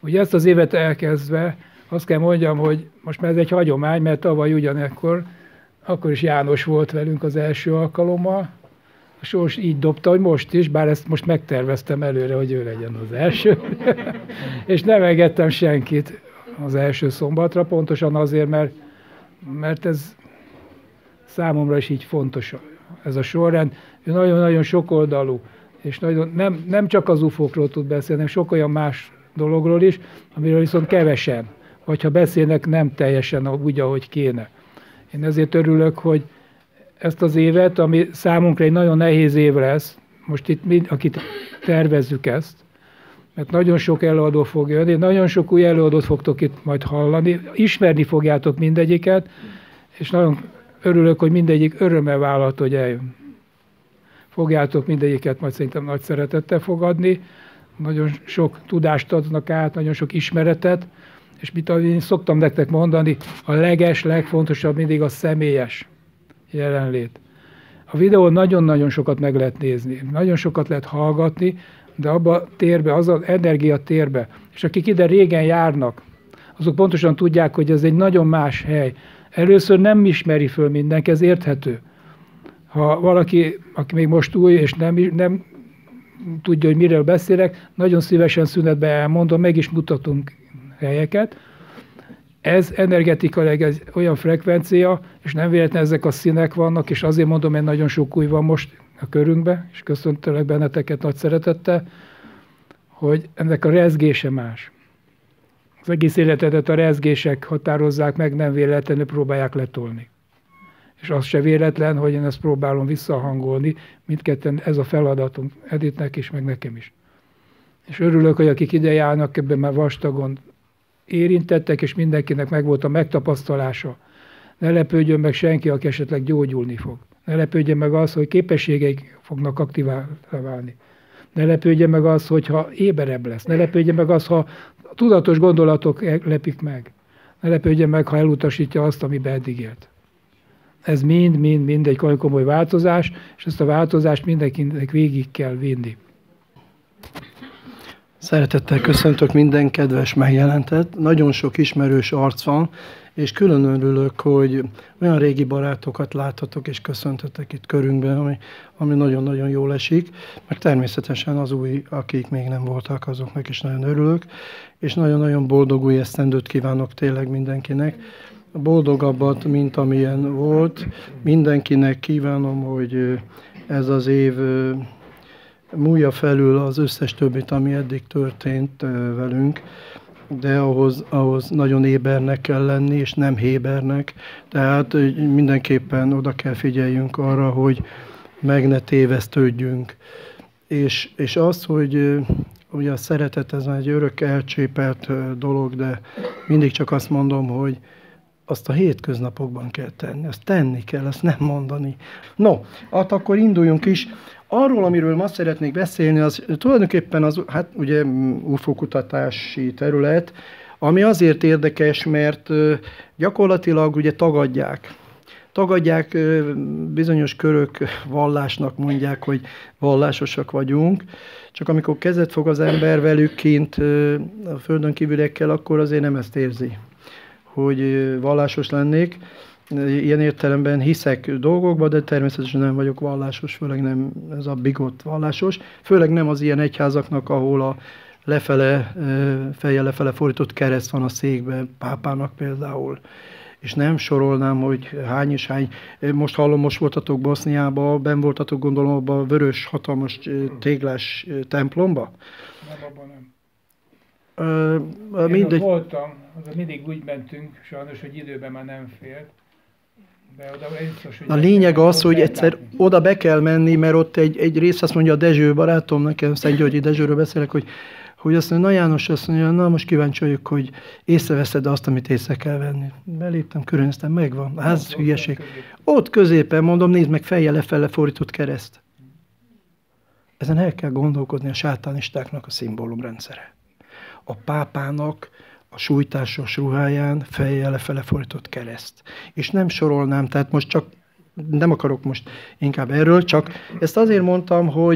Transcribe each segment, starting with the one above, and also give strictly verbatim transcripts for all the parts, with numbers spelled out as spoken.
Ugye ezt az évet elkezdve azt kell mondjam, hogy most már ez egy hagyomány, mert tavaly ugyanekkor, akkor is János volt velünk az első alkalommal. A sors így dobta, hogy most is, bár ezt most megterveztem előre, hogy ő legyen az első. És nem engedtem senkit az első szombatra, pontosan azért, mert, mert ez számomra is így fontos ez a sorrend. Ő nagyon-nagyon sokoldalú, és nagyon, nem, nem csak az ufókról tud beszélni, hanem sok olyan más dologról is, amiről viszont kevesen, vagy ha beszélnek, nem teljesen úgy, ahogy kéne. Én ezért örülök, hogy ezt az évet, ami számunkra egy nagyon nehéz év lesz, most itt mind, akit tervezzük ezt, mert nagyon sok előadó fog jönni, nagyon sok új előadót fogtok itt majd hallani, ismerni fogjátok mindegyiket, és nagyon örülök, hogy mindegyik örömmel vállalt, hogy eljön. Fogjátok mindegyiket majd szerintem nagy szeretettel fogadni, nagyon sok tudást adnak át, nagyon sok ismeretet, és mit én szoktam nektek mondani, a leges, legfontosabb mindig a személyes jelenlét. A videón nagyon-nagyon sokat meg lehet nézni, nagyon sokat lehet hallgatni, de abba a térbe, az az energia térbe, és akik ide régen járnak, azok pontosan tudják, hogy ez egy nagyon más hely. Először nem ismeri föl mindenki, ez érthető. Ha valaki, aki még most új, és nem, nem tudja, hogy miről beszélek, nagyon szívesen szünetben elmondom, meg is mutatunk helyeket. Ez energetikailag ez olyan frekvencia, és nem véletlenül ezek a színek vannak, és azért mondom, hogy nagyon sok új van most a körünkben, és köszöntelek benneteket nagy szeretettel, hogy ennek a rezgése más. Az egész életedet a rezgések határozzák meg, nem véletlenül próbálják letolni. És az se véletlen, hogy én ezt próbálom visszahangolni, mindketten ez a feladatunk Editnek is, meg nekem is. És örülök, hogy akik ide járnak, ebben már vastagon érintettek, és mindenkinek megvolt a megtapasztalása. Ne lepődjön meg senki, aki esetleg gyógyulni fog. Ne lepődjön meg az, hogy képességeik fognak aktiválni. Ne lepődjön meg az, hogyha éberebb lesz. Ne lepődjön meg az, ha tudatos gondolatok lepik meg. Ne lepődjön meg, ha elutasítja azt, amiben eddig élt. Ez mind-mind-mind egy komoly változás, és ezt a változást mindenkinek végig kell vinni. Szeretettel köszöntök minden kedves megjelentet. Nagyon sok ismerős arc van, és külön örülök, hogy olyan régi barátokat láthatok és köszöntetek itt körünkben, ami, ami nagyon-nagyon jól esik. Meg természetesen az új, akik még nem voltak, azoknak is nagyon örülök, és nagyon-nagyon boldog új esztendőt kívánok tényleg mindenkinek. Boldogabbat, mint amilyen volt. Mindenkinek kívánom, hogy ez az év múlja felül az összes többit, ami eddig történt velünk, de ahhoz, ahhoz nagyon ébernek kell lenni, és nem hébernek. Tehát mindenképpen oda kell figyeljünk arra, hogy meg ne tévesztődjünk. És, és az, hogy ugye a szeretet, ez egy örök elcsépelt dolog, de mindig csak azt mondom, hogy azt a hétköznapokban kell tenni, azt tenni kell, azt nem mondani. No, hát akkor induljunk is. Arról, amiről ma szeretnék beszélni, az tulajdonképpen az, hát ugye ufókutatási terület, ami azért érdekes, mert gyakorlatilag ugye tagadják. Tagadják, bizonyos körök vallásnak mondják, hogy vallásosak vagyunk, csak amikor kezet fog az ember velük kint a földön kívüliekkel, akkor azért nem ezt érzi, hogy vallásos lennék. Ilyen értelemben hiszek dolgokba, de természetesen nem vagyok vallásos, főleg nem ez a bigott vallásos, főleg nem az ilyen egyházaknak, ahol a lefele, fejjel lefele fordított kereszt van a székben, pápának például. És nem sorolnám, hogy hány és hány. Most hallom, most voltatok Boszniában, benn voltatok gondolom abban a vörös, hatalmas téglás templomba? Nem, abban nem. Uh, Én mindegy... voltam, mindig úgy mentünk, sajnos, hogy időben már nem félt. De oda biztos, hogy a lényeg az, hogy egyszer oda be kell menni, mert ott egy, egy rész, azt mondja a Dezső barátom, nekem Szentgyörgyi Dezsőről beszélek, hogy, hogy azt mondja, na János, azt mondja, na most kíváncsi vagyok, hogy észreveszed azt, amit észre kell venni. Beléptem, körülnéztem, megvan. Ez ott hülyeség. Ott, ott középen, mondom, nézd meg, fejjel lefele fordított kereszt. Ezen el kell gondolkodni a sátánistáknak a szimbólumrendszere. A pápának a sújtásos ruháján fejjel lefele fordított kereszt. És nem sorolnám, tehát most csak nem akarok most inkább erről, csak ezt azért mondtam, hogy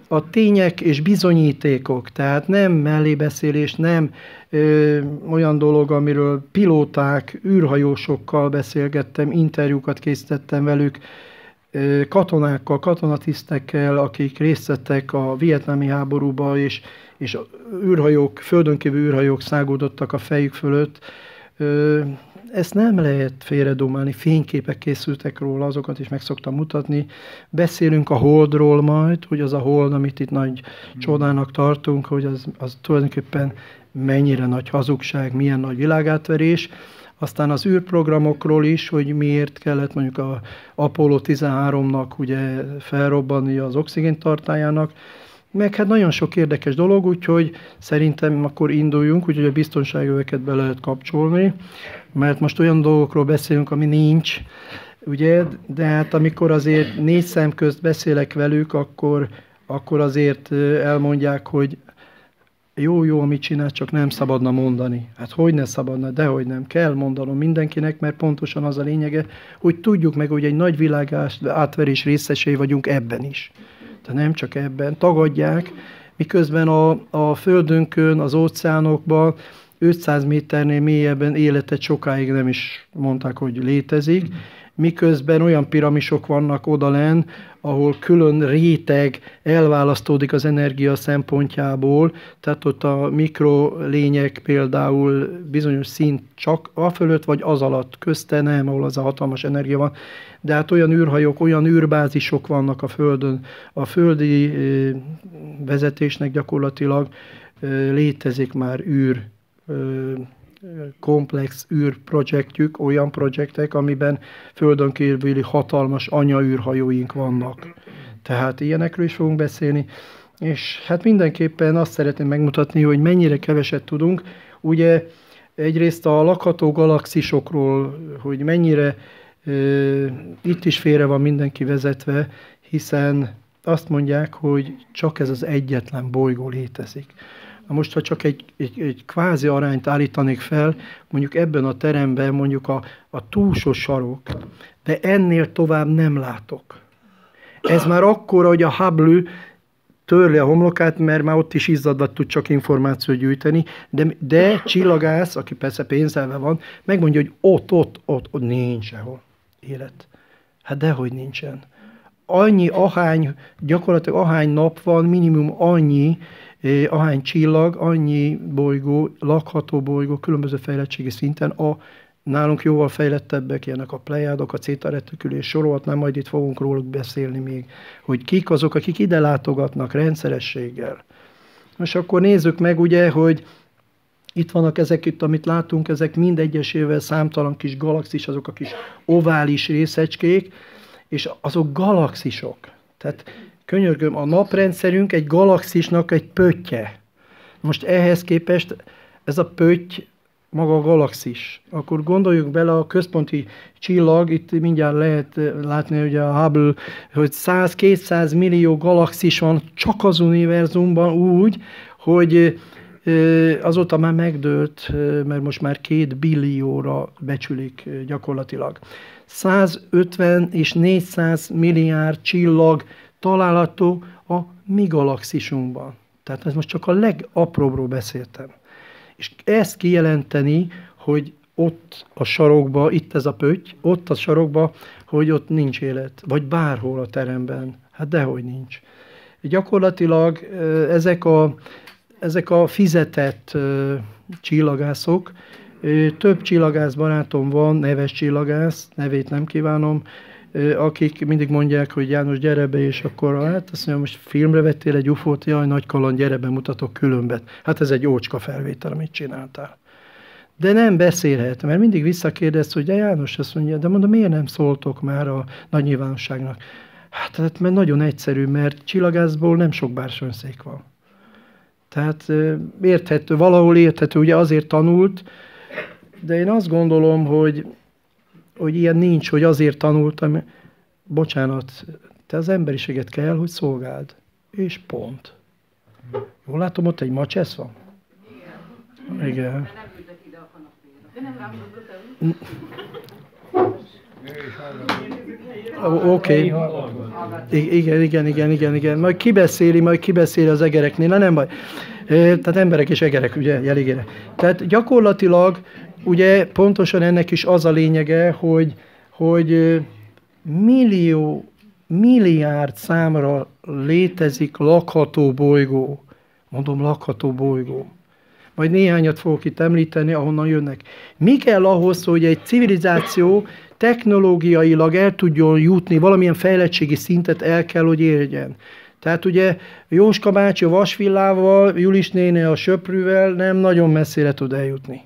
a tények és bizonyítékok, tehát nem mellébeszélés, nem ö, olyan dolog, amiről pilóták, űrhajósokkal beszélgettem, interjúkat készítettem velük, ö, katonákkal, katonatisztekkel, akik részt vettek a vietnámi háborúba, és, és űrhajók, földönkívül űrhajók száguldottak a fejük fölött. Ö, Ezt nem lehet félredomálni, fényképek készültek róla, azokat is meg szoktam mutatni. Beszélünk a Holdról majd, hogy az a Hold, amit itt nagy hmm. csodának tartunk, hogy az, az tulajdonképpen mennyire nagy hazugság, milyen nagy világátverés. Aztán az űrprogramokról is, hogy miért kellett mondjuk a Apollo tizenháromnak ugye felrobbanni az oxigéntartályának, meg hát nagyon sok érdekes dolog, úgyhogy szerintem akkor induljunk, úgyhogy a biztonságöveket be lehet kapcsolni, mert most olyan dolgokról beszélünk, ami nincs, ugye, de hát amikor azért négy szem közt beszélek velük, akkor, akkor azért elmondják, hogy jó-jó, amit csinál, csak nem szabadna mondani. Hát hogy ne szabadna, dehogy nem. Kell mondanom mindenkinek, mert pontosan az a lényege, hogy tudjuk meg, hogy egy nagy világ átverés részesei vagyunk ebben is. Tehát nem csak ebben. Tagadják, miközben a, a földünkön, az óceánokban ötszáz méternél mélyebben életet sokáig nem is mondták, hogy létezik, miközben olyan piramisok vannak odalenn, ahol külön réteg elválasztódik az energia szempontjából, tehát ott a mikrolények például bizonyos szint csak a fölött vagy az alatt, közte nem, ahol az a hatalmas energia van, de hát olyan űrhajók, olyan űrbázisok vannak a Földön. A földi vezetésnek gyakorlatilag létezik már űr komplex űrprojektjük, olyan projektek, amiben földön kívüli hatalmas anyaűrhajóink vannak. Tehát ilyenekről is fogunk beszélni, és hát mindenképpen azt szeretném megmutatni, hogy mennyire keveset tudunk. Ugye egyrészt a lakható galaxisokról, hogy mennyire e, itt is félre van mindenki vezetve, hiszen azt mondják, hogy csak ez az egyetlen bolygó létezik. Most, ha csak egy, egy, egy kvázi arányt állítanék fel, mondjuk ebben a teremben mondjuk a, a túlsó sarok, de ennél tovább nem látok. Ez már akkora, hogy a Hubble törli a homlokát, mert már ott is izzadva tud csak információt gyűjteni, de, de csillagász, aki persze pénzelve van, megmondja, hogy ott, ott, ott, ott nincs sehol élet. Hát dehogy nincsen. Annyi, ahány, gyakorlatilag ahány nap van, minimum annyi, ahány csillag, annyi bolygó, lakható bolygó, különböző fejlettségi szinten, a nálunk jóval fejlettebbek, ilyenek a plejádok, a Zeta Reticuli, és sorolhatnám, majd itt fogunk róluk beszélni még, hogy kik azok, akik ide látogatnak rendszerességgel. Most akkor nézzük meg, ugye, hogy itt vannak ezek itt, amit látunk, ezek mind egyesével számtalan kis galaxis, azok a kis ovális részecskék, és azok galaxisok. Tehát könyörgöm, a naprendszerünk egy galaxisnak egy pöttye. Most ehhez képest ez a pötty maga a galaxis. Akkor gondoljuk bele a központi csillag, itt mindjárt lehet látni, hogy a Hubble, hogy száz-kétszáz millió galaxis van csak az univerzumban úgy, hogy azóta már megdőlt, mert most már két billióra becsülik gyakorlatilag. százötven és négyszáz milliárd csillag található a mi galaxisunkban. Tehát ez most csak a legapróbbról beszéltem. És ezt kijelenteni, hogy ott a sarokba, itt ez a pötty, ott a sarokba, hogy ott nincs élet, vagy bárhol a teremben. Hát dehogy nincs. Gyakorlatilag ezek a, ezek a fizetett csillagászok, több csillagász barátom van, neves csillagász, nevét nem kívánom, akik mindig mondják, hogy János, gyere be, és akkor hát azt mondja, most filmre vettél egy ufót, jaj, nagy kaland, gyere be, mutatok különbet. Hát ez egy ócska felvétel, amit csináltál. De nem beszélhet, mert mindig visszakérdez, hogy de János azt mondja, de mondom, miért nem szóltok már a nagy nyilvánosságnak? Hát, hát mert nagyon egyszerű, mert csillagászból nem sok bársonyszék van. Tehát érthető, valahol érthető, ugye azért tanult, de én azt gondolom, hogy hogy ilyen nincs, hogy azért tanultam, bocsánat, te az emberiséget kell, hogy szolgáld. És pont. Jól látom, ott egy macsesz van? Igen. Igen. Oké. Okay. Igen, igen, igen, igen, igen. Majd kibeszéli, majd kibeszéli az egereknél, na nem baj. Tehát emberek és egerek, ugye, jeligére. Tehát gyakorlatilag, ugye pontosan ennek is az a lényege, hogy, hogy millió, milliárd számra létezik lakható bolygó. Mondom, lakható bolygó. Majd néhányat fogok itt említeni, ahonnan jönnek. Mi kell ahhoz, hogy egy civilizáció technológiailag el tudjon jutni, valamilyen fejlettségi szintet el kell, hogy érjen. Tehát ugye Jóska bácsi a vasvillával, Julis néne a söprűvel nem nagyon messzire tud eljutni.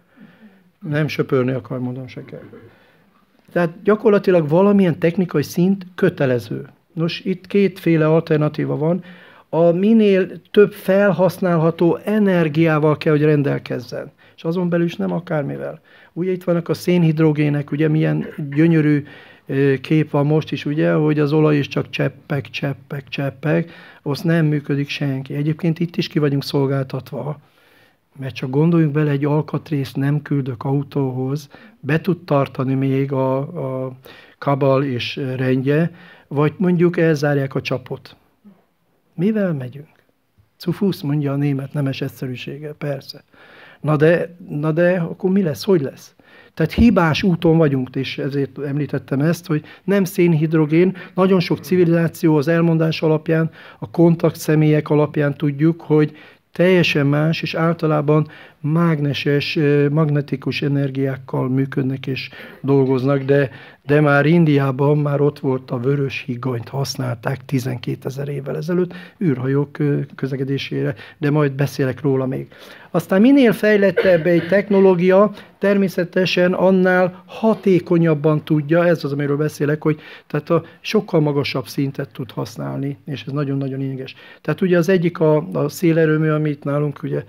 Nem söpörni akar, mondom, se kell. Tehát gyakorlatilag valamilyen technikai szint kötelező. Nos, itt kétféle alternatíva van. A minél több felhasználható energiával kell, hogy rendelkezzen. És azon belül is nem akármivel. Ugye itt vannak a szénhidrogének, ugye milyen gyönyörű kép van most is, ugye, hogy az olaj is csak cseppek, cseppek, cseppek, azt nem működik senki. Egyébként itt is ki vagyunk szolgáltatva, mert csak gondoljunk bele, egy alkatrészt nem küldök autóhoz, be tud tartani még a, a kabal és rendje, vagy mondjuk elzárják a csapot. Mivel megyünk? Cufusz, mondja a német nemes egyszerűsége, persze. Na de, na de akkor mi lesz? Hogy lesz? Tehát hibás úton vagyunk, és ezért említettem ezt, hogy nem szénhidrogén, nagyon sok civilizáció az elmondás alapján, a kontakt személyek alapján tudjuk, hogy teljesen más, és általában mágneses, magnetikus energiákkal működnek és dolgoznak, de, de már Indiában már ott volt a vörös higganyt, használták tizenkétezer évvel ezelőtt űrhajók közlekedésére, de majd beszélek róla még. Aztán minél fejlettebb egy technológia, természetesen annál hatékonyabban tudja, ez az, amiről beszélek, hogy tehát a sokkal magasabb szintet tud használni, és ez nagyon-nagyon lényeges. Tehát ugye az egyik a, a szélerőmű, amit nálunk ugye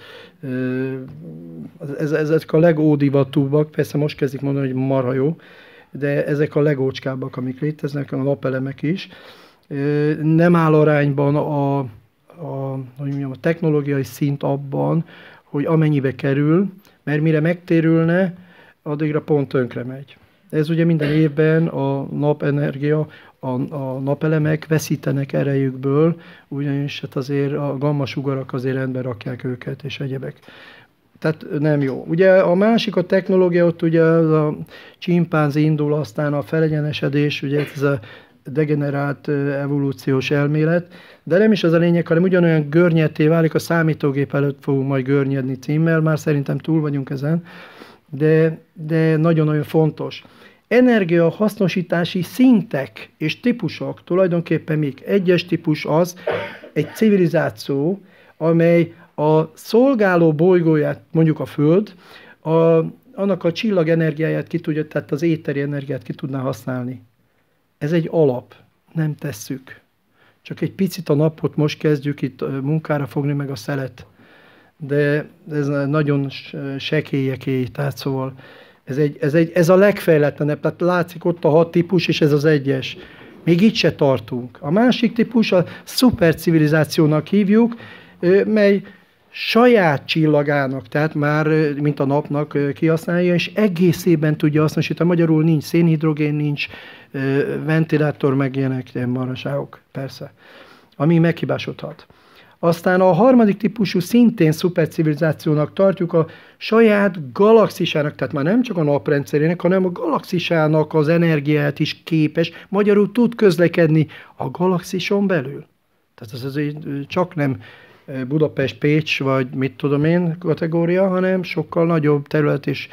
ez, ezek a legódivatúbbak, persze most kezdik mondani, hogy marha jó, de ezek a legócskábbak, amik léteznek, a napelemek is. Nem áll arányban a, a, hogy mondjam, a technológiai szint abban, hogy amennyibe kerül, mert mire megtérülne, addigra pont tönkre megy. Ez ugye minden évben a napenergia, a, a napelemek veszítenek erejükből, ugyanis hát azért a gammasugarak azért rendben rakják őket, és egyebek. Tehát nem jó. Ugye a másik, a technológia, ott ugye a csimpánzi indul, aztán a felegyenesedés, ugye ez a degenerált evolúciós elmélet, de nem is az a lényeg, hanem ugyanolyan görnyedté válik, a számítógép előtt fogunk majd görnyedni címmel, már szerintem túl vagyunk ezen, de, de nagyon-nagyon fontos. Energiahasznosítási szintek és típusok, tulajdonképpen még egyes típus az egy civilizáció, amely a szolgáló bolygóját, mondjuk a Föld, a, annak a csillag energiáját ki tudja, tehát az éteri energiát ki tudná használni. Ez egy alap, nem tesszük. Csak egy picit a napot most kezdjük itt munkára fogni meg a szelet. De ez nagyon sekélyeké, tehát szóval ez, egy, ez, egy, ez a legfejletlenebb, tehát látszik ott a hat típus, és ez az egyes. Még itt se tartunk. A másik típus a szupercivilizációnak hívjuk, mely saját csillagának, tehát már mint a napnak kihasználja, és egészében tudja hasznosítani. Magyarul nincs szénhidrogén, nincs ventilátor, meg ilyenek, ilyen maraságok, persze, ami meghibásodhat. Aztán a harmadik típusú szintén szupercivilizációnak tartjuk a saját galaxisának, tehát már nem csak a naprendszerének, hanem a galaxisának az energiát is képes, magyarul tud közlekedni a galaxison belül. Tehát ez azért csak nem Budapest, Pécs, vagy mit tudom én kategória, hanem sokkal nagyobb terület és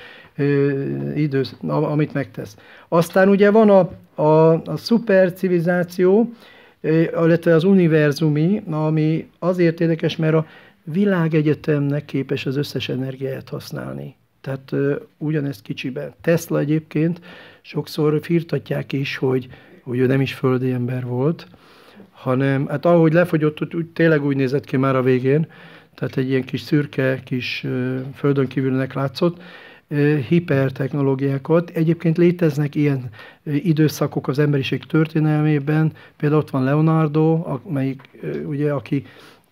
idő, amit megtesz. Aztán ugye van a, a, a szupercivilizáció, illetve az univerzumi, ami azért érdekes, mert a világegyetemnek képes az összes energiát használni. Tehát ugyanezt kicsiben. Tesla egyébként sokszor firtatják is, hogy, hogy ő nem is földi ember volt, hanem hát ahogy lefogyott, úgy, tényleg úgy nézett ki már a végén, tehát egy ilyen kis szürke, kis földön kívülnek látszott, hipertechnológiákat. Egyébként léteznek ilyen időszakok az emberiség történelmében, például ott van Leonardo, amelyik, ugye, aki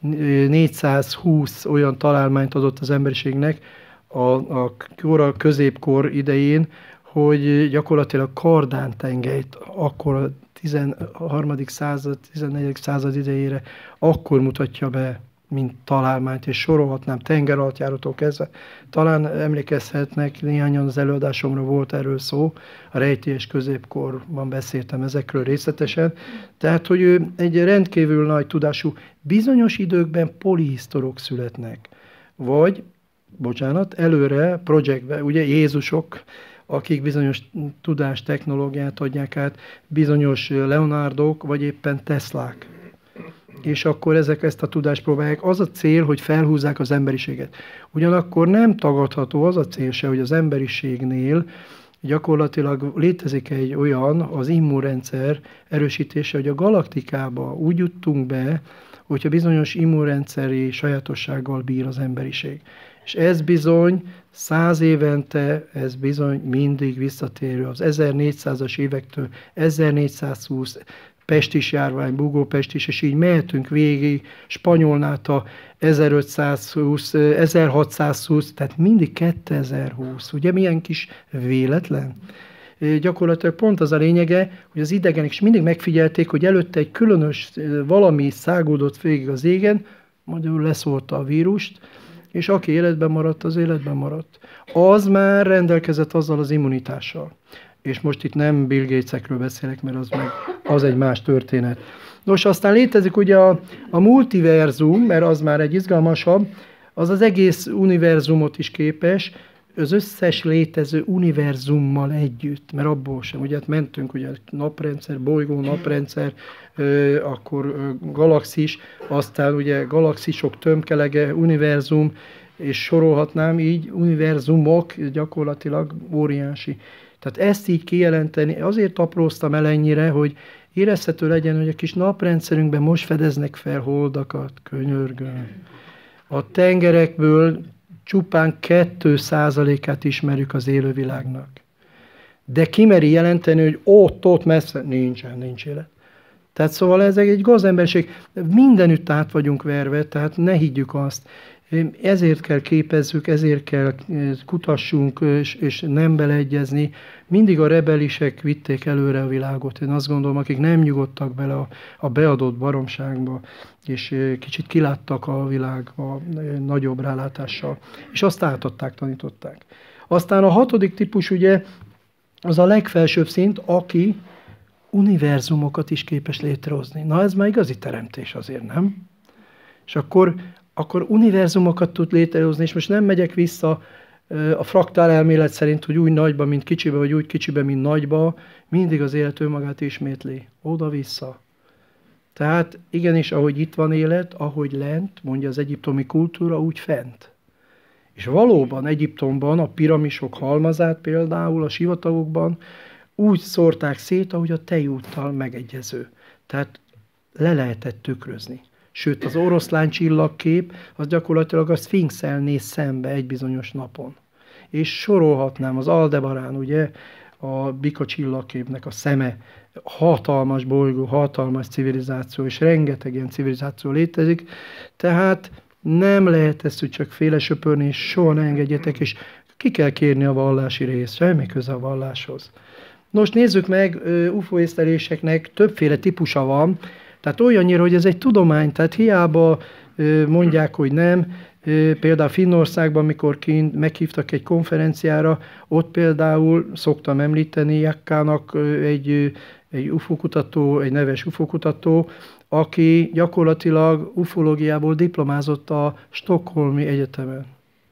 négyszázhúsz olyan találmányt adott az emberiségnek a, a kor, a középkor idején, hogy gyakorlatilag Kardán-tengelyt akkor a tizenharmadik század, tizennegyedik század idejére akkor mutatja be, mint találmányt, és sorolhatnám tengeralattjárótól kezdve. Talán emlékezhetnek, néhányan az előadásomra volt erről szó, a rejtélyes középkorban beszéltem ezekről részletesen. Tehát, hogy ő egy rendkívül nagy tudású, bizonyos időkben polihisztorok születnek. Vagy, bocsánat, előre projektbe, ugye Jézusok, akik bizonyos tudást, technológiát adják át, bizonyos Leonardok, vagy éppen Teslák. És akkor ezek ezt a tudást próbálják. Az a cél, hogy felhúzzák az emberiséget. Ugyanakkor nem tagadható az a cél se, hogy az emberiségnél gyakorlatilag létezik egy olyan, az immunrendszer erősítése, hogy a galaktikába úgy jutunk be, hogyha bizonyos immunrendszeri sajátossággal bír az emberiség. És ez bizony száz évente, ez bizony mindig visszatérő. Az ezernégyszázas évektől ezernégyszázhúsz, pestis járvány, Bugó pestis, és így mehetünk végig, spanyolnáta ezerötszázhúsz, ezerhatszázhúsz, tehát mindig kétezer-húsz. Ugye milyen kis véletlen? Gyakorlatilag pont az a lényege, hogy az idegenek is mindig megfigyelték, hogy előtte egy különös valami szágódott végig az égen, majd ő leszórta a vírust, és aki életben maradt, az életben maradt. Az már rendelkezett azzal az immunitással. És most itt nem Bill Gatesekről beszélek, mert az, meg, az egy más történet. Nos, aztán létezik ugye a, a multiverzum, mert az már egy izgalmasabb, az az egész univerzumot is képes, az összes létező univerzummal együtt, mert abból sem, ugye hát mentünk, ugye naprendszer, bolygó, naprendszer, euh, akkor euh, galaxis, aztán ugye galaxisok tömkelege, univerzum, és sorolhatnám így, univerzumok gyakorlatilag óriási. Tehát ezt így kijelenteni, azért apróztam el ennyire, hogy érezhető legyen, hogy a kis naprendszerünkben most fedeznek fel holdakat, könyörgöm. A tengerekből csupán két százalékát ismerjük az élővilágnak. De kimeri jelenteni, hogy ott, ott messze nincsen, nincs élet. Tehát szóval ez egy gazemberség. Mindenütt át vagyunk verve, tehát ne higgyük azt. Ezért kell képezzük, ezért kell kutassunk, és, és nem beleegyezni. Mindig a rebelisek vitték előre a világot. Én azt gondolom, akik nem nyugodtak bele a, a beadott baromságba, és kicsit kiláttak a világba nagyobb rálátással. És azt átadták, tanították. Aztán a hatodik típus ugye az a legfelsőbb szint, aki univerzumokat is képes létrehozni. Na ez már igazi teremtés azért, nem? És akkor akkor univerzumokat tud létrehozni, és most nem megyek vissza a fraktál elmélet szerint, hogy úgy nagyba, mint kicsibe, vagy úgy kicsibe, mint nagyba, mindig az élet önmagát ismétli. Oda-vissza. Tehát igenis, ahogy itt van élet, ahogy lent, mondja az egyiptomi kultúra, úgy fent. És valóban Egyiptomban a piramisok halmazát például a sivatagokban úgy szórták szét, ahogy a tejúttal megegyező. Tehát le lehetett tükrözni. Sőt, az oroszlán csillagkép, az gyakorlatilag a szfinxel néz szembe egy bizonyos napon. És sorolhatnám az Aldebarán, ugye, a bika csillagképnek a szeme, hatalmas bolygó, hatalmas civilizáció, és rengeteg ilyen civilizáció létezik. Tehát nem lehet ezt, hogy csak félresöpörni, és soha ne engedjetek, és ki kell kérni a vallási részt, semmi köze a valláshoz. Nos, nézzük meg, u f o észleléseknek többféle típusa van. Tehát olyannyira, hogy ez egy tudomány, tehát hiába mondják, hogy nem. Például Finnországban, amikor kint meghívtak egy konferenciára, ott például szoktam említeni Jakkának egy, egy u f o kutató, egy neves u f o kutató, aki gyakorlatilag ufológiából diplomázott a Stockholmi Egyetemen.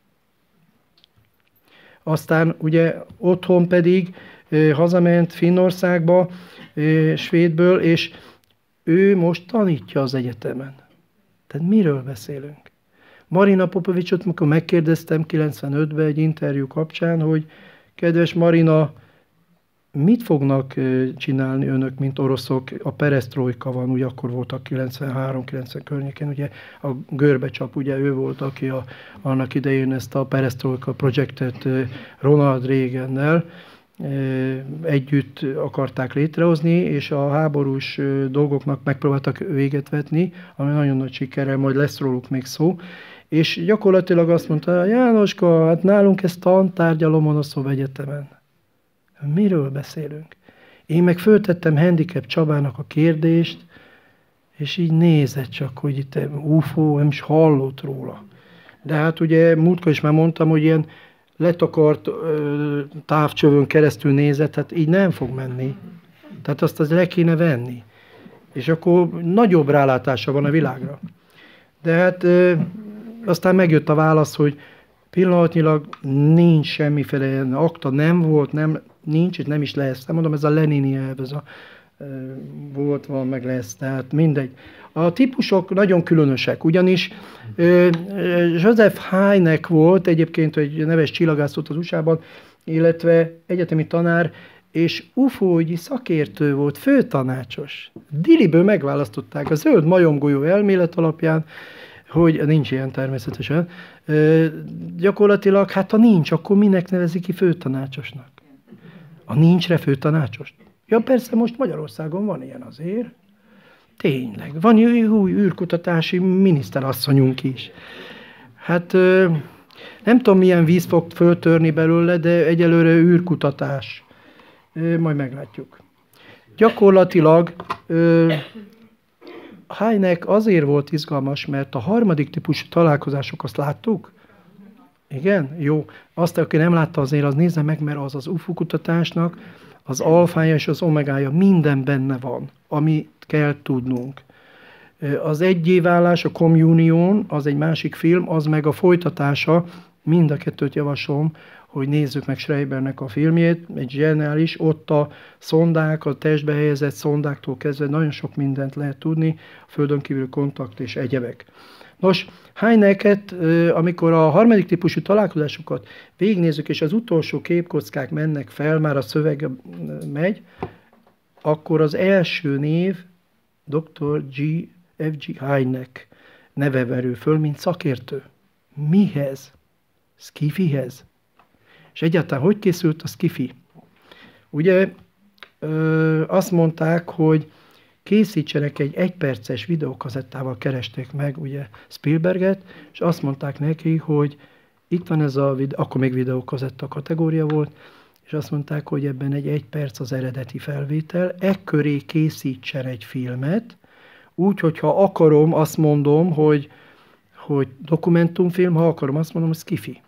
Aztán ugye otthon pedig hazament Finnországba, Svédből, és ő most tanítja az egyetemen. Tehát miről beszélünk? Marina Popovicsot, amikor megkérdeztem kilencvenötben egy interjú kapcsán, hogy kedves Marina, mit fognak csinálni önök, mint oroszok? A peresztrojka van, ugye akkor voltak kilencvenhárom kilencven környékén, ugye a Görbecsap, ugye ő volt, aki a, annak idején ezt a peresztrojka projektet Ronald Reagannel együtt akarták létrehozni, és a háborús dolgoknak megpróbáltak véget vetni, ami nagyon nagy sikerrel, majd lesz róluk még szó. És gyakorlatilag azt mondta, Jánoska, hát nálunk ez tantárgya Lomonoszov Egyetemen. Miről beszélünk? Én meg föltettem Handicap Csabának a kérdést, és így nézett csak, hogy itt u f o, nem is hallott róla. De hát ugye múltkor is már mondtam, hogy ilyen letakart ö, távcsövön keresztül nézett, hát így nem fog menni. Tehát azt az le kéne venni. És akkor nagyobb rálátása van a világra. De hát ö, aztán megjött a válasz, hogy pillanatnyilag nincs semmiféle akta, nem volt, nem, nincs, és nem is lesz. Nem mondom, ez a lenini elv, ez a ö, volt, van, meg lesz, tehát mindegy. A típusok nagyon különösek, ugyanis ö, Joseph Hynek volt egyébként egy neves csillagász volt az u es á-ban, illetve egyetemi tanár, és u f o-ügyi szakértő volt, főtanácsos. Diliből megválasztották a zöld majomgolyó elmélet alapján, hogy nincs ilyen természetesen. Ö, gyakorlatilag, hát ha nincs, akkor minek nevezik ki főtanácsosnak? A nincsre főtanácsos? Ja persze, most Magyarországon van ilyen azért. Tényleg. Van új űrkutatási miniszterasszonyunk is. Hát ö, nem tudom, milyen víz fog föltörni belőle, de egyelőre űrkutatás. Ö, majd meglátjuk. Gyakorlatilag ö, Hynek azért volt izgalmas, mert a harmadik típusú találkozások, azt láttuk? Igen? Jó. Azt, aki nem látta, azért az nézze meg, mert az az u f o kutatásnak az alfája és az omegája minden benne van, amit kell tudnunk. Az egyévállás, a Communion, az egy másik film, az meg a folytatása, mind a kettőt javaslom, hogy nézzük meg Schreibernek a filmjét, egy zseniális, ott a szondák, a testbe helyezett szondáktól kezdve nagyon sok mindent lehet tudni, a földön kívül kontakt és egyebek. Nos, Hyneket, amikor a harmadik típusú találkozásokat végignézzük, és az utolsó képkockák mennek fel, már a szöveg megy, akkor az első név doktor G. F G. Hynek neve merül föl, mint szakértő. Mihez? Skifihez? És egyáltalán hogy készült a skifi? Ugye ö, azt mondták, hogy készítsenek egy egyperces videókazettával, keresték meg ugye Spielberget, és azt mondták neki, hogy itt van ez a videó, akkor még videókazetta kategória volt, és azt mondták, hogy ebben egy egy perc az eredeti felvétel, ekköré készítsen egy filmet, úgy, hogyha akarom, azt mondom, hogy, hogy dokumentumfilm, ha akarom, azt mondom, hogy skifi.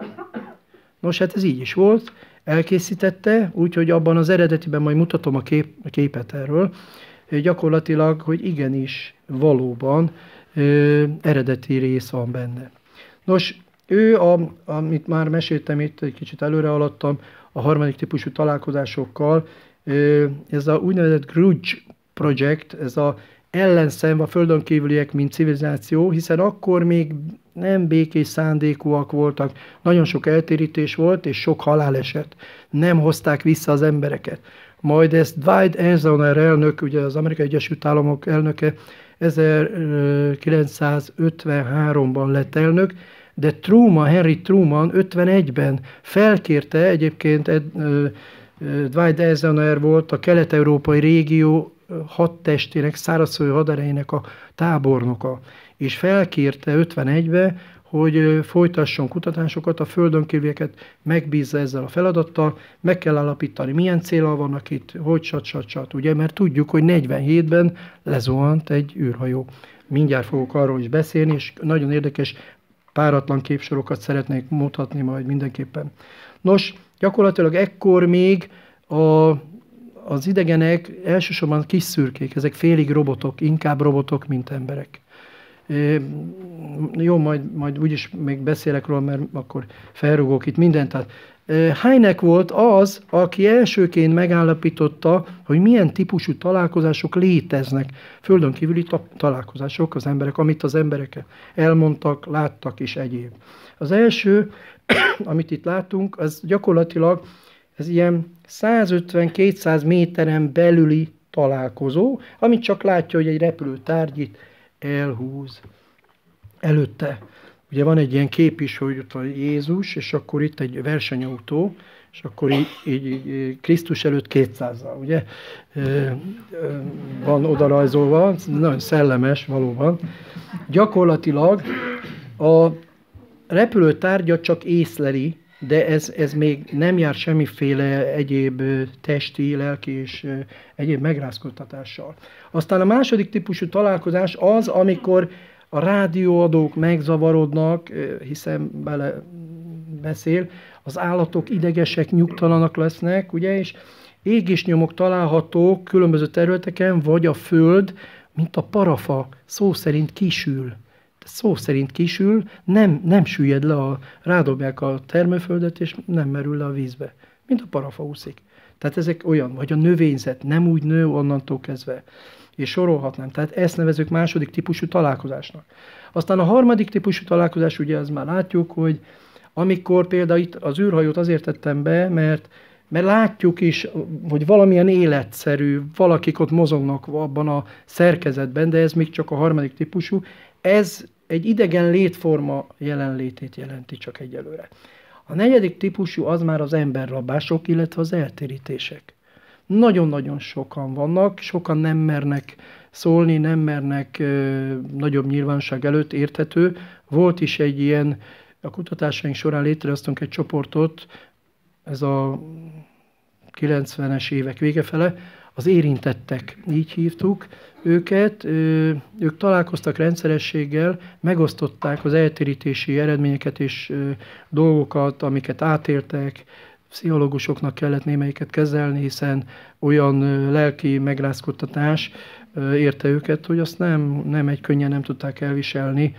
Nos, hát ez így is volt, elkészítette, úgyhogy abban az eredetiben majd mutatom a, kép, a képet erről, gyakorlatilag, hogy igenis, valóban ö, eredeti rész van benne. Nos, ő, a, amit már meséltem itt, egy kicsit előre haladtam, a harmadik típusú találkozásokkal, ö, ez a úgynevezett Grudge Project, ez a ellenszem a földön kívüliek, mint civilizáció, hiszen akkor még nem békés szándékúak voltak, nagyon sok eltérítés volt, és sok haláleset. Nem hozták vissza az embereket. Majd ezt Dwight Eisenhower elnök, ugye az Amerikai Egyesült Államok elnöke ezerkilencszázötvenháromban lett elnök, de Truman, Henry Truman ötvenegyben felkérte, egyébként Ed, uh, Dwight Eisenhower volt a kelet-európai régió hadtestének, szárazföldi haderejének a tábornoka, és felkérte ötvenegyben, hogy folytasson kutatásokat, a földön kívülieket megbízza ezzel a feladattal, meg kell állapítani, milyen céllal vannak itt, hogy csat, csat, csat, ugye, mert tudjuk, hogy negyvenhétben lezuhant egy űrhajó. Mindjárt fogok arról is beszélni, és nagyon érdekes páratlan képsorokat szeretnék mutatni majd mindenképpen. Nos, gyakorlatilag ekkor még a, az idegenek elsősorban kis szürkék, ezek félig robotok, inkább robotok, mint emberek. Jó, majd, majd úgyis még beszélek róla, mert akkor felrugok itt mindent. Tehát Hynek volt az, aki elsőként megállapította, hogy milyen típusú találkozások léteznek. Földön kívüli találkozások, az emberek, amit az emberek elmondtak, láttak és egyéb. Az első, amit itt látunk, az gyakorlatilag ez ilyen százötven-kétszáz méteren belüli találkozó, amit csak látja, hogy egy repülő tárgyit elhúz előtte. Ugye van egy ilyen kép is, hogy ott van Jézus, és akkor itt egy versenyautó, és akkor így, így, így Krisztus előtt kétszázzal, ugye? Van oda rajzolva, nagyon szellemes valóban. Gyakorlatilag a repülőtárgyat csak észleli de ez, ez még nem jár semmiféle egyéb testi, lelki és egyéb megrázkódtatással. Aztán a második típusú találkozás az, amikor a rádióadók megzavarodnak, hiszen bele beszél, az állatok idegesek, nyugtalanak lesznek, ugye, és égésnyomok találhatók különböző területeken, vagy a föld, mint a parafa, szó szerint kisül. Szó szerint kisül, nem, nem süllyed le, a, rádobják a termőföldet, és nem merül le a vízbe, mint a parafa úszik. Tehát ezek olyan, vagy a növényzet nem úgy nő onnantól kezdve, és sorolhatnám. Tehát ezt nevezük második típusú találkozásnak. Aztán a harmadik típusú találkozás, ugye ezt már látjuk, hogy amikor például itt az űrhajót azért tettem be, mert, mert látjuk is, hogy valamilyen életszerű, valakik ott mozognak abban a szerkezetben, de ez még csak a harmadik típusú, ez egy idegen létforma jelenlétét jelenti csak egyelőre. A negyedik típusú az már az emberrabások, illetve az eltérítések. Nagyon-nagyon sokan vannak, sokan nem mernek szólni, nem mernek ö, nagyobb nyilvánosság előtt, érthető. Volt is egy ilyen, a kutatásaink során létrehoztunk egy csoportot, ez a kilencvenes évek vége fele, az érintettek, így hívtuk őket, ők találkoztak rendszerességgel, megosztották az eltérítési eredményeket és dolgokat, amiket átéltek, pszichológusoknak kellett némelyiket kezelni, hiszen olyan lelki megrázkódtatás érte őket, hogy azt nem, nem egy könnyen nem tudták elviselni,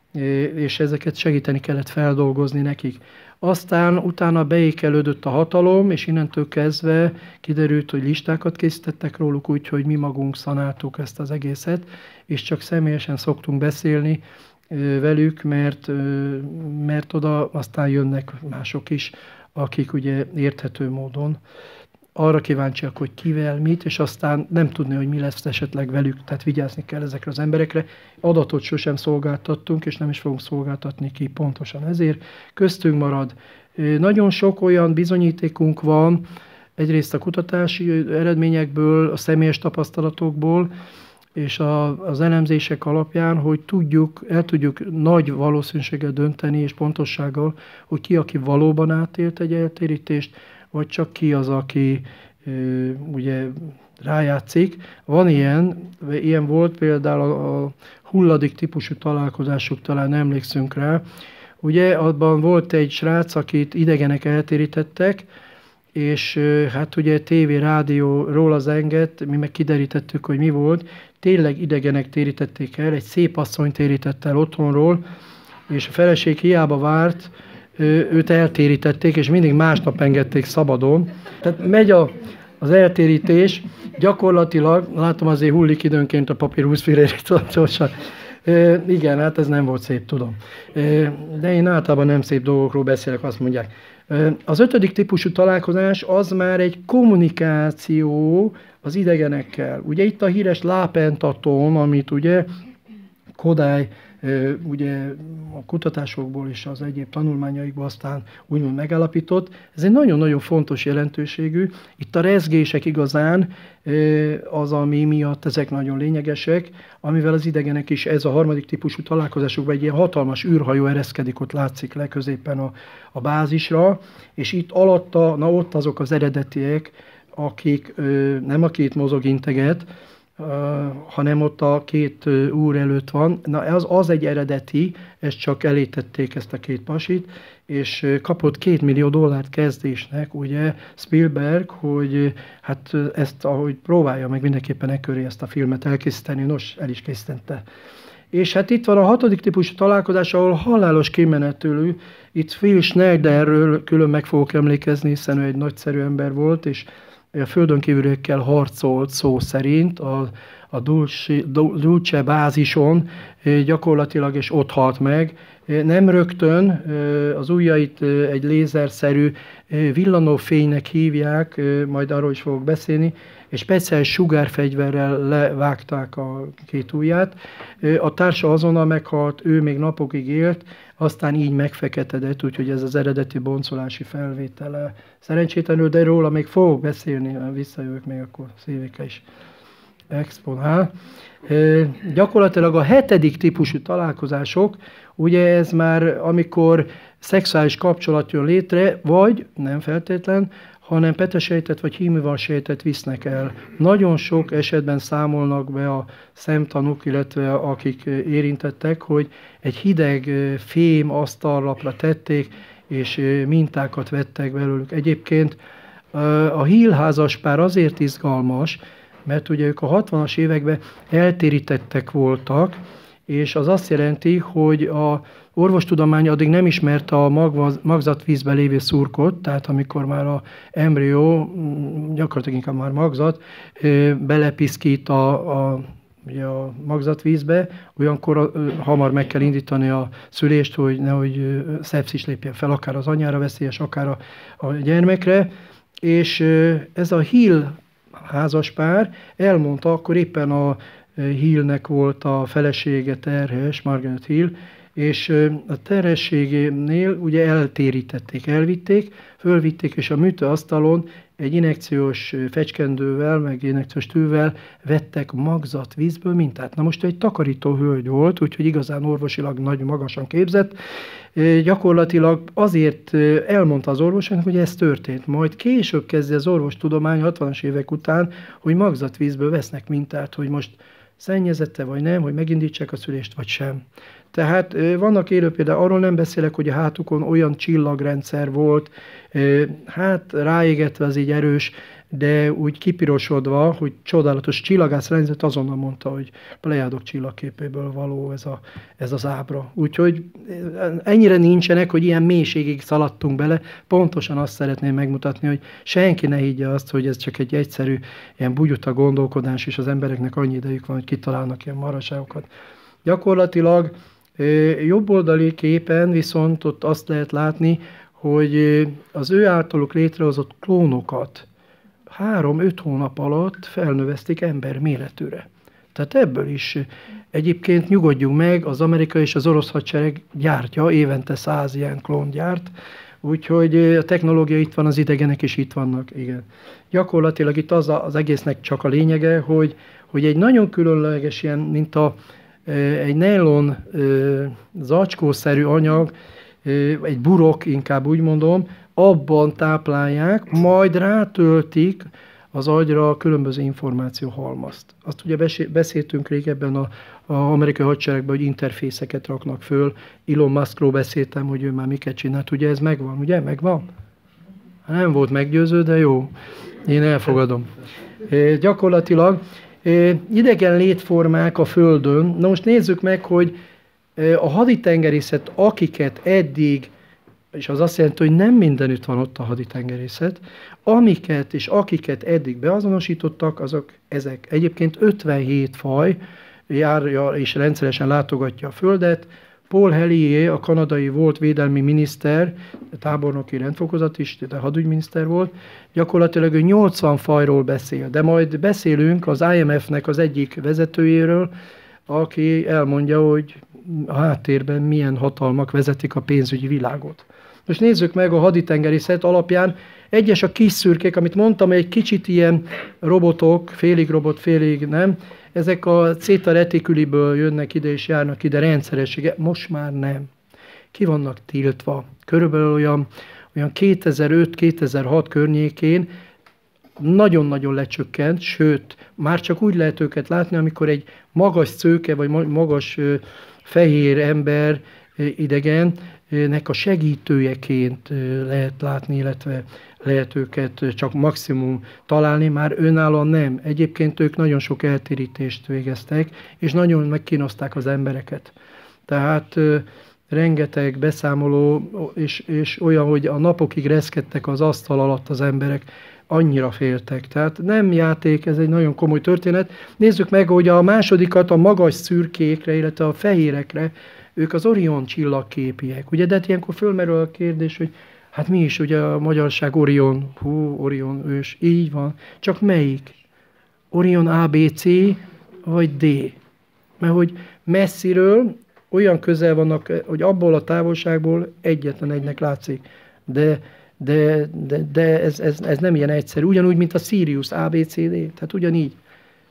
és ezeket segíteni kellett feldolgozni nekik. Aztán utána beékelődött a hatalom, és innentől kezdve kiderült, hogy listákat készítettek róluk, úgyhogy mi magunk szanáltuk ezt az egészet, és csak személyesen szoktunk beszélni velük, mert, mert oda aztán jönnek mások is, akik ugye érthető módon arra kíváncsiak, hogy kivel, mit, és aztán nem tudni, hogy mi lesz esetleg velük, tehát vigyázni kell ezekre az emberekre. Adatot sosem szolgáltattunk, és nem is fogunk szolgáltatni ki pontosan ezért. Köztünk marad. Nagyon sok olyan bizonyítékunk van, egyrészt a kutatási eredményekből, a személyes tapasztalatokból, és a, az elemzések alapján, hogy tudjuk, el tudjuk nagy valószínűséggel dönteni, és pontossággal, hogy ki, aki valóban átélt egy eltérítést, vagy csak ki az, aki ö, ugye rájátszik. Van ilyen, ilyen volt például a, a hulladik típusú találkozásuk, talán emlékszünk rá. Ugye abban volt egy srác, akit idegenek eltérítettek, és hát ugye tévé, rádióról az enged, mi meg kiderítettük, hogy mi volt. Tényleg idegenek térítették el, egy szép asszony térített el otthonról, és a feleség hiába várt, őt eltérítették, és mindig másnap engedték szabadon. Tehát megy a, az eltérítés, gyakorlatilag, látom azért hullik időnként a papír húszfélérítósan. E, igen, hát ez nem volt szép, tudom. E, de én általában nem szép dolgokról beszélek, azt mondják. E, az ötödik típusú találkozás az már egy kommunikáció az idegenekkel. Ugye itt a híres lápentaton, amit ugye Kodály ugye a kutatásokból és az egyéb tanulmányaikból aztán úgymond megállapított. Ez egy nagyon-nagyon fontos jelentőségű. Itt a rezgések igazán az, ami miatt ezek nagyon lényegesek, amivel az idegenek is ez a harmadik típusú találkozásokban egy ilyen hatalmas űrhajó ereszkedik, ott látszik le középen a, a bázisra, és itt alatta, na ott azok az eredetiek, akik nem a két mozog integet, Uh, hanem ott a két uh, úr előtt van. Na az, az egy eredeti, ezt csak elétették ezt a két pasit, és uh, kapott két millió dollárt kezdésnek, ugye Spielberg, hogy uh, hát uh, ezt, ahogy próbálja meg mindenképpen e köré ezt a filmet elkészíteni, nos, el is készítette. És hát itt van a hatodik típusú találkozás, ahol halálos kimenetülő, itt Phil Schneiderről külön meg fogok emlékezni, hiszen ő egy nagyszerű ember volt, és a földön kívüliekkel harcolt szó szerint a, a Dulce, Dulce bázison gyakorlatilag, és ott halt meg. Nem rögtön, az ujjait egy lézerszerű villanófénynek hívják, majd arról is fogok beszélni, és speciális sugárfegyverrel levágták a két ujját. A társa azonnal meghalt, ő még napokig élt, aztán így megfeketedett, úgyhogy ez az eredeti boncolási felvétele szerencsétlenül, de róla még fogok beszélni, visszajövök még akkor szévéke is. exponál. Gyakorlatilag a hetedik típusú találkozások, ugye ez már amikor szexuális kapcsolat jön létre, vagy nem feltétlen, hanem petesejtet vagy híművalsejtet visznek el. Nagyon sok esetben számolnak be a szemtanúk, illetve akik érintettek, hogy egy hideg fém asztallapra tették, és mintákat vettek belőlük. Egyébként a Hill házaspár azért izgalmas, mert ugye ők a hatvanas években eltérítettek voltak, és az azt jelenti, hogy a orvostudomány addig nem ismerte a magzatvízbe lévő szurkot, tehát amikor már az embrió, gyakorlatilag inkább már magzat, belepiszkít a, a, ugye a magzatvízbe, olyankor hamar meg kell indítani a szülést, hogy nehogy szepszis lépjen fel, akár az anyára veszélyes, akár a, a gyermekre, és ez a Hill házaspár elmondta, akkor éppen a Hillnek volt a felesége terhes, Margaret Hill, és a terhességénél ugye eltérítették, elvitték, fölvitték, és a műtőasztalon egy injekciós fecskendővel, meg injekciós tűvel vettek magzatvízből mintát. Na most egy takarító hölgy volt, úgyhogy igazán orvosilag nagyon magasan képzett. Gyakorlatilag azért elmondta az orvosnak, hogy ez történt. Majd később kezdi az orvostudomány hatvanas évek után, hogy magzatvízből vesznek mintát, hogy most szennyezette vagy nem, hogy megindítsák a szülést vagy sem. Tehát vannak élő például, arról nem beszélek, hogy a hátukon olyan csillagrendszer volt, hát ráégetve az így erős, de úgy kipirosodva, hogy csodálatos csillagászrendszer, azonnal mondta, hogy Plejádok csillagképéből való ez, a, ez az ábra. Úgyhogy ennyire nincsenek, hogy ilyen mélységig szaladtunk bele, pontosan azt szeretném megmutatni, hogy senki ne higgye azt, hogy ez csak egy egyszerű ilyen bugyuta gondolkodás, és az embereknek annyi idejük van, hogy kitalálnak ilyen maraságokat. Gyakorlatilag jobboldali képen viszont ott azt lehet látni, hogy az ő általuk létrehozott klónokat három-öt hónap alatt felnövezték ember méretűre. Tehát ebből is egyébként nyugodjunk meg, az amerikai és az orosz hadsereg gyártja, évente száz ilyen klón gyárt, úgyhogy a technológia itt van, az idegenek is itt vannak, igen. Gyakorlatilag itt az a, az egésznek csak a lényege, hogy, hogy egy nagyon különleges ilyen, mint a egy nylon zacskószerű anyag, egy burok, inkább úgy mondom, abban táplálják, majd rátöltik az agyra a különböző információhalmazt. Azt ugye beszéltünk régebben az amerikai hadseregben, hogy interfészeket raknak föl. Elon Muskról beszéltem, hogy ő már miket csinált. Ugye ez megvan, ugye? Megvan? Nem volt meggyőző, de jó. Én elfogadom. E, gyakorlatilag idegen létformák a Földön. Na most nézzük meg, hogy a haditengerészet, akiket eddig, és az azt jelenti, hogy nem mindenütt van ott a haditengerészet, amiket és akiket eddig beazonosítottak, azok ezek. Egyébként ötvenhét faj járja és rendszeresen látogatja a Földet. Paul Hellyer, a kanadai volt védelmi miniszter, tábornoki rendfokozat is, de hadügyminiszter volt, gyakorlatilag ő nyolcvan fajról beszél, de majd beszélünk az I M F-nek az egyik vezetőjéről, aki elmondja, hogy a háttérben milyen hatalmak vezetik a pénzügyi világot. Most nézzük meg a haditengerészet alapján. Egyes a kis szürkék, amit mondtam, egy kicsit ilyen robotok, félig robot, félig nem, ezek a Zeta Reticuli-ből jönnek ide és járnak ide rendszeressége. Most már nem. Ki vannak tiltva. Körülbelül olyan, olyan kétezer-öt kétezer-hat környékén nagyon-nagyon lecsökkent, sőt, már csak úgy lehet őket látni, amikor egy magas szőke, vagy magas fehér ember, idegennek a segítőjeként lehet látni, illetve lehet őket csak maximum találni, már önállóan nem. Egyébként ők nagyon sok eltérítést végeztek, és nagyon megkínozták az embereket. Tehát rengeteg beszámoló, és, és olyan, hogy a napokig reszkedtek az asztal alatt az emberek, annyira féltek. Tehát nem játék, ez egy nagyon komoly történet. Nézzük meg, hogy a másodikat a magas szürkékre, illetve a fehérekre, ők az Orion csillagképiek. Ugye, de hát ilyenkor fölmerül a kérdés, hogy hát mi is, ugye a magyarság Orion, hú, Orion ős, így van. Csak melyik? Orion A, B, C vagy D? Mert hogy messziről olyan közel vannak, hogy abból a távolságból egyetlen egynek látszik. De De, de, de ez, ez, ez nem ilyen egyszerű. Ugyanúgy, mint a Sirius A, B, C, D. Tehát ugyanígy.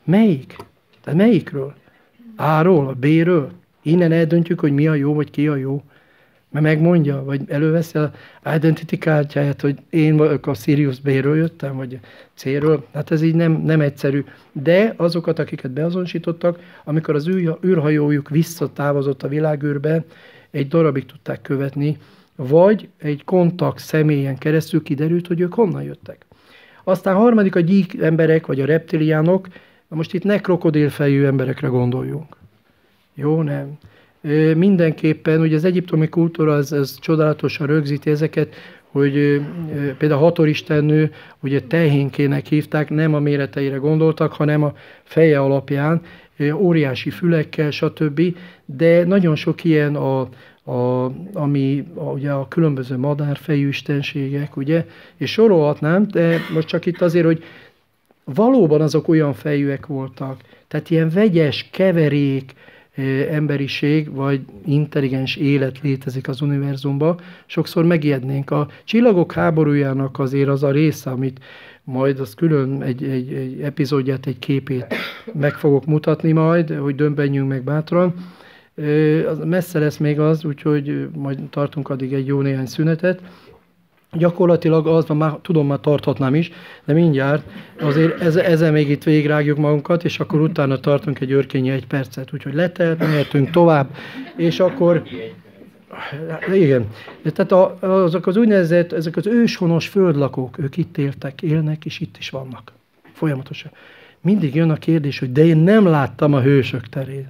Melyik? Tehát melyikről? A-ról, a B-ről? Innen eldöntjük, hogy mi a jó, vagy ki a jó. Mert megmondja, vagy előveszi az identity kártyáját, hogy én vagyok a Sirius B-ről jöttem, vagy C-ről. Hát ez így nem, nem egyszerű. De azokat, akiket beazonosítottak, amikor az űrhajójuk visszatávozott a világűrbe, egy darabig tudták követni, vagy egy kontakt személyen keresztül kiderült, hogy ők honnan jöttek. Aztán harmadik a gyík emberek, vagy a reptiliánok. Most itt ne krokodilfejű emberekre gondoljunk. Jó, nem. Mindenképpen, ugye az egyiptomi kultúra az, az csodálatosan rögzíti ezeket, hogy például a Hathor-istennő, ugye tehénkének hívták, nem a méreteire gondoltak, hanem a feje alapján, óriási fülekkel, stb. De nagyon sok ilyen, a, a, ami a, ugye a különböző madárfejű istenségek, ugye, és sorolhatnám, de most csak itt azért, hogy valóban azok olyan fejűek voltak, tehát ilyen vegyes, keverék, emberiség, vagy intelligens élet létezik az univerzumban, sokszor megijednénk. A Csillagok háborújának azért az a része, amit majd az külön egy, egy, egy epizódját, egy képét meg fogok mutatni majd, hogy döbbenjünk meg bátran. Az messze lesz még az, úgyhogy majd tartunk addig egy jó néhány szünetet. Gyakorlatilag az, már tudom, már tarthatnám is, de mindjárt azért ezzel, ezzel még itt végigrágjuk magunkat, és akkor utána tartunk egy örkényi egy percet, úgyhogy letelt, mehetünk tovább, és akkor, igen, tehát a, azok az úgynevezett, ezek az őshonos földlakók, ők itt éltek, élnek, és itt is vannak, folyamatosan. Mindig jön a kérdés, hogy de én nem láttam a hősök terén.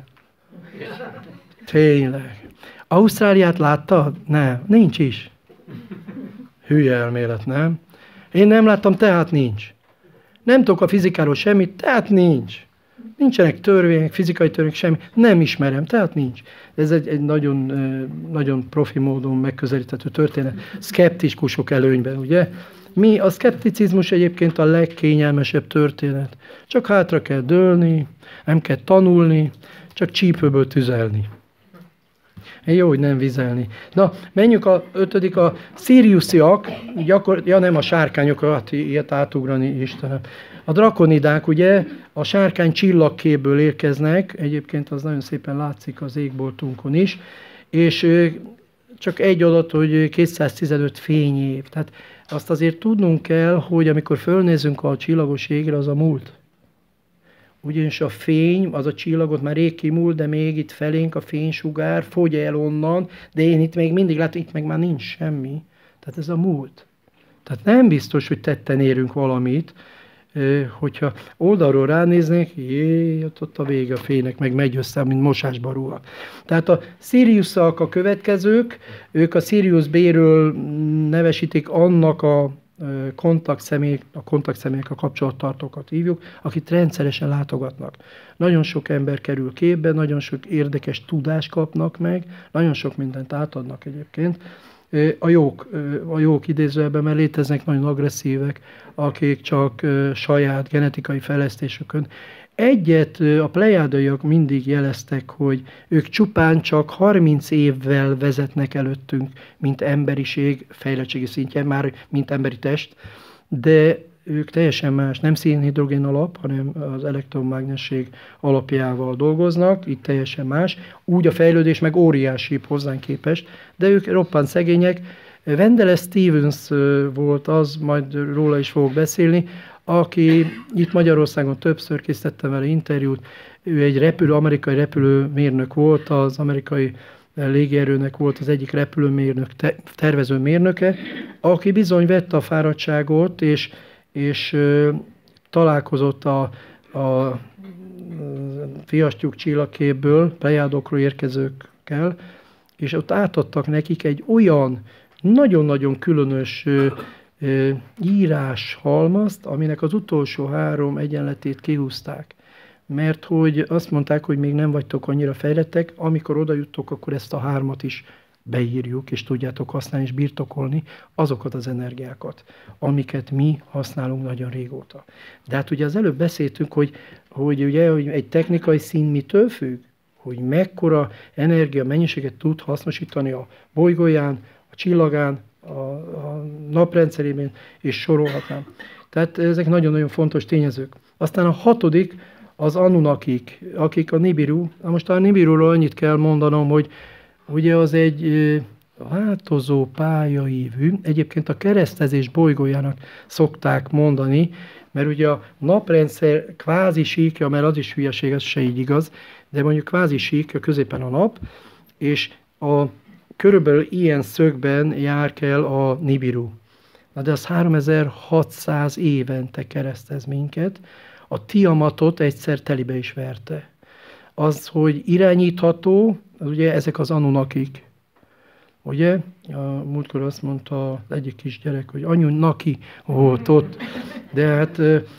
Tényleg. Ausztráliát láttad? Nem, nincs is. Hülye elmélet, nem? Én nem láttam, tehát nincs. Nem tudok a fizikáról semmit, tehát nincs. Nincsenek törvények, fizikai törvények, semmi. Nem ismerem, tehát nincs. Ez egy, egy nagyon, nagyon profi módon megközelíthető történet. Szkeptikusok előnyben, ugye? Mi a szkepticizmus egyébként a legkényelmesebb történet. Csak hátra kell dőlni, nem kell tanulni, csak csípőből tüzelni. Jó, hogy nem vizelni. Na, menjünk a ötödik, a Siriusiak, gyakor, ja nem, a sárkányokat, ilyet átugrani, Istenem. A drakonidák, ugye, a sárkány csillagképből érkeznek, egyébként az nagyon szépen látszik az égboltunkon is, és csak egy adat, hogy kétszáztizenöt fényév. Tehát azt azért tudnunk kell, hogy amikor fölnézünk a csillagos égre, az a múlt. Ugyanis a fény, az a csillagot már rég kimúlt, de még itt felénk a fénysugár, fogy el onnan, de én itt még mindig látom, itt meg már nincs semmi. Tehát ez a múlt. Tehát nem biztos, hogy tetten érünk valamit, hogyha oldalról ránéznék, jé, ott, ott a vége a fénynek, meg megy össze, mint mosásba rúgnak. Tehát a Siriusak a következők, ők a Sirius B-ről nevesítik annak a kontaktszemélyek, a kontaktszemélyek, a kapcsolattartókat hívjuk, akit rendszeresen látogatnak. Nagyon sok ember kerül képbe, nagyon sok érdekes tudást kapnak meg, nagyon sok mindent átadnak egyébként. A jók, a jók idézőjelben, mert léteznek nagyon agresszívek, akik csak saját genetikai fejlesztésükön. Egyet a plejádaiak mindig jeleztek, hogy ők csupán csak harminc évvel vezetnek előttünk, mint emberiség fejlettségi szintjén, már mint emberi test, de ők teljesen más, nem szénhidrogén alap, hanem az elektromágnesség alapjával dolgoznak, itt teljesen más. Úgy a fejlődés meg óriási hozzánk képest, de ők roppant szegények. Wendell Stevens volt az, majd róla is fogok beszélni, aki itt Magyarországon többször készítettem vele interjút, ő egy repülő, amerikai repülőmérnök volt, az amerikai légierőnek volt az egyik repülőmérnök, te, tervező mérnöke, aki bizony vette a fáradtságot, és, és ö, találkozott a, a fiastyúk csillagképből, plejádokról érkezőkkel, és ott átadtak nekik egy olyan nagyon-nagyon különös ö, ö, írás halmazt, aminek az utolsó három egyenletét kihúzták. Mert hogy azt mondták, hogy még nem vagytok annyira fejlettek, amikor oda juttok, akkor ezt a hármat is beírjuk, és tudjátok használni és birtokolni azokat az energiákat, amiket mi használunk nagyon régóta. De hát ugye az előbb beszéltünk, hogy, hogy, ugye, hogy egy technikai szín mitől függ? Hogy mekkora energia mennyiséget tud hasznosítani a bolygóján, a csillagán, a, a naprendszerében, és sorolhatnám. Tehát ezek nagyon-nagyon fontos tényezők. Aztán a hatodik, az Anunnakik, akik a Nibiru. Na most a Nibiruról annyit kell mondanom, hogy ugye az egy változó pályaívű, egyébként a keresztezés bolygójának szokták mondani, mert ugye a naprendszer kvázi síkja, mert az is hülyeség, ez se így igaz, de mondjuk kvázi síkja középen a nap, és a körülbelül ilyen szögben jár kell a Nibiru. Na de az háromezer-hatszáz évente keresztez minket, a Tiamatot egyszer telibe is verte. Az, hogy irányítható, az ugye ezek az Anunnakik. Ugye? A múltkor azt mondta az egyik kisgyerek, hogy anyu Naki volt ott, de hát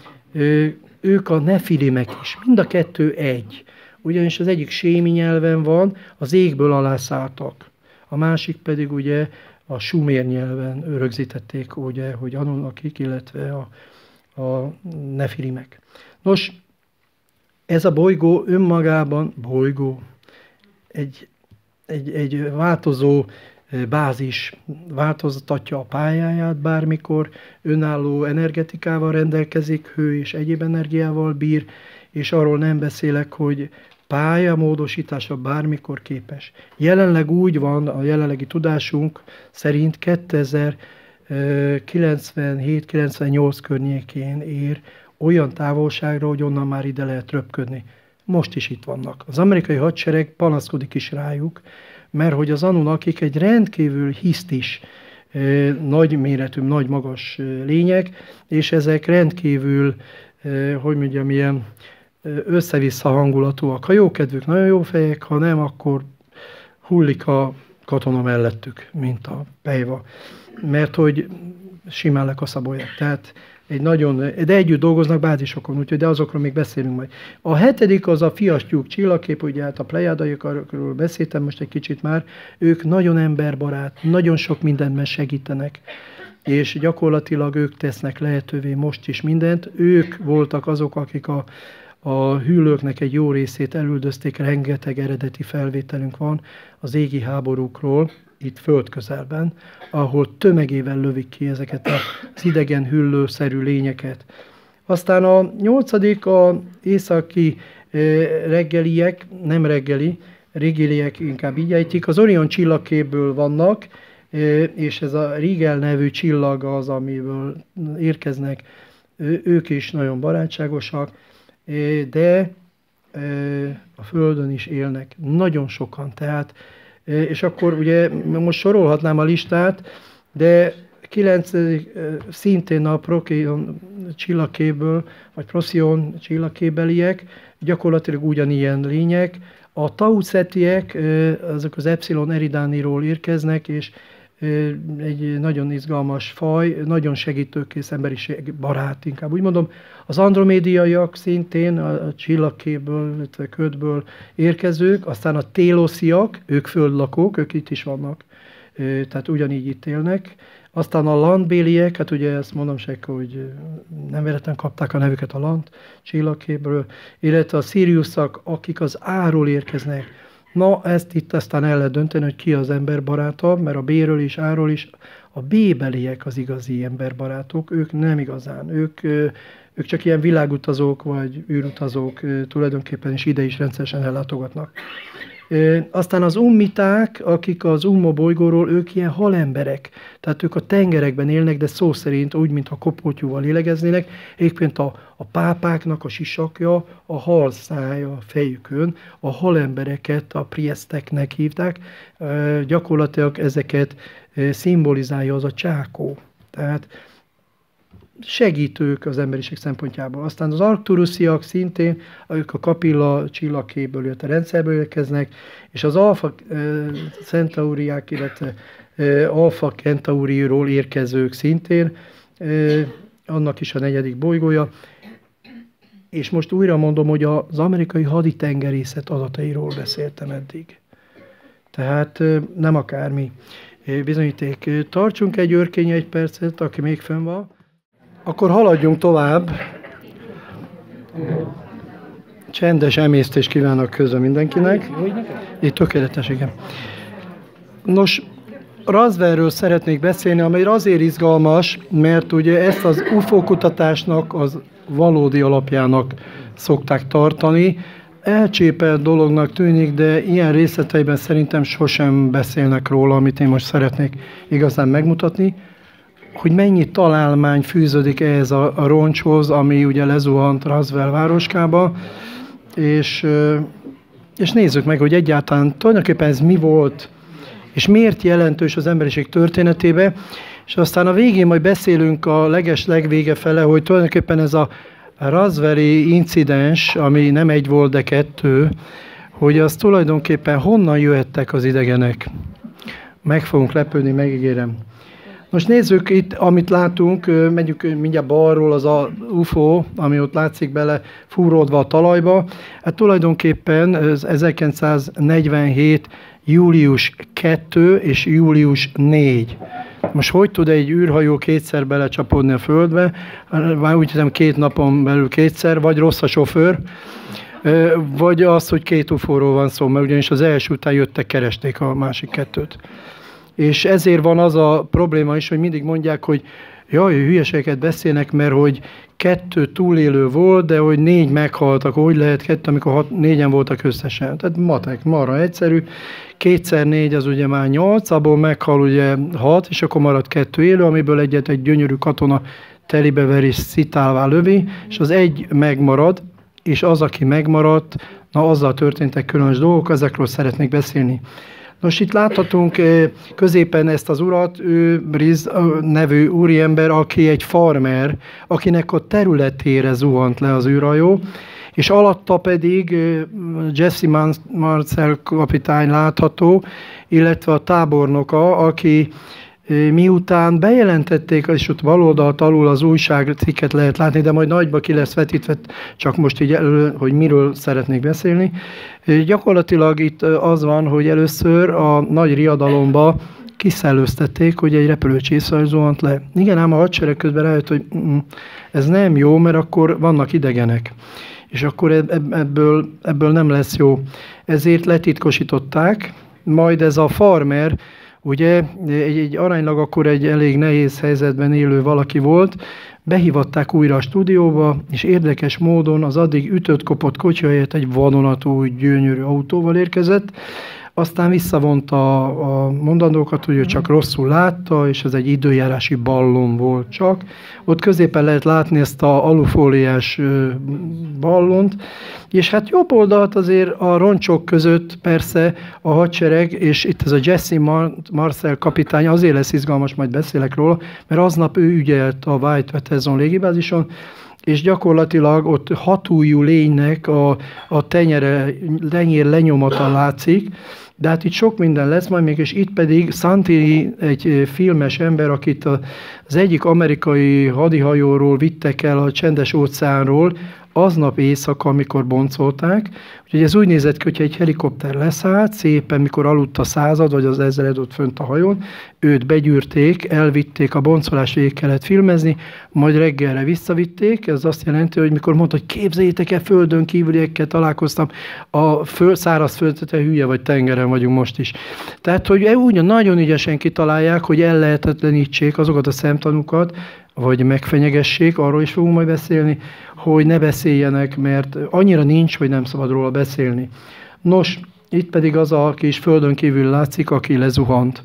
ők a nefilimek is, mind a kettő egy. Ugyanis az egyik sémi nyelven van, az égből alászálltak. A másik pedig ugye a sumér nyelven rögzítették, ugye, hogy Anunnakik, illetve a, a nefilimek. Nos, ez a bolygó önmagában, bolygó, egy, egy, egy változó bázis, változtatja a pályáját bármikor, önálló energetikával rendelkezik, hő és egyéb energiával bír, és arról nem beszélek, hogy pályamódosítása bármikor képes. Jelenleg úgy van, a jelenlegi tudásunk szerint kétezer-kilencvenhét kilencvennyolc környékén ér olyan távolságra, hogy onnan már ide lehet röpködni. Most is itt vannak. Az amerikai hadsereg panaszkodik is rájuk, mert hogy az Anunnakik egy rendkívül hisztis, nagy méretű, nagy magas lények, és ezek rendkívül, hogy mondjam, ilyen össze-vissza hangulatúak. Ha jókedvük, nagyon jó fejek, ha nem, akkor hullik a katona mellettük, mint a pejva. Mert hogy simán lekaszabolják. Tehát egy nagyon, de együtt dolgoznak bázisokon, úgyhogy de azokról még beszélünk majd. A hetedik az a fiastyúk csillagkép, ugye hát a plejádaiakról beszéltem most egy kicsit már, ők nagyon emberbarát, nagyon sok mindenben segítenek, és gyakorlatilag ők tesznek lehetővé most is mindent. Ők voltak azok, akik a A hüllőknek egy jó részét elüldözték, rengeteg eredeti felvételünk van az égi háborúkról, itt földközelben, ahol tömegével lövik ki ezeket az idegen hüllőszerű lényeket. Aztán a nyolcadik a északi reggeliek, nem reggeli, reggeliek inkább így ejtik, az Orion csillagképből vannak, és ez a Rigel nevű csillag az, amiből érkeznek, ők is nagyon barátságosak, de a Földön is élnek nagyon sokan. Tehát, és akkor ugye most sorolhatnám a listát, de kilencedik szintén a Procyon csillagképből, vagy Procyon csillagképbeliek, gyakorlatilag ugyanilyen lények. A Tau Cetiek, azok az Epsilon Eridaniról érkeznek, és egy nagyon izgalmas faj, nagyon segítőkész, emberiség barát, inkább úgy mondom. Az andromédiaiak szintén a csillagképből, illetve ködből érkezők, aztán a télosziak, ők földlakók, ők itt is vannak, tehát ugyanígy itt élnek. Aztán a landbéliek, hát ugye ezt mondom se, hogy nem véletlenül kapták a nevüket a land csillagképből, illetve a Siriuszak, akik az A-ról érkeznek. Na, ezt itt aztán el lehet dönteni, hogy ki az emberbarátabb, mert a B-ről is, A-ról is, a B-beliek az igazi emberbarátok, ők nem igazán, ők, ők csak ilyen világutazók vagy űrutazók, tulajdonképpen is ide is rendszeresen ellátogatnak. Aztán az ummiták, akik az Umma bolygóról, ők ilyen halemberek, tehát ők a tengerekben élnek, de szó szerint úgy, mintha kopótyúval lélegeznének. Egyébként a, a pápáknak a sisakja, a hal szája a fejükön, a halembereket a prieszteknek hívták, e, gyakorlatilag ezeket e, szimbolizálja az a csákó. Tehát segítők az emberiség szempontjából. Aztán az Arcturusziak szintén, ők a Kapilla csillagképből, illetve a rendszerből érkeznek, és az Alfa Centauriák, illetve Alfa Centauriról érkezők szintén, annak is a negyedik bolygója. És most újra mondom, hogy az amerikai haditengerészet adatairól beszéltem eddig. Tehát nem akármi bizonyíték. Tartsunk egy őrkény egy percet, aki még fönn van. Akkor haladjunk tovább. Csendes emésztést kívánok közben mindenkinek. Így tökéletes, igen. Nos, Roswellről szeretnék beszélni, amely azért izgalmas, mert ugye ezt az u f o kutatásnak az valódi alapjának szokták tartani. Elcsépelt dolognak tűnik, de ilyen részleteiben szerintem sosem beszélnek róla, amit én most szeretnék igazán megmutatni, hogy mennyi találmány fűződik ehhez a, a roncshoz, ami ugye lezuhant Roswell városkába, és, és nézzük meg, hogy egyáltalán tulajdonképpen ez mi volt, és miért jelentős az emberiség történetébe, és aztán a végén majd beszélünk a leges legvége fele, hogy tulajdonképpen ez a Roswelli incidens, ami nem egy volt, de kettő, hogy az tulajdonképpen honnan jöhettek az idegenek. Meg fogunk lepődni, megígérem. Most nézzük itt, amit látunk, megyünk mindjárt balról, az a u f o, ami ott látszik bele fúródva a talajba. Hát tulajdonképpen az ezerkilencszáznegyvenhét. július kettő és július négy. Most hogy tud egy űrhajó kétszer belecsapódni a Földbe? Már úgy hiszem két napon belül kétszer, vagy rossz a sofőr, vagy az, hogy két u f o-ról van szó, mert ugyanis az első után jöttek, keresték a másik kettőt. És ezért van az a probléma is, hogy mindig mondják, hogy jaj, hülyeségeket beszélnek, mert hogy kettő túlélő volt, de hogy négy meghaltak, hogy lehet kettő, amikor hat, négyen voltak összesen. Tehát matek, marra egyszerű. Kétszer négy az ugye már nyolc, abból meghal ugye hat, és akkor marad kettő élő, amiből egyet egy gyönyörű katona telibever és szitálvá lövi, és az egy megmarad, és az, aki megmaradt, na azzal történtek különös dolgok, ezekről szeretnék beszélni. Nos, itt láthatunk középen ezt az urat, ő Briz nevű úriember, aki egy farmer, akinek a területére zuhant le az űrhajó, és alatta pedig Jesse Marcel kapitány látható, illetve a tábornoka, aki miután bejelentették, és ott baloldalt alul az újságcikket lehet látni, de majd nagyba ki lesz vetítve, csak most így elő, hogy miről szeretnék beszélni. Gyakorlatilag itt az van, hogy először a nagy riadalomba kiszellőztették, hogy egy repülőcsészár zuhant le. Igen, ám a hadsereg közben rájött, hogy ez nem jó, mert akkor vannak idegenek. És akkor ebből, ebből nem lesz jó. Ezért letitkosították, majd ez a farmer, ugye egy, egy aránylag akkor egy elég nehéz helyzetben élő valaki volt, behívatták újra a stúdióba, és érdekes módon az addig ütött-kopott kocsi helyett egy vadonatúj, gyönyörű autóval érkezett, aztán visszavonta a mondandókat, hogy ő csak rosszul látta, és ez egy időjárási ballon volt csak. Ott középen lehet látni ezt a alufóliás ballont, és hát jobb oldalt azért a roncsok között persze a hadsereg, és itt ez a Jesse Marcel kapitány, azért lesz izgalmas, majd beszélek róla, mert aznap ő ügyelt a White-Wetherson légibázison, és gyakorlatilag ott hatujjú lénynek a, a tenyere, tenyér lenyomata látszik, de hát itt sok minden lesz majd még, és itt pedig Santini, egy filmes ember, akit az egyik amerikai hadihajóról vittek el a Csendes óceánról, aznap éjszaka, amikor boncolták. Úgyhogy ez úgy nézett ki, hogyha egy helikopter leszállt, szépen, mikor aludt a század, vagy az ezred ott fönt a hajón, őt begyűrték, elvitték, a boncolást végig kellett filmezni, majd reggelre visszavitték. Ez azt jelenti, hogy mikor mondta, hogy képzeljétek el, földön kívüliekkel találkoztam, a föl, száraz föld, te hülye vagy, tengeren vagyunk most is. Tehát, hogy úgy nagyon ügyesen kitalálják, hogy ellehetetlenítsék azokat a szemtanúkat, vagy megfenyegessék, arról is fogunk majd beszélni, hogy ne beszéljenek, mert annyira nincs, hogy nem szabad róla beszélni. Nos, itt pedig az a kis földön kívül látszik, aki lezuhant.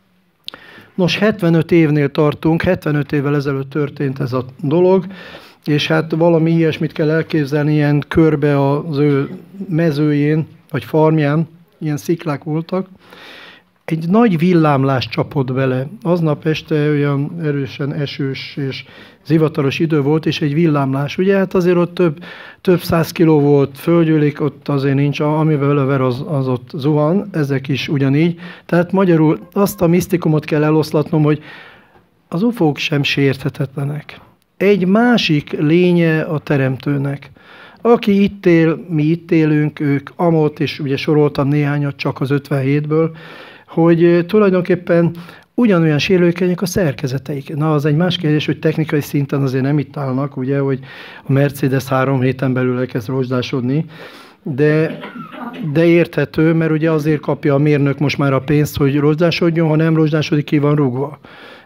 Nos, hetvenöt évnél tartunk, hetvenöt évvel ezelőtt történt ez a dolog, és hát valami ilyesmit kell elképzelni, ilyen körbe az ő mezőjén, vagy farmján, ilyen sziklák voltak. Egy nagy villámlás csapott bele. Aznap este olyan erősen esős és zivataros idő volt, és egy villámlás. Ugye hát azért ott több, több száz kiló volt földgyűlik, ott azért nincs, amivel löver az, az ott zuhan, ezek is ugyanígy. Tehát magyarul azt a misztikumot kell eloszlatnom, hogy az ufók sem sérthetetlenek. Egy másik lénye a teremtőnek. Aki itt él, mi itt élünk, ők amott, és ugye soroltam néhányat csak az ötvenhétből, hogy tulajdonképpen ugyanolyan sérülékenyek a szerkezeteik. Na, az egy más kérdés, hogy technikai szinten azért nem itt állnak, ugye, hogy a Mercedes három héten belül elkezd rozsdásodni, de, de érthető, mert ugye azért kapja a mérnök most már a pénzt, hogy rozsdásodjon, ha nem rozsdásodik, ki van rúgva.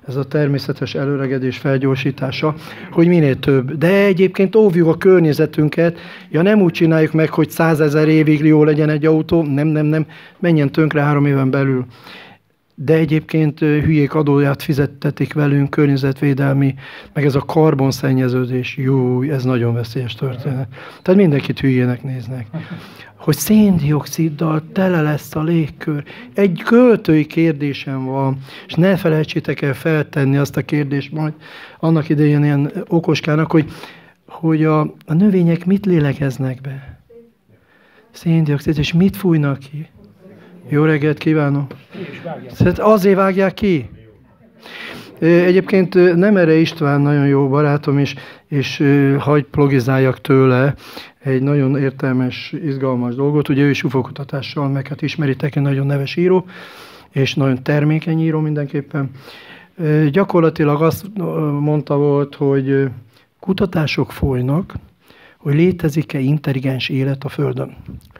ez a természetes előregedés felgyorsítása, hogy minél több. De egyébként óvjuk a környezetünket, ja nem úgy csináljuk meg, hogy százezer évig jó legyen egy autó, nem, nem, nem, menjen tönkre három éven belül. De egyébként hülyék adóját fizettetik velünk, környezetvédelmi, meg ez a karbonszennyeződés, jó, ez nagyon veszélyes történet. Tehát mindenkit hülyének néznek. Hogy széndioxiddal tele lesz a légkör. Egy költői kérdésem van, és ne felejtsétek el feltenni azt a kérdést majd annak idején ilyen okoskának, hogy, hogy a, a növények mit lélegeznek be? Széndioxid, és mit fújnak ki? Jó reggelt kívánok! Azért vágják ki? Egyébként Nemere István nagyon jó barátom, és, és hagy plugizáljak tőle egy nagyon értelmes, izgalmas dolgot. Ugye ő is ufokutatással, meg hát ismeritek, egy nagyon neves író, és nagyon termékeny író mindenképpen. Gyakorlatilag azt mondta volt, hogy kutatások folynak, hogy létezik-e intelligens élet a Földön.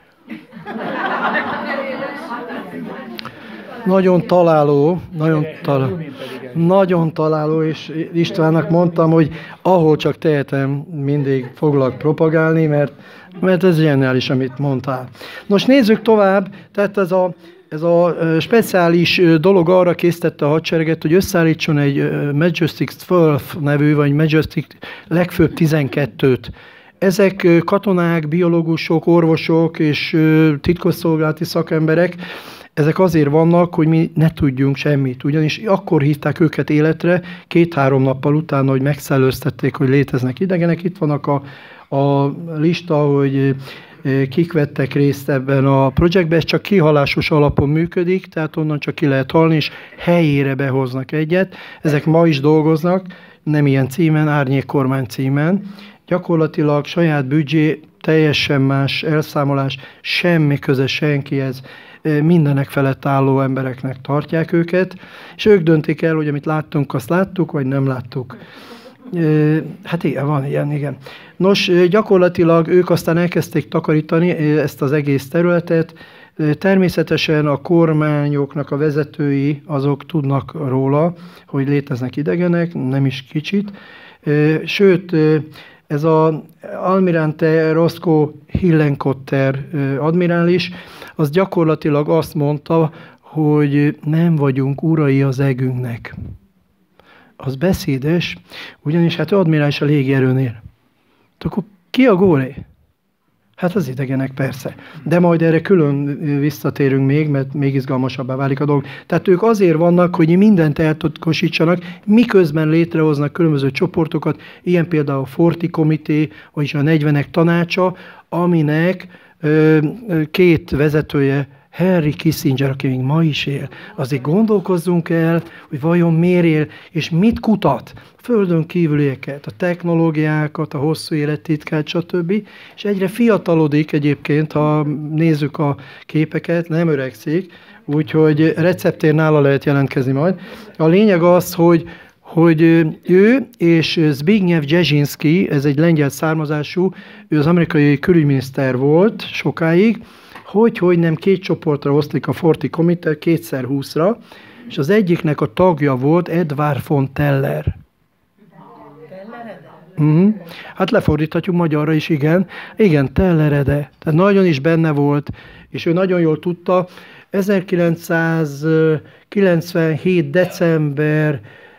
Nagyon találó, nagyon találó, nagyon találó, és Istvánnak mondtam, hogy ahol csak tehetem, mindig foglak propagálni, mert, mert ez zseniális, amit mondtál. Nos, nézzük tovább, tehát ez a, ez a speciális dolog arra késztette a hadsereget, hogy összeállítson egy Majestic tizenkettő nevű, vagy Majestic legfőbb tizenkettőt. Ezek katonák, biológusok, orvosok és titkosszolgálati szakemberek. Ezek azért vannak, hogy mi ne tudjunk semmit, ugyanis akkor hívták őket életre, két-három nappal utána, hogy megszellőztették, hogy léteznek idegenek. Itt vannak a, a lista, hogy kik vettek részt ebben a projektben, ez csak kihalásos alapon működik, tehát onnan csak ki lehet halni, és helyére behoznak egyet. Ezek ma is dolgoznak, nem ilyen címen, árnyékkormány címen. Gyakorlatilag saját büdzsé, teljesen más elszámolás, semmi köze senkihez, mindenek felett álló embereknek tartják őket, és ők döntik el, hogy amit láttunk, azt láttuk, vagy nem láttuk. Hát igen, van ilyen, igen. Nos, gyakorlatilag ők aztán elkezdték takarítani ezt az egész területet. Természetesen a kormányoknak a vezetői, azok tudnak róla, hogy léteznek idegenek, nem is kicsit. Sőt, ez az almirante Roscoe Hillenkotter admirális, az gyakorlatilag azt mondta, hogy nem vagyunk urai az egünknek. Az beszédes, ugyanis hát admirális a légierőnél. Akkor ki a góré? Hát az idegenek persze. De majd erre külön visszatérünk még, mert még izgalmasabbá válik a dolog. Tehát ők azért vannak, hogy mindent eltotkosítsanak, miközben létrehoznak különböző csoportokat, ilyen például a Forti Komité, vagyis a negyvenek tanácsa, aminek ö, két vezetője, Henry Kissinger, aki még ma is él, azért gondolkozzunk el, hogy vajon miért él, és mit kutat. Földön kívülieket, a technológiákat, a hosszú élettitkát, stb. És egyre fiatalodik egyébként, ha nézzük a képeket, nem öregszik, úgyhogy receptér nála lehet jelentkezni majd. A lényeg az, hogy, hogy ő és Zbigniew Brzezinski, ez egy lengyel származású, ő az amerikai külügyminiszter volt sokáig, hogy, hogy nem két csoportra oszlik a Forti Komité, kétszer húszra, és az egyiknek a tagja volt Edward von Teller. Uh-huh. Hát lefordíthatjuk magyarra is, igen. Igen, Tellerede. Tehát nagyon is benne volt, és ő nagyon jól tudta. ezerkilencszázkilencvenhét. december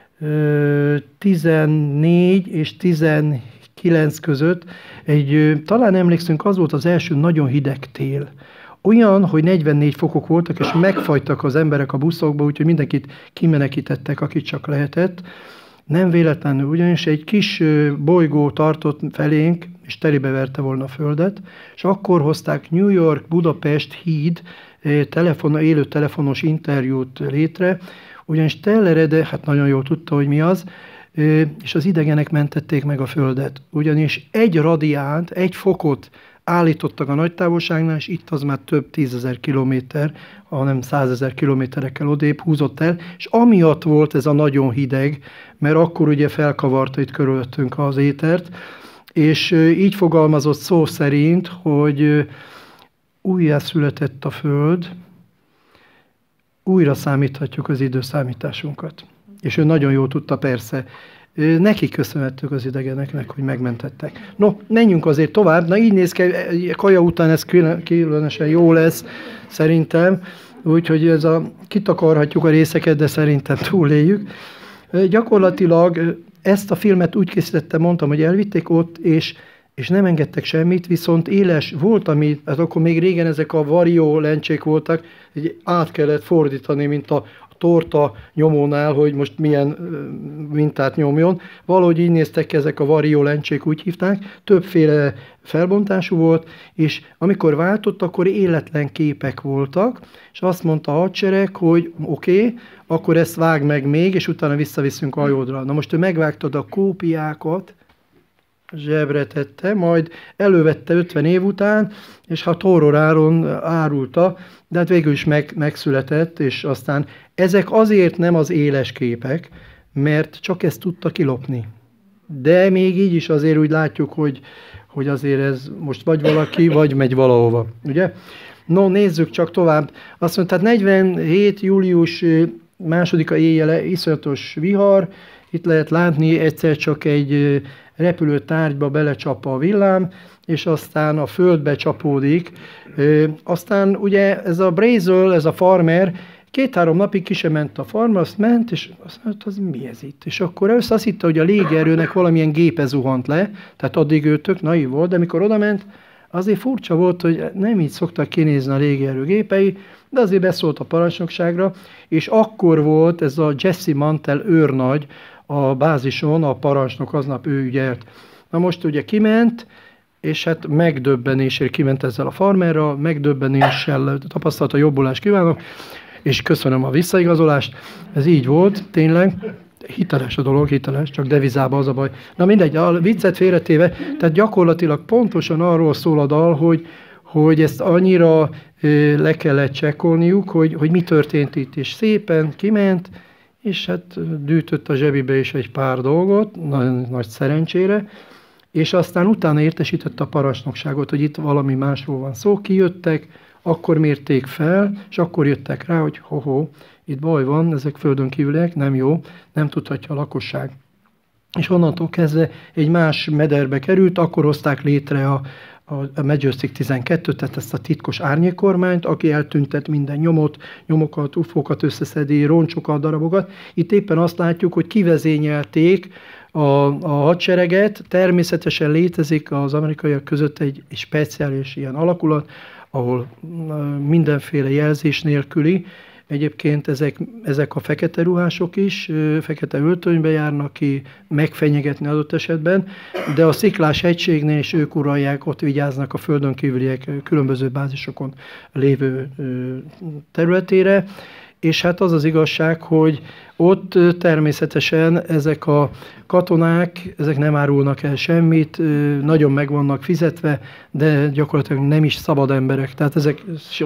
tizennégy és tizenkilenc között egy, talán emlékszünk, az volt az első nagyon hideg tél. Olyan, hogy negyvennégy fokok voltak, és megfagytak az emberek a buszokba, úgyhogy mindenkit kimenekítettek, akit csak lehetett. Nem véletlenül, ugyanis egy kis bolygó tartott felénk, és telibe verte volna a Földet, és akkor hozták New York-Budapest híd telefon, élő telefonos interjút létre, ugyanis Tellerede, hát nagyon jól tudta, hogy mi az, és az idegenek mentették meg a Földet. Ugyanis egy radiánt, egy fokot állítottak a nagy távolságnál, és itt az már több tízezer kilométer, hanem százezer kilométerekkel odébb húzott el, és amiatt volt ez a nagyon hideg, mert akkor ugye felkavarta itt körülöttünk az étert, és így fogalmazott szó szerint, hogy újjászületett a Föld, újra számíthatjuk az időszámításunkat. és ő nagyon jól tudta persze. Neki köszönhettük az idegeneknek, hogy megmentettek. No, menjünk azért tovább. Na így néz ki, kaja után ez különösen jó lesz, szerintem. Úgyhogy ez a, kitakarhatjuk a részeket, de szerintem túléljük. Gyakorlatilag ezt a filmet úgy készítettem, mondtam, hogy elvitték ott, és, és nem engedtek semmit, viszont éles volt, ami, hát akkor még régen ezek a varió lencsék voltak, így át kellett fordítani, mint a torta nyomónál, hogy most milyen mintát nyomjon. Valahogy így néztek ki ezek a varió lencsék, úgy hívták. Többféle felbontású volt, és amikor váltott, akkor életlen képek voltak, és azt mondta a hadsereg, hogy oké, okay, akkor ezt vág meg még, és utána visszaviszünk Ajodra. Na most ő megvágtad a kópiákat, zsebre tette, majd elővette ötven év után, és hát horroráron árulta, de hát végül is meg, megszületett, és aztán ezek azért nem az éles képek, mert csak ezt tudta kilopni. De még így is azért úgy látjuk, hogy, hogy azért ez most vagy valaki, vagy megy valahova, ugye? No, nézzük csak tovább. Azt mondta, tehát negyvenhét július másodika éjjele iszonyatos vihar, itt lehet látni egyszer csak egy repülőtárgyba belecsap a villám, és aztán a földbe csapódik. Aztán ugye ez a Brazel, ez a farmer, két-három napig ki sem ment a farmer, azt ment, és azt mondta, az mi ez itt? És akkor először azt hitte, hogy a légierőnek valamilyen gépe zuhant le, tehát addig ő tök naiv volt, de amikor oda ment, azért furcsa volt, hogy nem így szoktak kinézni a légierő gépei, de azért beszólt a parancsnokságra, és akkor volt ez a Jesse Mantel őrnagy a bázison, a parancsnok aznap ő ügyelt. Na most ugye kiment, és hát megdöbbenésért kiment ezzel a farmerral, megdöbbenéssel tapasztalta, jobbulást kívánok, és köszönöm a visszaigazolást. Ez így volt, tényleg. Hiteles a dolog, hiteles, csak devizában az a baj. Na mindegy, a viccet félretéve, tehát gyakorlatilag pontosan arról szól a dal, hogy, hogy ezt annyira ö, le kellett csekkolniuk, hogy, hogy mi történt itt, és szépen kiment, és hát dűtött a zsebébe is egy pár dolgot, nagy, nagy szerencsére, és aztán utána értesítette a parancsnokságot, hogy itt valami másról van szó, kijöttek, akkor mérték fel, és akkor jöttek rá, hogy ho-ho, itt baj van, ezek földön kívüliek, nem jó, nem tudhatja a lakosság. És onnantól kezdve egy más mederbe került, akkor hozták létre a, a Majestic tizenkettőt, tehát ezt a titkos árnyékkormányt, aki eltüntet minden nyomot, nyomokat, ufókat összeszedi, roncsokat, darabokat. Itt éppen azt látjuk, hogy kivezényelték a, a hadsereget, természetesen létezik az amerikaiak között egy, egy speciális ilyen alakulat, ahol mindenféle jelzés nélküli, egyébként ezek, ezek a fekete ruhások is, fekete öltönybe járnak ki, megfenyegetni adott esetben, de a Sziklás hegységnél is ők uralják, ott vigyáznak a földön kívüliek különböző bázisokon lévő területére, és hát az az igazság, hogy ott természetesen ezek a katonák, ezek nem árulnak el semmit, nagyon meg vannak fizetve, de gyakorlatilag nem is szabad emberek. Tehát ezek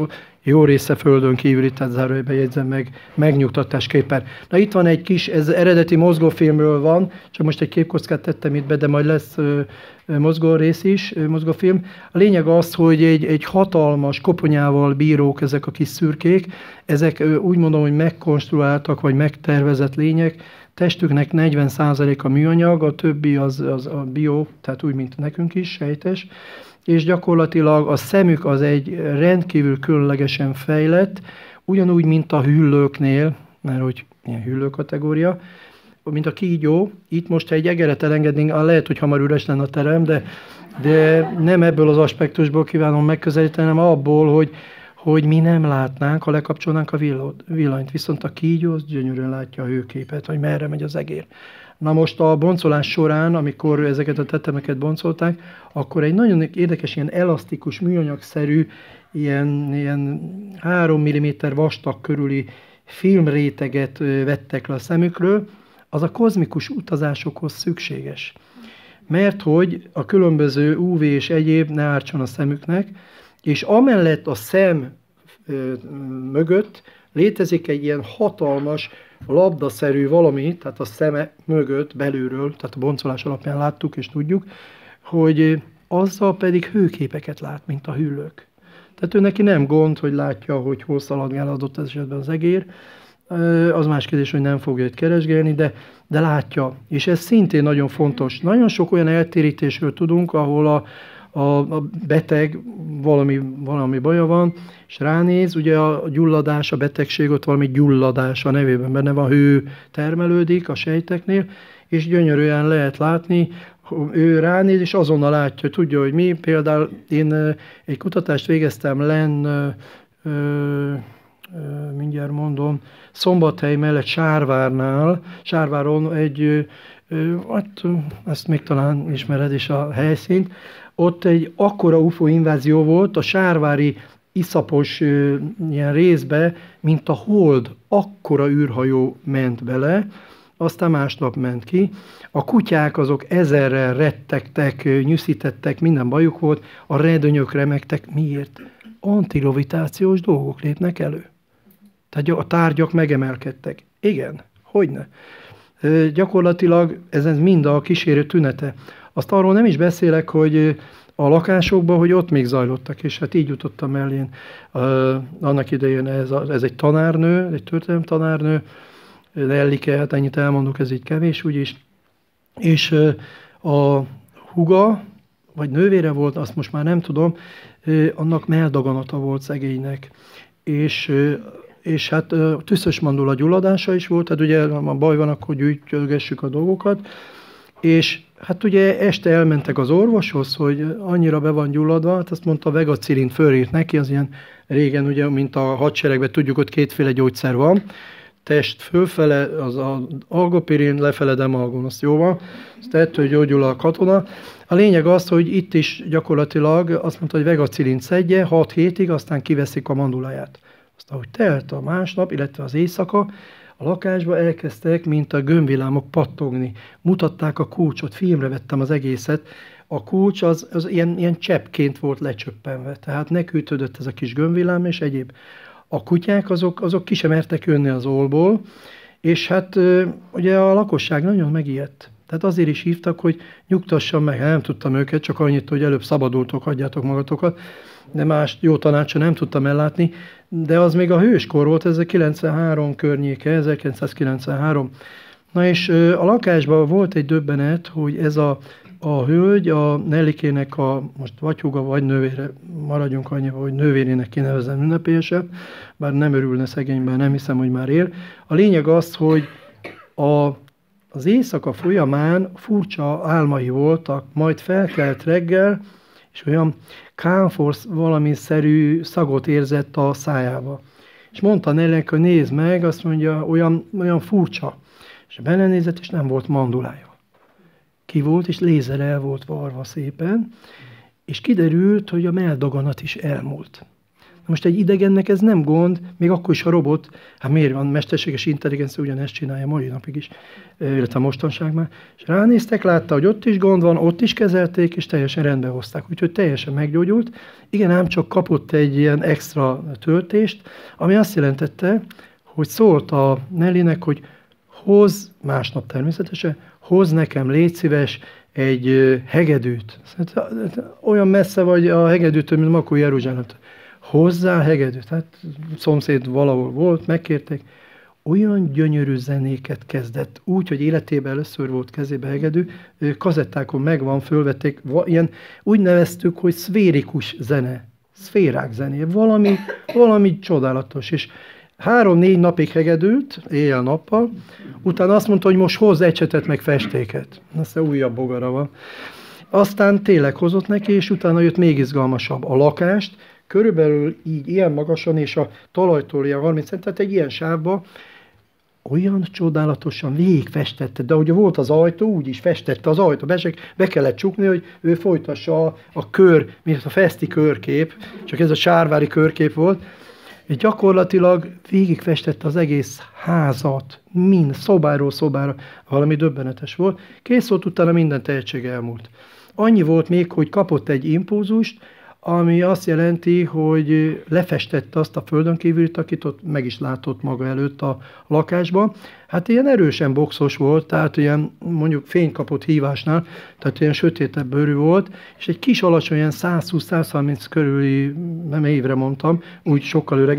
jó része földön kívüli, tehát zárójelben jegyzem meg, megnyugtatásképpen. Na itt van egy kis, ez eredeti mozgófilmről van, csak most egy képkockát tettem itt be, de majd lesz mozgó rész is, mozgófilm. A lényeg az, hogy egy, egy hatalmas koponyával bírók ezek a kis szürkék, ezek úgy mondom, hogy megkonstruáltak, vagy megtervezett lények, testüknek negyven százaléka műanyag, a többi az, az a bio, tehát úgy, mint nekünk is, sejtes, és gyakorlatilag a szemük az egy rendkívül különlegesen fejlett, ugyanúgy, mint a hüllőknél, mert hogy ilyen hüllő kategória, mint a kígyó. Itt most, ha egy egeret elengednénk, lehet, hogy hamar üres lenne a terem, de, de nem ebből az aspektusból kívánom megközelíteni, hanem abból, hogy, hogy mi nem látnánk, ha lekapcsolnánk a villanyt. Viszont a kígyó az gyönyörűen látja a hőképet, hogy merre megy az egér. Na most a boncolás során, amikor ezeket a tetemeket boncolták, akkor egy nagyon érdekes, ilyen elasztikus, műanyagszerű, ilyen, ilyen három milliméter vastag körüli filmréteget vettek le a szemükről, az a kozmikus utazásokhoz szükséges. Mert hogy a különböző ú vé és egyéb ne ártson a szemüknek, és amellett a szem ö, mögött létezik egy ilyen hatalmas, labdaszerű valami, tehát a szeme mögött, belülről, tehát a boncolás alapján láttuk és tudjuk, hogy azzal pedig hőképeket lát, mint a hüllők. Tehát ő neki nem gond, hogy látja, hogy hol szaladgál adott esetben az egér, az más kérdés, hogy nem fogja itt keresgélni, de, de látja. És ez szintén nagyon fontos. Nagyon sok olyan eltérítésről tudunk, ahol a, a, a beteg valami, valami baja van, és ránéz, ugye a gyulladás, a betegség, ott valami gyulladás a nevében benne van, hő termelődik a sejteknél, és gyönyörűen lehet látni, ő ránéz, és azonnal látja, tudja, hogy mi. Például én egy kutatást végeztem lenn, ö, ö, mindjárt mondom, Szombathely mellett Sárvárnál, Sárváron egy, ö, hát ezt még talán ismered is a helyszínt, ott egy akkora u f o invázió volt a sárvári iszapos ö, ilyen részbe, mint a hold, akkora űrhajó ment bele, aztán másnap ment ki. A kutyák azok ezerrel rettegtek, nyűszítettek, minden bajuk volt, a redőnyök remegtek. Miért? Antigravitációs dolgok lépnek elő. Tehát a tárgyak megemelkedtek. Igen, hogyne. E, gyakorlatilag ez, ez mind a kísérő tünete. Azt arról nem is beszélek, hogy a lakásokban, hogy ott még zajlottak, és hát így jutottam el én. E, annak idején ez, a, ez egy tanárnő, egy történelem tanárnő, Ellike, hát ennyit elmondok, ez így kevés úgyis. És a húga, vagy nővére volt, azt most már nem tudom, annak melldaganata volt szegénynek. És, és hát tüszös mandula gyulladása is volt, tehát ugye ha baj van, akkor gyűjtgessük a dolgokat. És hát ugye este elmentek az orvoshoz, hogy annyira be van gyulladva, hát azt mondta, vegacilint fölírt neki, az ilyen régen ugye, mint a hadseregben tudjuk, ott kétféle gyógyszer van, test fölfele, az a algopirin, lefele demalgon, azt jó van, azt ettől gyógyul a katona. A lényeg az, hogy itt is gyakorlatilag azt mondta, hogy vegacilint szedje, hat hétig, aztán kiveszik a manduláját. Aztán, ahogy telt a másnap, illetve az éjszaka, a lakásba elkezdtek, mint a gömbvillámok pattogni. Mutatták a kulcsot, filmre vettem az egészet. A kulcs az, az ilyen, ilyen cseppként volt lecsöppenve, tehát nekütődött ez a kis gömbvillám és egyéb. A kutyák azok, azok ki sem mertek jönni az ólból, és hát ugye a lakosság nagyon megijedt. Tehát azért is hívtak, hogy nyugtassam meg, nem tudtam őket, csak annyit, hogy előbb szabadultok, hagyjátok magatokat, de más jó tanácsa nem tudtam ellátni, de az még a hőskor volt, ez a kilencvenhárom környéke, ezerkilencszázkilencvenhárom. Na és a lakásban volt egy döbbenet, hogy ez a A hölgy, a Nellikének a, most vagy húga, vagy nővére, maradjunk annyival, hogy nővérének kinevezem ünnepélyesebb, bár nem örülne szegényben, nem hiszem, hogy már él. A lényeg az, hogy a, az éjszaka folyamán furcsa álmai voltak, majd felkelt reggel, és olyan kámforsz valamiszerű szagot érzett a szájába. És mondta Nellinek, hogy nézd meg, azt mondja, olyan, olyan furcsa. És belenézett, és nem volt mandulája. Ki volt, és lézerrel volt varva szépen, és kiderült, hogy a melldaganat is elmúlt. Most egy idegennek ez nem gond, még akkor is a robot, hát miért van, mesterséges intelligencia ugyanezt csinálja mai napig is, illetve mostanság már, és ránéztek, látta, hogy ott is gond van, ott is kezelték, és teljesen rendbe hozták, úgyhogy teljesen meggyógyult. Igen, ám csak kapott egy ilyen extra töltést, ami azt jelentette, hogy szólt a Nellinek, hogy hoz, másnap természetesen, hoz nekem, légy szíves, egy hegedűt. Olyan messze vagy a hegedűtől, mint Makó Jeruzsálemtől. Hozzá hegedűt. Hát szomszéd valahol volt, megkérték. Olyan gyönyörű zenéket kezdett. Úgy, hogy életében először volt kezébe hegedű. Kazettákon megvan, fölvették. Ilyen, úgy neveztük, hogy szférikus zene. Szférák zené. Valami, valami csodálatos. És három-négy napig hegedült, éjjel-nappal, utána azt mondta, hogy most hoz ecsetet meg festéket. Aztán újabb bogara van. Aztán tényleg hozott neki, és utána jött még izgalmasabb. A lakást körülbelül így ilyen magasan, és a talajtól ilyen harminc cent, tehát egy ilyen sávba olyan csodálatosan végigfestette, de ugye volt az ajtó, úgy is festette az ajtó, be, be kellett csukni, hogy ő folytassa a, a kör, mint a feszti körkép, csak ez a sárvári körkép volt, és gyakorlatilag végigfestette az egész házat, mind, szobáról szobára, valami döbbenetes volt. Kész volt, utána minden tehetség elmúlt. Annyi volt még, hogy kapott egy impulzust, ami azt jelenti, hogy lefestette azt a földön kívülit, akit ott meg is látott maga előtt a lakásban. Hát ilyen erősen boxos volt, tehát ilyen mondjuk fény kapott hívásnál, tehát ilyen sötétebb bőrű volt, és egy kis alacsony, ilyen száz húsz száz harminc körüli, nem évre mondtam, úgy sokkal öregebb,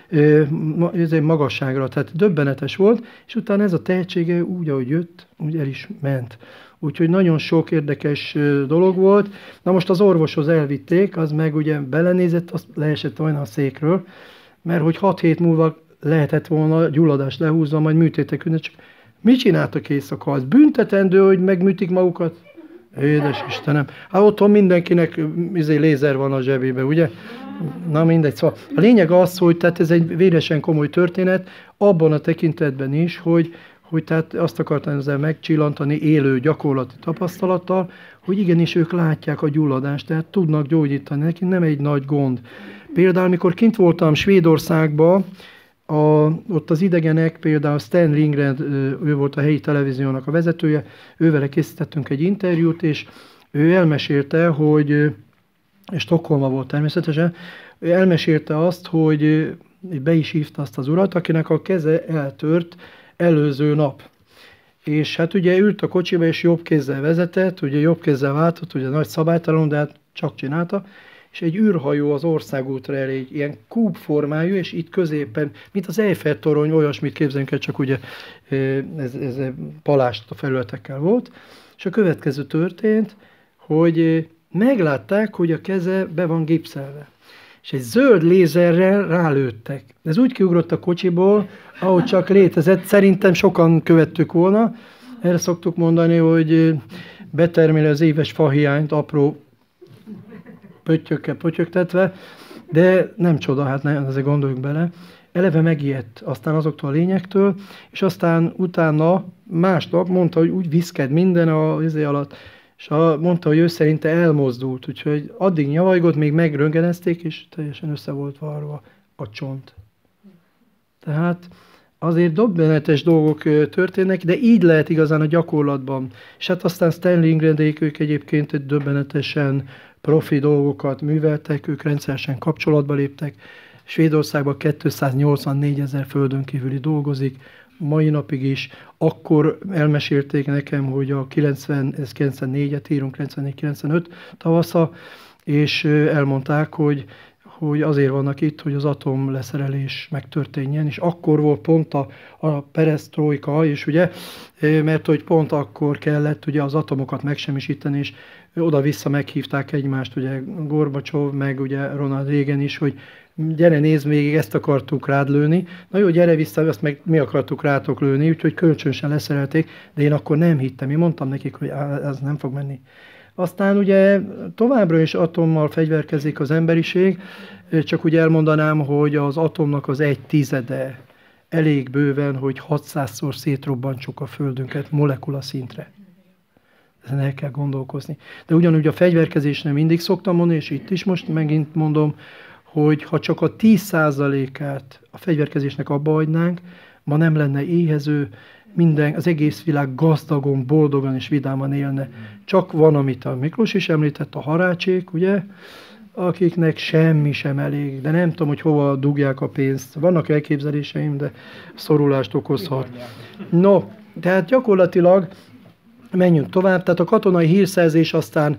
magasságra, tehát döbbenetes volt, és utána ez a tehetsége úgy, ahogy jött, úgy el is ment. Úgyhogy nagyon sok érdekes dolog volt. Na most az orvoshoz elvitték, az meg ugye belenézett, azt leesett olyan a székről, mert hogy hat hét múlva lehetett volna gyulladást lehúzva, majd műtétek ünne, csak mit csináltak éjszaka? Az büntetendő, hogy megműtik magukat? Édes Istenem. Hát otthon mindenkinek izé, lézer van a zsebébe, ugye? Na mindegy. Szóval a lényeg az, hogy tehát ez egy véresen komoly történet, abban a tekintetben is, hogy, hogy tehát azt akartam ezzel megcsillantani élő gyakorlati tapasztalattal, hogy igenis ők látják a gyulladást, tehát tudnak gyógyítani, neki nem egy nagy gond. Például, amikor kint voltam Svédországban, A, ott az idegenek, például Stan Lindgren, ő volt a helyi televíziónak a vezetője, ővele készítettünk egy interjút, és ő elmesélte, hogy, és Stockholmban volt természetesen, ő elmesélte azt, hogy be is hívta azt az urat, akinek a keze eltört előző nap. És hát ugye ült a kocsiba, és jobb kézzel vezetett, ugye jobb kézzel váltott, ugye nagy szabálytalan, de hát csak csinálta, és egy űrhajó az országútra elég, ilyen kúbformájú, és itt középen, mint az Eiffel-torony, olyasmit képzeljünk el, csak ugye ez, ez palást a felületekkel volt. És a következő történt, hogy meglátták, hogy a keze be van gipszelve. És egy zöld lézerrel rálőttek. Ez úgy kiugrott a kocsiból, ahogy csak létezett. Szerintem sokan követtük volna. Erre szoktuk mondani, hogy betermeli az éves fahiányt apró pöttyökkel pöttyögtetve, de nem csoda, hát ne, azért gondoljunk bele. Eleve megijedt aztán azoktól a lényektől, és aztán utána másnap mondta, hogy úgy viszked minden a izé alatt, és a, mondta, hogy ő szerinte elmozdult, úgyhogy addig nyavajgott, még megröntgenezték, és teljesen össze volt varva a csont. Tehát azért döbbenetes dolgok történnek, de így lehet igazán a gyakorlatban. És hát aztán Stan Lindgrenék, ők egyébként döbbenetesen profi dolgokat műveltek, ők rendszeresen kapcsolatba léptek. Svédországban kétszáznyolcvannégy ezer földön kívüli dolgozik, mai napig is. Akkor elmesélték nekem, hogy a kilencven, ez kilencvennégyet írunk, kilencvennégy kilencvenöt tavasza, és elmondták, hogy, hogy azért vannak itt, hogy az atom leszerelés megtörténjen, és akkor volt pont a, a perestroika, és ugye, mert hogy pont akkor kellett ugye az atomokat megsemmisíteni, és oda-vissza meghívták egymást, ugye Gorbacsov, meg ugye Ronald Reagan is, hogy gyere nézd, még ezt akartuk rád lőni. Na jó, gyere vissza, azt meg mi akartuk rátok lőni, úgyhogy kölcsönösen leszerelték, de én akkor nem hittem. Én mondtam nekik, hogy ez nem fog menni. Aztán ugye továbbra is atommal fegyverkezik az emberiség, csak úgy elmondanám, hogy az atomnak az egy tizede elég bőven, hogy hatszázszor szétrobbantsuk a Földünket molekula szintre. Ezen el kell gondolkozni. De ugyanúgy a fegyverkezésnél mindig szoktam mondani, és itt is most megint mondom, hogy ha csak a tíz százalékát a fegyverkezésnek abba hagynánk, ma nem lenne éhező, minden, az egész világ gazdagon, boldogan és vidáman élne. Csak van, amit a Miklós is említett, a harácsék, ugye, akiknek semmi sem elég, de nem tudom, hogy hova dugják a pénzt. Vannak elképzeléseim, de szorulást okozhat. No, tehát gyakorlatilag menjünk tovább. Tehát a katonai hírszerzés aztán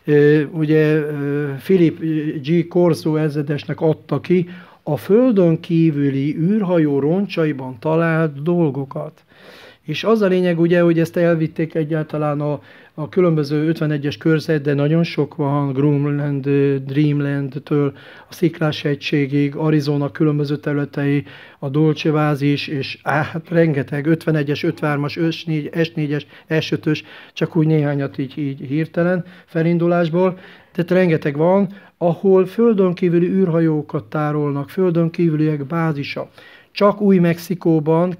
ugye Philip G. Corso ezredesnek adta ki a földön kívüli űrhajó roncsaiban talált dolgokat. És az a lényeg ugye, hogy ezt elvitték egyáltalán a, a különböző ötvenegyes körzet, de nagyon sok van, Grumland, Dreamland-től a Sziklás-hegységig, Arizona különböző területei, a Dolce Vázis, és á, hát rengeteg, ötvenegyes, ötvenhármas, es négyes, es ötös, csak úgy néhányat így, így hirtelen felindulásból. Tehát rengeteg van, ahol földön kívüli űrhajókat tárolnak, földön kívüliek bázisa. Csak Új-Mexikóban,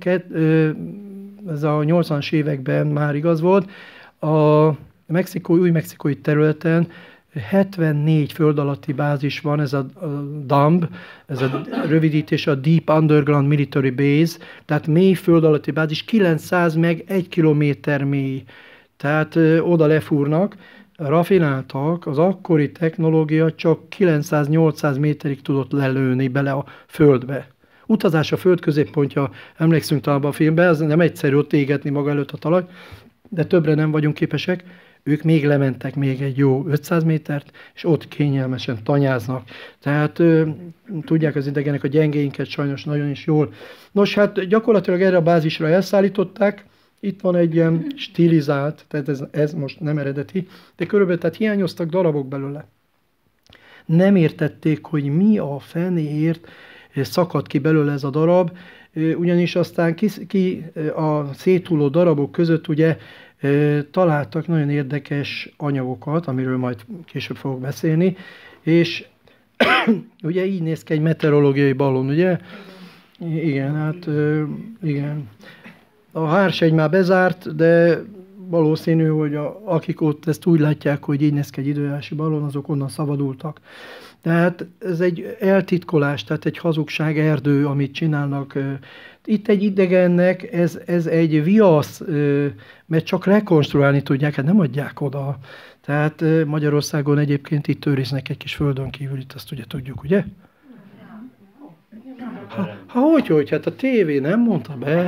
ez a nyolcvanas években már igaz volt, a mexikói, új-mexikói területen hetvennégy föld alatti bázis van, ez a, a D U M B, ez a rövidítés a Deep Underground Military Base, tehát mély föld alatti bázis, kilencszáz meg egy kilométer mély. Tehát ö, oda lefúrnak, rafináltak, az akkori technológia csak kilencszáz-nyolcszáz méterig tudott lelőni bele a földbe. Utazás a föld középpontja, emlékszünk talán a filmben, ez nem egyszerű ott égetni maga előtt a talaj, de többre nem vagyunk képesek. ők még lementek még egy jó ötszáz métert, és ott kényelmesen tanyáznak. Tehát ö, tudják az idegenek a gyengéinket sajnos nagyon is jól. Nos, hát gyakorlatilag erre a bázisra elszállították. Itt van egy ilyen stilizált, tehát ez, ez most nem eredeti, de körülbelül tehát hiányoztak darabok belőle. Nem értették, hogy mi a fenéért szakadt ki belőle ez a darab, ugyanis aztán ki, ki a széthulló darabok között ugye találtak nagyon érdekes anyagokat, amiről majd később fogok beszélni, és ugye így néz ki egy meteorológiai ballon, ugye? Igen, hát igen. A hársegy már bezárt, de valószínű, hogy a, akik ott ezt úgy látják, hogy így néz ki egy időjárási ballon, azok onnan szabadultak. Tehát ez egy eltitkolás, tehát egy hazugság erdő, amit csinálnak. Itt egy idegennek ez, ez egy viasz, mert csak rekonstruálni tudják, hát nem adják oda. Tehát Magyarországon egyébként itt őriznek egy kis földön kívül, itt azt ugye tudjuk, ugye? Ha, ha hogy, hogy, hát a tévé nem mondta be.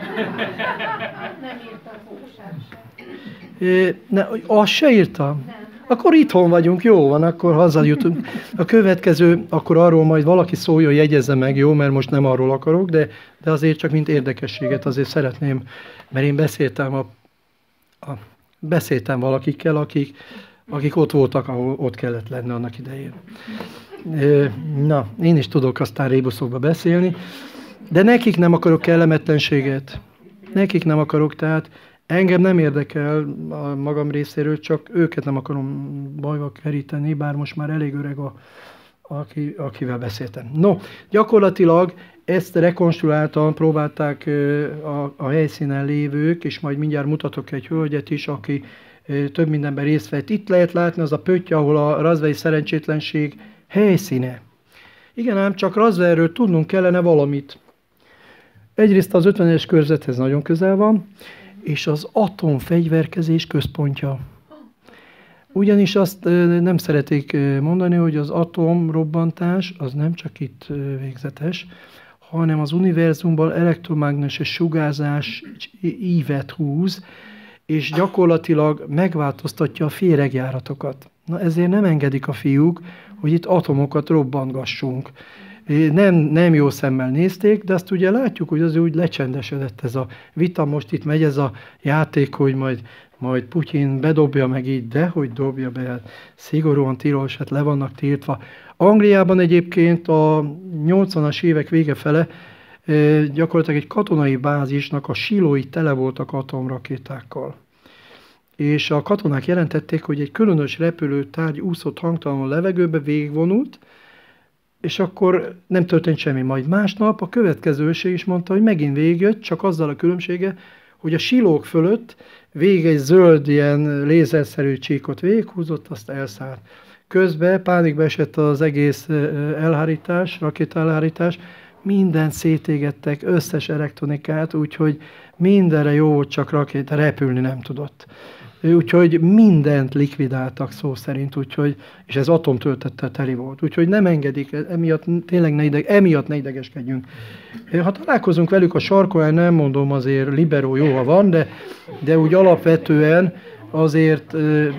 Nem írta a fogság sem. Ne, azt se írtam? Akkor itthon vagyunk, jó van, akkor hazajutunk. A következő, akkor arról majd valaki szóljon, jegyezze meg, jó, mert most nem arról akarok, de, de azért csak mint érdekességet azért szeretném, mert én beszéltem, a, a, beszéltem valakikkel, akik, akik ott voltak, ahol ott kellett lenni annak idején. Na, én is tudok aztán rébuszokba beszélni, de nekik nem akarok kellemetlenséget. Nekik nem akarok, tehát engem nem érdekel a magam részéről, csak őket nem akarom bajba keríteni, bár most már elég öreg, a, aki, akivel beszéltem. No, gyakorlatilag ezt rekonstruáltan próbálták a, a helyszínen lévők, és majd mindjárt mutatok egy hölgyet is, aki több mindenben részt vett. Itt lehet látni az a pötty, ahol a razvai szerencsétlenség helyszíne. Igen, ám csak Razvaerről tudnunk kellene valamit. Egyrészt az ötvenes körzethez nagyon közel van, és az atomfegyverkezés központja. Ugyanis azt nem szeretik mondani, hogy az atomrobbantás az nem csak itt végzetes, hanem az univerzumban elektromágneses sugárzás ívet húz, és gyakorlatilag megváltoztatja a féregjáratokat. Na ezért nem engedik a fiúk, hogy itt atomokat robbantgassunk. Nem, nem jó szemmel nézték, de azt ugye látjuk, hogy azért úgy lecsendesedett ez a vita. Most itt megy ez a játék, hogy majd, majd Putyin bedobja meg így, de hogy dobja be, hát szigorúan tilos, hát le vannak tiltva. Angliában egyébként a nyolcvanas évek vége fele gyakorlatilag egy katonai bázisnak a silói tele voltak atomrakétákkal. És a katonák jelentették, hogy egy különös repülőtárgy úszott hangtalanul a levegőbe, végigvonult, és akkor nem történt semmi. Majd másnap a következő őrség is mondta, hogy megint végigjött, csak azzal a különbsége, hogy a silók fölött végig egy zöld ilyen lézerszerű csíkot végighúzott, azt elszállt. Közben pánikba esett az egész elhárítás, rakétaelhárítás, mindent szétégettek, összes elektronikát, úgyhogy mindenre jó volt, csak rakéta, repülni nem tudott. Úgyhogy mindent likvidáltak szó szerint, úgyhogy, és ez atomtöltettel teli volt. Úgyhogy nem engedik, emiatt tényleg ne, ideg, emiatt ne idegeskedjünk. Ha találkozunk velük a sarkon, nem mondom, azért liberó jó, ha van, de, de úgy alapvetően azért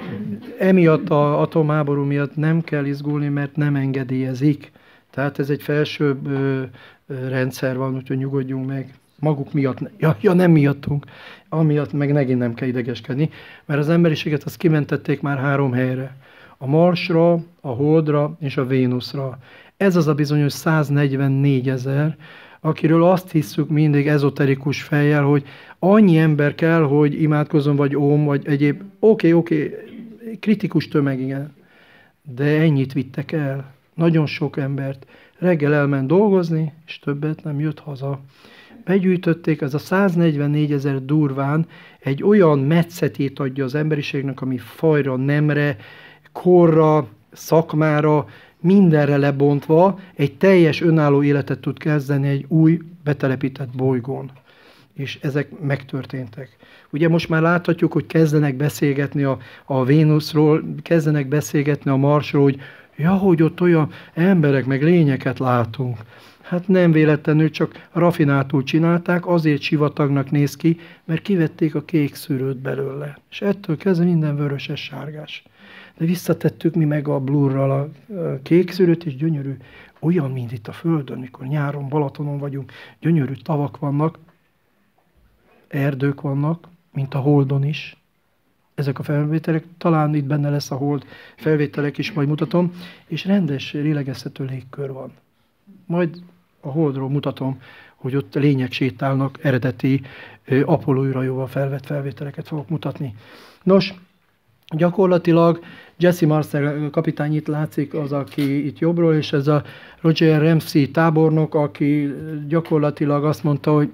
emiatt az atomháború miatt nem kell izgulni, mert nem engedélyezik. Tehát ez egy felsőbb rendszer van, úgyhogy nyugodjunk meg. Maguk miatt, ja, ja nem miattunk, amiatt meg megint nem kell idegeskedni, mert az emberiséget azt kimentették már három helyre. A Marsra, a Holdra és a Vénuszra. Ez az a bizonyos száznegyvennégy ezer, akiről azt hiszük mindig ezoterikus fejjel, hogy annyi ember kell, hogy imádkozzon, vagy óm, vagy egyéb. Oké, okay, oké, okay, kritikus tömeg, igen. De ennyit vittek el. Nagyon sok embert. Reggel elment dolgozni, és többet nem jött haza. Begyűjtötték, ez a száznegyvennégy ezer durván egy olyan metszetét adja az emberiségnek, ami fajra, nemre, korra, szakmára, mindenre lebontva egy teljes önálló életet tud kezdeni egy új betelepített bolygón. És ezek megtörténtek. Ugye most már láthatjuk, hogy kezdenek beszélgetni a, a Vénuszról, kezdenek beszélgetni a Marsról, hogy Ja, hogy ott olyan emberek meg lényeket látunk. Hát nem véletlenül, csak rafináltul csinálták, azért sivatagnak néz ki, mert kivették a kék szűrőt belőle. És ettől kezdve minden vöröses sárgás. De visszatettük mi meg a blurral a kék szűrőt, és gyönyörű, olyan, mint itt a Földön, mikor nyáron Balatonon vagyunk, gyönyörű tavak vannak, erdők vannak, mint a Holdon is. Ezek a felvételek, talán itt benne lesz a Hold felvételek is, majd mutatom, és rendes, lélegezhető légkör van. Majd a Holdról mutatom, hogy ott lények sétálnak, eredeti Apollo űrhajóval felvett felvételeket fogok mutatni. Nos, gyakorlatilag Jesse Marcel kapitány itt látszik, az, aki itt jobbról, és ez a Roger Ramsey tábornok, aki gyakorlatilag azt mondta, hogy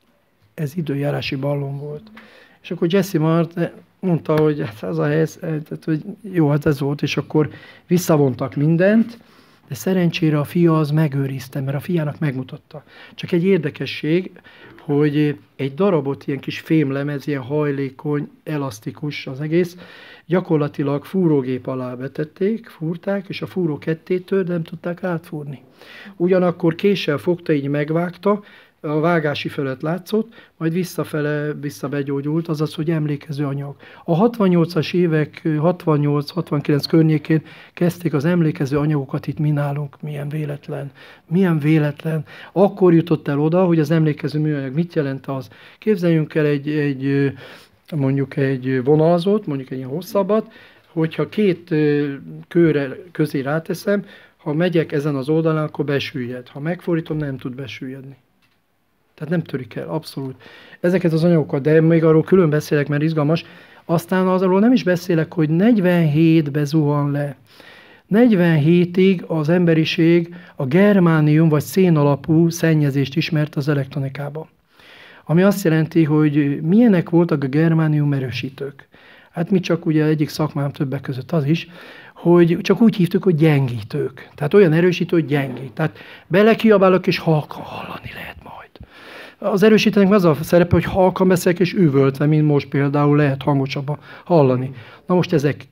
ez időjárási ballon volt. És akkor Jesse Marcel mondta, hogy ez a helyzet, hogy jó, hát ez volt, és akkor visszavontak mindent, de szerencsére a fia az megőrizte, mert a fiának megmutatta. Csak egy érdekesség, hogy egy darabot, ilyen kis fémlemez, ilyen hajlékony, elasztikus az egész, gyakorlatilag fúrógép alá betették, fúrták, és a fúró kettétől nem tudták átfúrni. Ugyanakkor késsel fogta, így megvágta, a vágási felett látszott, majd visszafele visszabegyógyult, azaz, hogy emlékező anyag. A hatvannyolcas évek, hatvannyolc-hatvankilenc környékén kezdték az emlékező anyagokat itt mi nálunk. Milyen véletlen, milyen véletlen. Akkor jutott el oda, hogy az emlékező műanyag mit jelent az. Képzeljünk el egy, egy mondjuk egy vonalzót, mondjuk egy ilyen hosszabbat, hogyha két kőre közé ráteszem, ha megyek ezen az oldalán, akkor besüllyed. Ha megfordítom, nem tud besüllyedni. Tehát nem törik el, abszolút. Ezeket az anyagokat, de még arról külön beszélek, mert izgalmas. Aztán arról nem is beszélek, hogy negyvenhétbe zuhan le. negyvenhétig az emberiség a germánium vagy szén alapú szennyezést ismert az elektronikában. Ami azt jelenti, hogy milyenek voltak a germánium erősítők. Hát mi csak ugye egyik szakmám többek között az is, hogy csak úgy hívtuk, hogy gyengítők. Tehát olyan erősítő, hogy gyengít. Tehát belekiabálok, és halkan hallani lehet majd. Az erősítőnek az a szerepe, hogy halkan beszélek, és üvöltve, mint most például lehet hangosabban hallani. Na most ezek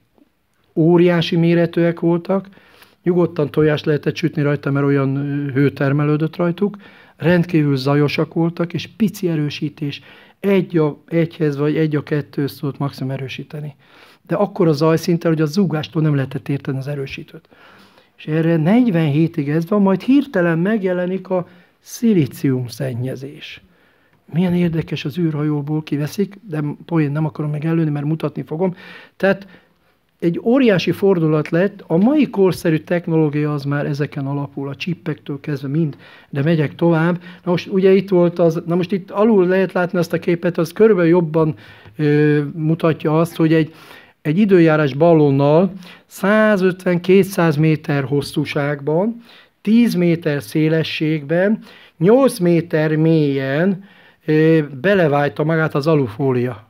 óriási méretűek voltak, nyugodtan tojást lehetett sütni rajta, mert olyan hő termelődött rajtuk, rendkívül zajosak voltak, és pici erősítés, egy a egyhez vagy egy a kettőhöz tudott maximum erősíteni. De akkor a zajszinttel, hogy a zúgástól nem lehetett érteni az erősítőt. És erre negyvenhétig ez van, majd hirtelen megjelenik a szilícium szennyezés. Milyen érdekes, az űrhajóból kiveszik, de poén nem akarom meg előni, mert mutatni fogom. Tehát egy óriási fordulat lett, a mai korszerű technológia az már ezeken alapul, a csippektől kezdve mind, de megyek tovább. Na most ugye itt volt az, na most itt alul lehet látni azt a képet, az körülbelül jobban ö, mutatja azt, hogy egy, egy időjárás ballonnal százötven-kétszáz méter hosszúságban, tíz méter szélességben, nyolc méter mélyen ö, belevájta magát az alufólia.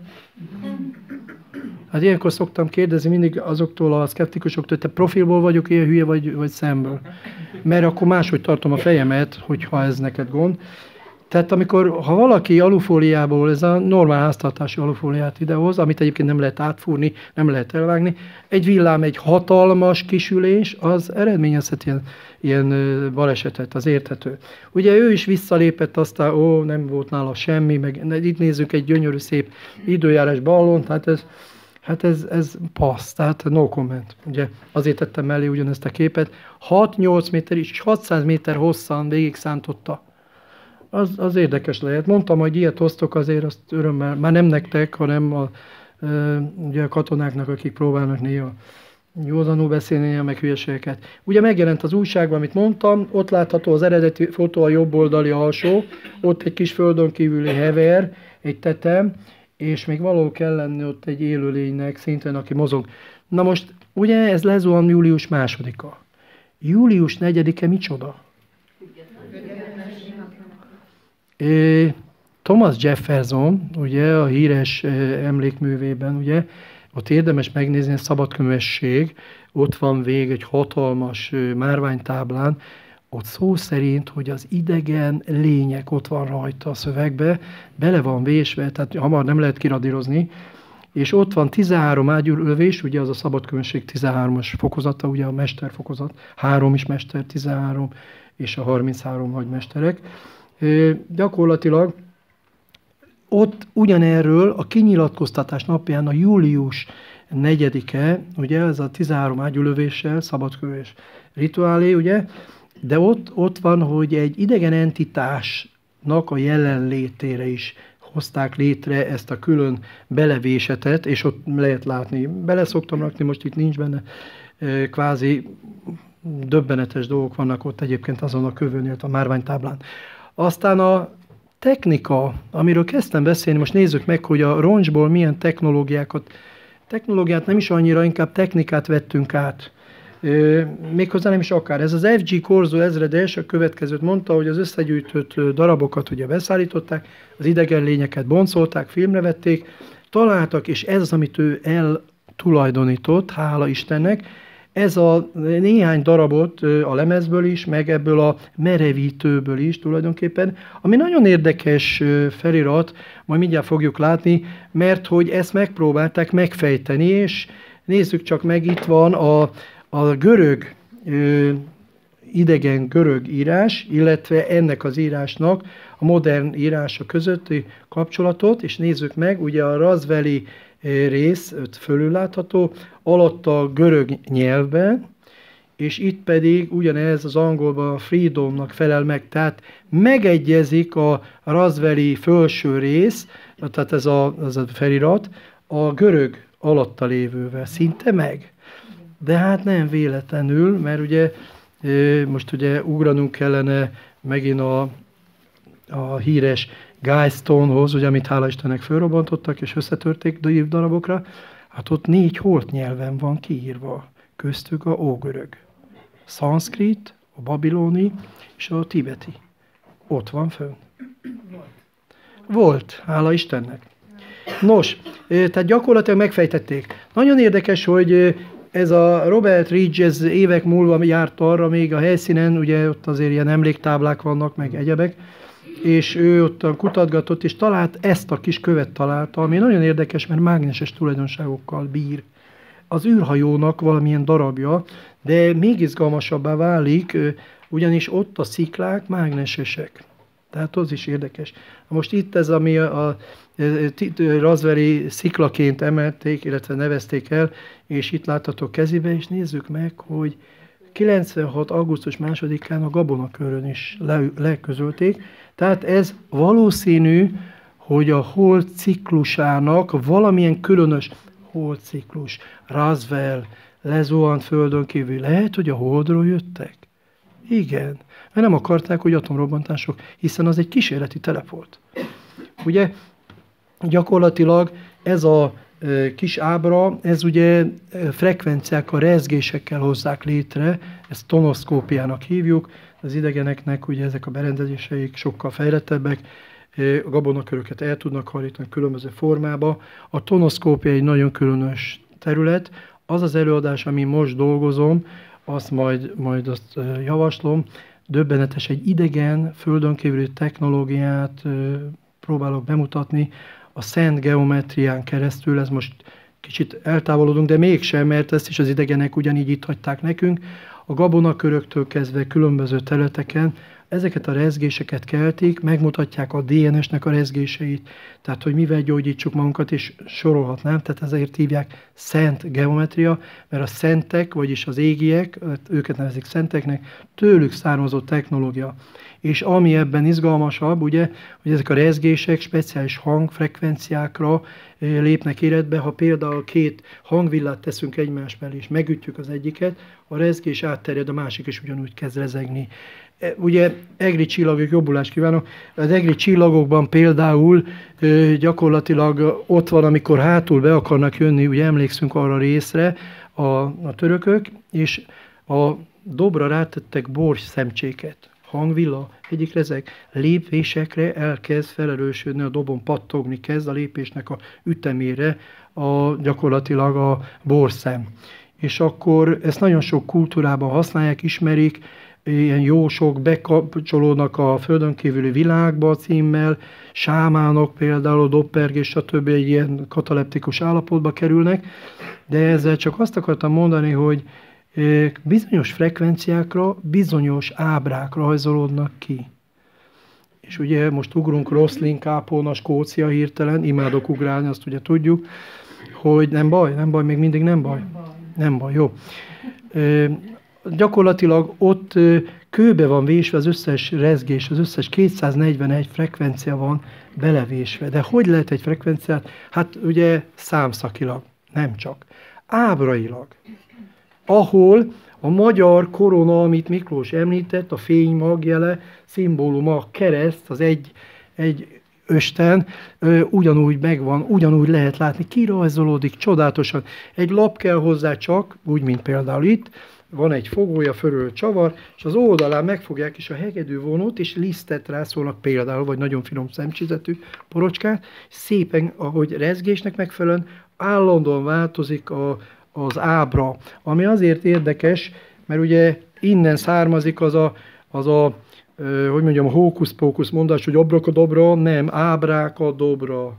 Hát ilyenkor szoktam kérdezni mindig azoktól a szkeptikusoktól, hogy te profilból vagyok ilyen hülye, vagy, vagy szemből. Mert akkor máshogy tartom a fejemet, hogyha ez neked gond. Tehát amikor, ha valaki alufóliából, ez a normál háztartási alufóliát idehoz, amit egyébként nem lehet átfúrni, nem lehet elvágni, egy villám, egy hatalmas kisülés, az eredményezhet ilyen, ilyen balesetet, az érthető. Ugye ő is visszalépett, aztán ó, nem volt nála semmi, meg itt nézzük egy gyönyörű szép időjárás ballon, tehát ez, hát ez, ez passz, tehát no comment. Ugye azért tettem mellé ugyanezt a képet. hat-nyolc méter is, és hatszáz méter hosszan végig szántotta. Az, az érdekes lehet. Mondtam, hogy ilyet hoztok, azért azt örömmel, már nem nektek, hanem a, ugye a katonáknak, akik próbálnak néha józanul beszélni, meg hülyeségeket. Ugye megjelent az újságban, amit mondtam, ott látható az eredeti fotó, a jobb oldali alsó, ott egy kis földön kívüli hever, egy tetem, és még valahol kell lenni ott egy élőlénynek, szintén, aki mozog. Na most, ugye ez lezuhan július másodika. Július negyedike micsoda? É, Thomas Jefferson, ugye, a híres emlékművében, ugye, ott érdemes megnézni a szabadkönyvesség, ott van vég egy hatalmas márványtáblán, ott szó szerint, hogy az idegen lények ott van rajta a szövegbe, bele van vésve, tehát hamar nem lehet kiradírozni, és ott van tizenhárom ágyúlövés, ugye az a szabadközönség tizenhármas fokozata, ugye a mesterfokozat, három is mester, tizenhárom, és a harminchárom nagymesterek. Gyakorlatilag ott ugyanerről a kinyilatkoztatás napján a július negyedike, ugye ez a tizenhárom ágyúlövéssel, szabadkövés rituálé, ugye, de ott, ott van, hogy egy idegen entitásnak a jelenlétére is hozták létre ezt a külön belevésetet, és ott lehet látni, bele szoktam rakni, most itt nincs benne, kvázi döbbenetes dolgok vannak ott egyébként azon a kövőnél, a márványtáblán. Aztán a technika, amiről kezdtem beszélni, most nézzük meg, hogy a roncsból milyen technológiákat, technológiát nem is annyira, inkább technikát vettünk át. Méghozzá nem is akár. Ez az ef gé Corso ezredes a következőt mondta, hogy az összegyűjtött darabokat ugye beszállították, az idegen lényeket boncolták, filmre vették, találtak, és ez az, amit ő eltulajdonított, hála Istennek, ez a néhány darabot a lemezből is, meg ebből a merevítőből is tulajdonképpen, ami nagyon érdekes felirat, majd mindjárt fogjuk látni, mert hogy ezt megpróbálták megfejteni, és nézzük csak meg, itt van a, a görög, ö, idegen görög írás, illetve ennek az írásnak a modern írása közötti kapcsolatot, és nézzük meg, ugye a razveli rész fölül látható, alatt a görög nyelvben, és itt pedig ugyanez az angolban a freedomnak felel meg, tehát megegyezik a razveli felső rész, tehát ez a, ez a felirat, a görög alatta lévővel, szinte meg. De hát nem véletlenül, mert ugye most ugye ugranunk kellene megint a, a híres Guy Stonehoz, ugye, amit hála Istennek fölrobbantottak és összetörték darabokra, hát ott négy holt nyelven van kiírva, köztük a ógörög, szanszkrit, a babiloni és a tibeti. Ott van fönn. Volt, hála Istennek. Nos, tehát gyakorlatilag megfejtették. Nagyon érdekes, hogy ez a Robert Ridge, ez évek múlva járt arra még a helyszínen, ugye ott azért ilyen emléktáblák vannak, meg egyebek, és ő ott kutatgatott, és talált ezt a kis követ találta, ami nagyon érdekes, mert mágneses tulajdonságokkal bír. Az űrhajónak valamilyen darabja, de még izgalmasabbá válik, ugyanis ott a sziklák mágnesesek. Tehát az is érdekes. Most itt ez, ami a, a razveli sziklaként emelték, illetve nevezték el, és itt láthatok kezébe, és nézzük meg, hogy kilencvenhat. augusztus másodikán a Gabonakörön is le, leközölték. Tehát ez valószínű, hogy a hold ciklusának valamilyen különös hold ciklus, Roswell, lezuhant földön kívül. Lehet, hogy a holdról jöttek? Igen. Mert nem akarták, hogy atomrobbantások, hiszen az egy kísérleti telep volt. Ugye gyakorlatilag ez a e, kis ábra, ez ugye frekvenciákkal, rezgésekkel hozzák létre, ezt tonoszkópiának hívjuk, az idegeneknek ugye ezek a berendezéseik sokkal fejlettebbek, a gabonaköröket el tudnak hajlítani különböző formába. A tonoszkópia egy nagyon különös terület, az az előadás, ami most dolgozom, azt majd, majd azt javaslom, döbbenetes, egy idegen, földön kívüli technológiát próbálok bemutatni a szent geometrián keresztül, ez most kicsit eltávolodunk, de mégsem, mert ezt is az idegenek ugyanígy itt hagyták nekünk. A gabonaköröktől kezdve különböző területeken ezeket a rezgéseket keltik, megmutatják a dé en es-nek a rezgéseit, tehát hogy mivel gyógyítsuk magunkat, és sorolhatnám, tehát ezért hívják szent geometria, mert a szentek, vagyis az égiek, őket nevezik szenteknek, tőlük származó technológia. És ami ebben izgalmasabb, ugye, hogy ezek a rezgések speciális hangfrekvenciákra lépnek életbe, ha például két hangvillát teszünk egymás mellé, és megütjük az egyiket, a rezgés átterjed, a másik is ugyanúgy kezd rezegni. Ugye egri csillagok, jobbulást kívánok, az egri csillagokban például gyakorlatilag ott van, amikor hátul be akarnak jönni, ugye emlékszünk arra részre a, a törökök, és a dobra rátettek bors szemcséket. Hangvilla, egyik rezeg, lépésekre elkezd felerősödni, a dobon pattogni kezd a lépésnek a ütemére a, gyakorlatilag a borszem. És akkor ezt nagyon sok kultúrában használják, ismerik, ilyen jósok bekapcsolódnak a földön kívüli világba címmel, sámánok például, doppergés, stb. Egy ilyen kataleptikus állapotba kerülnek, de ezzel csak azt akartam mondani, hogy bizonyos frekvenciákra, bizonyos ábrák rajzolódnak ki. És ugye most ugrunk Rosslyn kápón, a Skócia hirtelen, imádok ugrálni, azt ugye tudjuk, hogy nem baj, nem baj, még mindig nem baj. Nem baj, jó. E, gyakorlatilag ott kőbe van vésve az összes rezgés, az összes kétszáznegyvenegy frekvencia van belevésve. De hogy lehet egy frekvenciát? Hát ugye számszakilag, nem csak. Ábrailag. Ahol a magyar korona, amit Miklós említett, a fény magjele, szimbóluma, a kereszt, az egy, egy östen, ugyanúgy megvan, ugyanúgy lehet látni, kirajzolódik csodálatosan. Egy lap kell hozzá csak, úgy, mint például itt, van egy fogója, fölül csavar, és az oldalán megfogják is a hegedű vonót, és lisztet rászólnak például, vagy nagyon finom szemcsizetű porocskát, szépen, ahogy rezgésnek megfelelően, állandóan változik a, az ábra, ami azért érdekes, mert ugye innen származik az a, az a hogy mondjam, a hókusz-pókusz mondás, hogy abrakadabra, nem, ábrákadobra.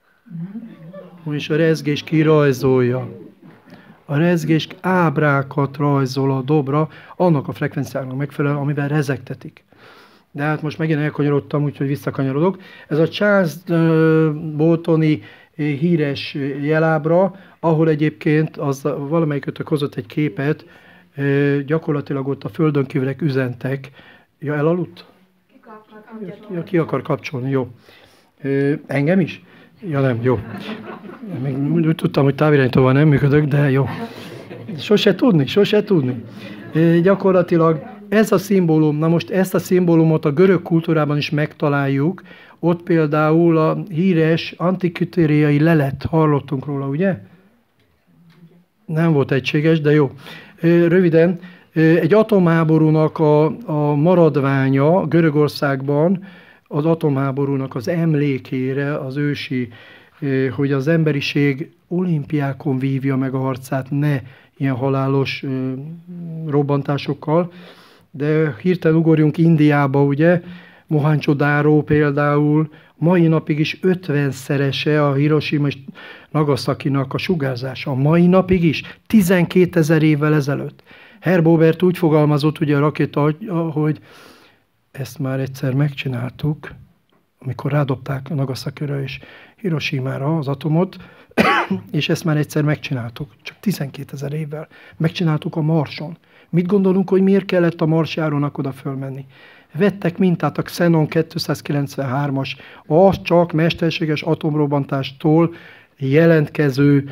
És a rezgés kirajzolja. A rezgés ábrákat rajzol a dobra, annak a frekvenciának megfelelően, amivel rezegtetik. De hát most megint elkanyarodtam, úgyhogy visszakanyarodok. Ez a Charles Boltoni híres jelábra, ahol egyébként az valamelyikötök hozott egy képet, gyakorlatilag ott a földön kívülek üzentek. Ja, elaludt? Ki akar kapcsolni. Ja, ki akar kapcsolni, jó. Ö, engem is? Ja, nem, jó. Még úgy tudtam, hogy távirányítóval nem működök, de jó. Sose tudni, sose tudni. E, gyakorlatilag ez a szimbólum, na most ezt a szimbólumot a görög kultúrában is megtaláljuk. Ott például a híres antikütériai lelet, hallottunk róla, ugye? Nem volt egységes, de jó. E, röviden, egy atomháborúnak a, a maradványa Görögországban, az atomháborúnak az emlékére, az ősi, hogy az emberiség olimpiákon vívja meg a harcát, ne ilyen halálos robbantásokkal, de hirtelen ugorjunk Indiába, ugye, Mohenjo-daro például, mai napig is ötvenszerese a Hiroshima és Nagasakinak a sugárzása. A mai napig is, tizenkétezer évvel ezelőtt. Herbobert úgy fogalmazott, ugye a rakéta, hogy ezt már egyszer megcsináltuk, amikor rádobták Nagasakira és Hiroshimára az atomot, és ezt már egyszer megcsináltuk, csak tizenkétezer évvel. Megcsináltuk a Marson. Mit gondolunk, hogy miért kellett a Marsjárónak oda fölmenni? Vettek mintát a Xenon kétszázkilencvenhármas, az csak mesterséges atomrobbantástól jelentkező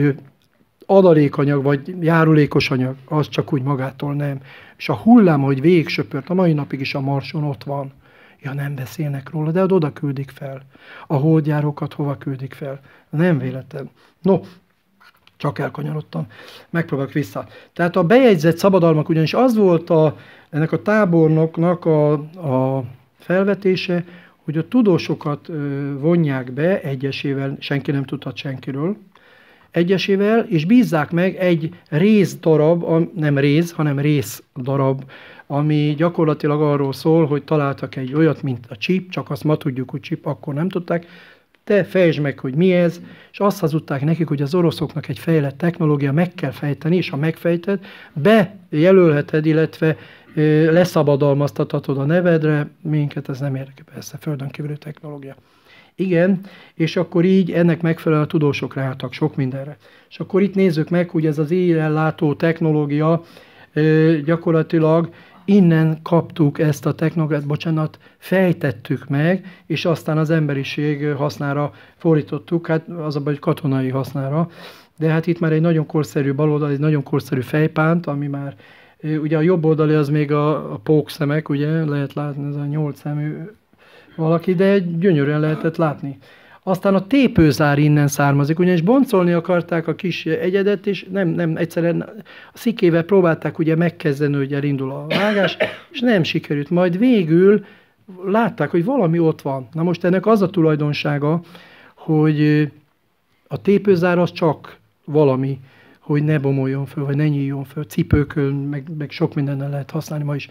adalékanyag, vagy járulékos anyag, az csak úgy magától nem. És a hullám, hogy végig söpört, a mai napig is a Marson ott van. Ja, nem beszélnek róla, de oda küldik fel. A holdjárókat hova küldik fel? Nem véletlen. No, csak elkanyarodtam. Megpróbálok vissza. Tehát a bejegyzett szabadalmak ugyanis az volt a, ennek a tábornoknak a, a felvetése, hogy a tudósokat vonják be egyesével, senki nem tudhat senkiről, egyesével, és bízzák meg egy részdarab, nem rész, hanem részdarab, ami gyakorlatilag arról szól, hogy találtak egy olyat, mint a chip, csak azt ma tudjuk, hogy chip, akkor nem tudták, te fejtsd meg, hogy mi ez, és azt hazudták nekik, hogy az oroszoknak egy fejlett technológia, meg kell fejteni, és ha megfejted, bejelölheted, illetve leszabadalmaztathatod a nevedre, minket ez nem érdekel, persze, földön kívüli technológia. Igen, és akkor így ennek megfelelően a tudósok ráálltak sok mindenre. És akkor itt nézzük meg, hogy ez az éjjellátó technológia gyakorlatilag innen kaptuk ezt a technológiát, bocsánat, fejtettük meg, és aztán az emberiség hasznára fordítottuk, hát az a baj, hogy katonai hasznára. De hát itt már egy nagyon korszerű baloldal, egy nagyon korszerű fejpánt, ami már, ugye a jobb oldali az még a, a pókszemek, ugye, lehet látni, ez a nyolc szemű valaki, de gyönyörűen lehetett látni. Aztán a tépőzár innen származik, ugyanis boncolni akarták a kis egyedet, és nem, nem egyszerűen a szikével próbálták ugye megkezdeni, hogy elindul a vágás, és nem sikerült. Majd végül látták, hogy valami ott van. Na most ennek az a tulajdonsága, hogy a tépőzár az csak valami, hogy ne bomoljon föl, vagy ne nyíljon föl. Cipőkön, meg, meg sok mindennel lehet használni ma is.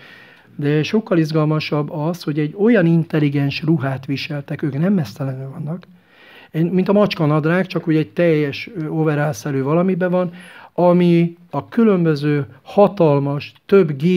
De sokkal izgalmasabb az, hogy egy olyan intelligens ruhát viseltek, ők nem mesztelenül vannak, mint a macskanadrág, csak úgy egy teljes overall-szerű valamiben van, ami a különböző hatalmas, több G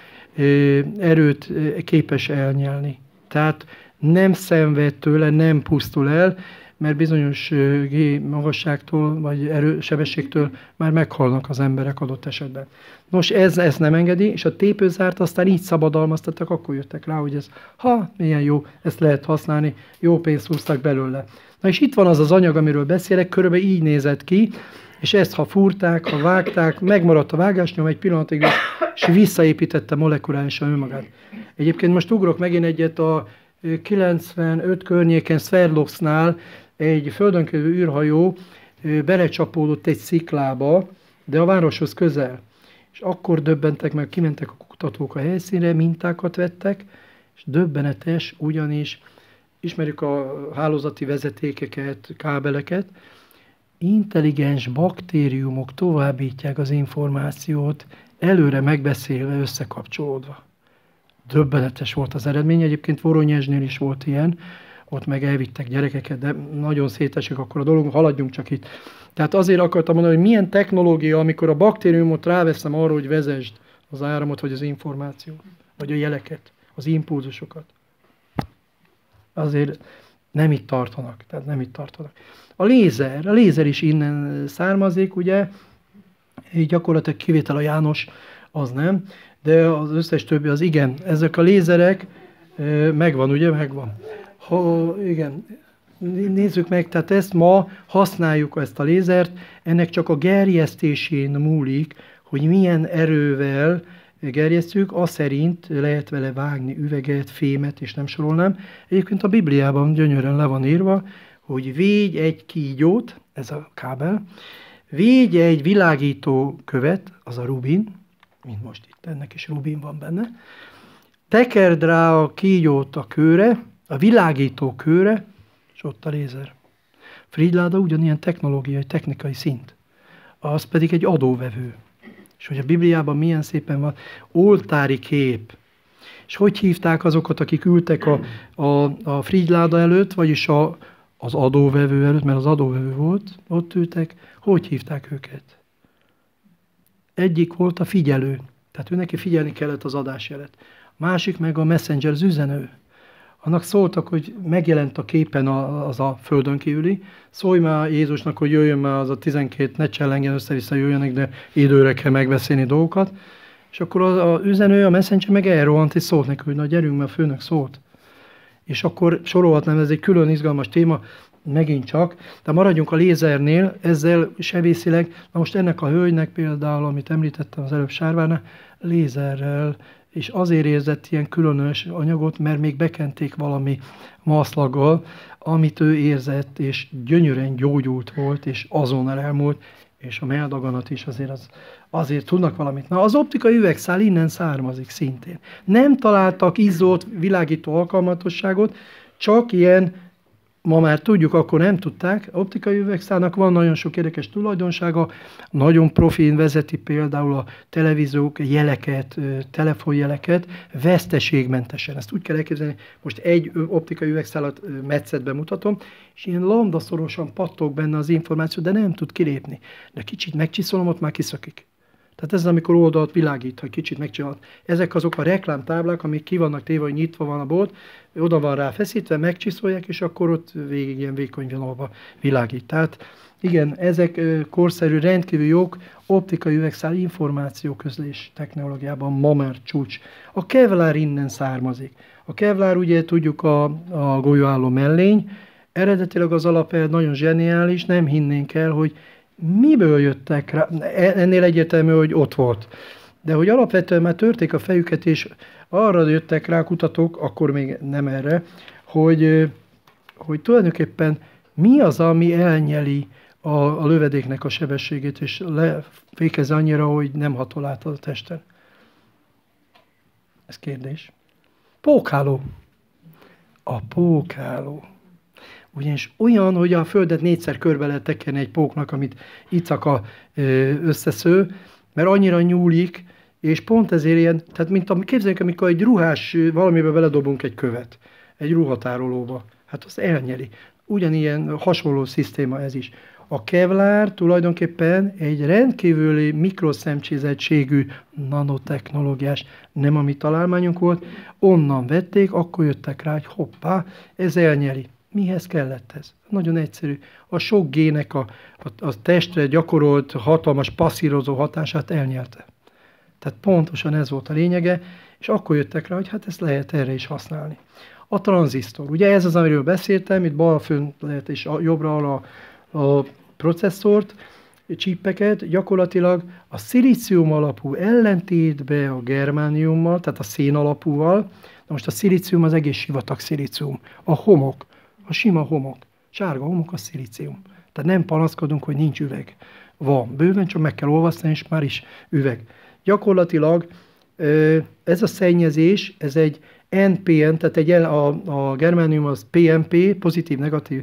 erőt képes elnyelni. Tehát nem szenved tőle, nem pusztul el, mert bizonyos G magasságtól vagy erő, sebességtől már meghalnak az emberek adott esetben. Nos, ez ezt nem engedi, és a tépőzárt aztán így szabadalmaztattak, akkor jöttek rá, hogy ez, ha, milyen jó, ezt lehet használni, jó pénzt húztak belőle. Na és itt van az az anyag, amiről beszélek, körülbelül így nézett ki, és ezt ha fúrták, ha vágták, megmaradt a vágásnyom egy pillanatig, és visszaépítette molekulálisan önmagát. Egyébként most ugrok megint egyet a kilencvenöt környéken Sverdlovsznál egy földönkívüli űrhajó belecsapódott egy sziklába, de a városhoz közel. És akkor döbbentek meg, kimentek a kutatók a helyszínre, mintákat vettek, és döbbenetes, ugyanis ismerjük a hálózati vezetékeket, kábeleket, intelligens baktériumok továbbítják az információt, előre megbeszélve, összekapcsolódva. Döbbenetes volt az eredmény, egyébként Voronyezsnél is volt ilyen, ott meg elvittek gyerekeket, de nagyon szétesik akkor a dolog, haladjunk csak itt. Tehát azért akartam mondani, hogy milyen technológia, amikor a baktériumot ráveszem arra, hogy vezesd az áramot, vagy az információt, vagy a jeleket, az impulzusokat. Azért nem itt tartanak, tehát nem itt tartanak. A lézer, a lézer is innen származik, ugye, így gyakorlatilag kivétel a János, az nem, de az összes többi az igen. Ezek a lézerek, megvan, ugye, megvan. Ha, igen, nézzük meg, tehát ezt ma használjuk, ezt a lézert, ennek csak a gerjesztésén múlik, hogy milyen erővel gerjesztjük, az szerint lehet vele vágni üveget, fémet, és nem sorolnám. Egyébként a Bibliában gyönyörűen le van írva, hogy védj egy kígyót, ez a kábel, védj egy világító követ, az a rubin, mint most itt, ennek is rubin van benne, tekerd rá a kígyót a kőre, a világító kőre, és ott a lézer. Frigyláda ugyanilyen technológiai, technikai szint. Az pedig egy adóvevő. És hogy a Bibliában milyen szépen van, oltári kép. És hogy hívták azokat, akik ültek a, a, a frigyláda előtt, vagyis a, az adóvevő előtt, mert az adóvevő volt, ott ültek, hogy hívták őket? Egyik volt a figyelő, tehát ő neki figyelni kellett az adásjelet. A másik meg a messenger, az üzenő. Annak szóltak, hogy megjelent a képen az a földön kívüli, szólj már Jézusnak, hogy jöjjön már az a tizenkét, ne csellengen össze-vissza jöjjönek, de időre kell megbeszélni dolgokat. És akkor az, az üzenő, a messenger meg elrohant, és szólt neki, hogy na gyerünk, mert a főnök szólt. És akkor sorolhatnám, ez egy külön izgalmas téma, megint csak, de maradjunk a lézernél, ezzel sebészileg, na most ennek a hölgynek például, amit említettem az előbb Sárvánál, lézerrel, és azért érzett ilyen különös anyagot, mert még bekenték valami maszlaggal, amit ő érzett, és gyönyörűen gyógyult volt, és azonnal elmúlt, és a melldaganat is azért, az, azért tudnak valamit. Na, az optikai üvegszál innen származik szintén. Nem találtak izzolt, világító alkalmatosságot, csak ilyen, ma már tudjuk, akkor nem tudták, optikai üvegszálnak van nagyon sok érdekes tulajdonsága, nagyon profin vezeti például a televíziók jeleket, telefonjeleket veszteségmentesen. Ezt úgy kell elképzelni, most egy optikai üvegszálat metszetben mutatom, és ilyen lambdaszorosan pattog benne az információ, de nem tud kilépni. De kicsit megcsiszolom, ott már kiszökik. Tehát ez, amikor oldalt világít, hogy kicsit megcsinálod. Ezek azok a reklámtáblák, amik ki vannak téve, hogy nyitva van a bolt, oda van rá feszítve, megcsiszolják, és akkor ott végig ilyen vékony vonalba világít. Tehát igen, ezek korszerű, rendkívül jók, optikai üvegszál információközlés technológiában ma már csúcs. A kevlár innen származik. A kevlár ugye tudjuk a, a golyóálló mellény, eredetileg az alapelv nagyon zseniális, nem hinnénk el, hogy miből jöttek rá, ennél egyértelmű, hogy ott volt. De hogy alapvetően már törték a fejüket, és arra jöttek rá kutatók, akkor még nem erre, hogy, hogy tulajdonképpen mi az, ami elnyeli a, a lövedéknek a sebességét, és lefékez annyira, hogy nem hatol át a testen. Ez kérdés. Pókháló. A pókháló. Ugyanis olyan, hogy a földet négyszer körbe lehet tekerni egy póknak, amit icaka összesző, mert annyira nyúlik, És pont ezért ilyen, tehát mint a, képzeljük, amikor egy ruhás valamibe beledobunk egy követ, egy ruhatárolóba, hát az elnyeli. Ugyanilyen hasonló szisztéma ez is. A kevlár tulajdonképpen egy rendkívüli mikroszemcsézettségű nanotechnológiás, nem a mi találmányunk volt, onnan vették, akkor jöttek rá, hogy hoppá, ez elnyeli. Mihez kellett ez? Nagyon egyszerű. A sok gének a, a, a testre gyakorolt hatalmas passzírozó hatását elnyelte. Tehát pontosan ez volt a lényege, és akkor jöttek rá, hogy hát ezt lehet erre is használni. A tranzisztor. Ugye ez az, amiről beszéltem, itt bal fönn lehet és jobbra a, a processzort, csípeket, gyakorlatilag a szilícium alapú ellentétbe a germániummal, tehát a szén alapúval. Na most a szilícium az egész sivatag szilícium. A homok, a sima homok, sárga homok a szilícium. Tehát nem panaszkodunk, hogy nincs üveg. Van bőven, csak meg kell olvasztani, és már is üveg. Gyakorlatilag ez a szennyezés, ez egy en pé en, tehát egy, a, a germánium az pé em pé, pozitív, negatív,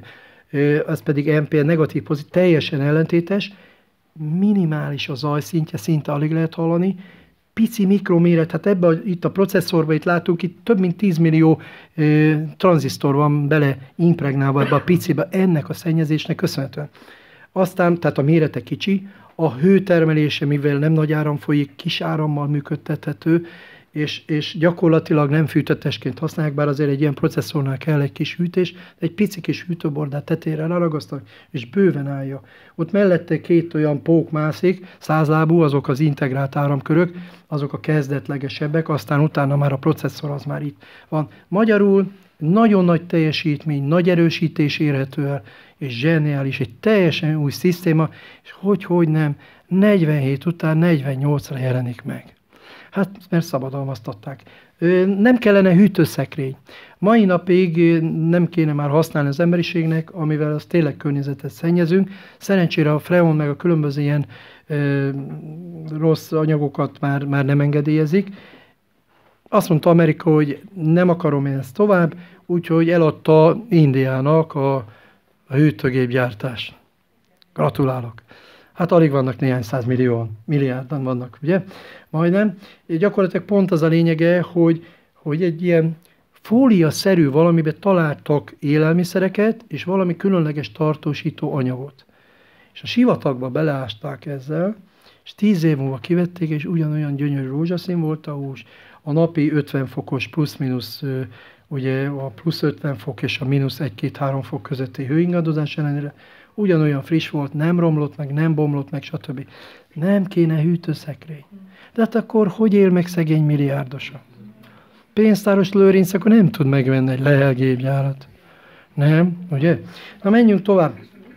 az pedig en pé en, negatív, pozitív, teljesen ellentétes, minimális a zajszintje, szinte alig lehet hallani, pici mikroméret, hát ebben a, itt a processzorban itt látunk, itt több mint tíz millió e, tranzisztor van bele impregnálva ebbe a picibe, ennek a szennyezésnek köszönhetően. Aztán, tehát a mérete kicsi, a hőtermelése, mivel nem nagy áram folyik, kis árammal működtethető, és, és gyakorlatilag nem fűtetesként használják, bár azért egy ilyen processzornál kell egy kis hűtés, egy pici kis hűtőbordát tetejére leragasztanak, és bőven állja. Ott mellette két olyan pók mászik, százlábú, azok az integrált áramkörök, azok a kezdetlegesebbek, aztán utána már a processzor az már itt van. Magyarul nagyon nagy teljesítmény, nagy erősítés érhető el, és zseniális, egy teljesen új szisztéma, és hogy-hogy nem, negyvenhét után negyvennyolcra jelenik meg. Hát, mert szabadalmaztatták. Nem kellene hűtőszekrény. Mai napig nem kéne már használni az emberiségnek, amivel az tényleg környezetet szennyezünk. Szerencsére a freon meg a különböző ilyen ö, rossz anyagokat már, már nem engedélyezik. Azt mondta Amerika, hogy nem akarom én ezt tovább, úgyhogy eladta Indiának a, a hűtőgépgyártást. Gratulálok. Hát alig vannak néhány százmillióan, milliárdan vannak, ugye? Majdnem. Gyakorlatilag pont az a lényege, hogy, hogy egy ilyen fóliaszerű valamiben találtak élelmiszereket, és valami különleges tartósító anyagot. És a sivatagba beleásták ezzel, és tíz év múlva kivették, és ugyanolyan gyönyörű rózsaszín volt a hús. A napi ötven fokos plusz-minusz, ugye a plusz ötven fok és a mínusz egy-két-három fok közötti hőingadozás ellenére ugyanolyan friss volt, nem romlott meg, nem bomlott meg, stb. Nem kéne hűtőszekrény. De hát akkor hogy él meg szegény milliárdosa? Pénztáros Lőrinc akkor nem tud megvenni egy lehelgépgyárat. Nem, ugye? Na menjünk tovább.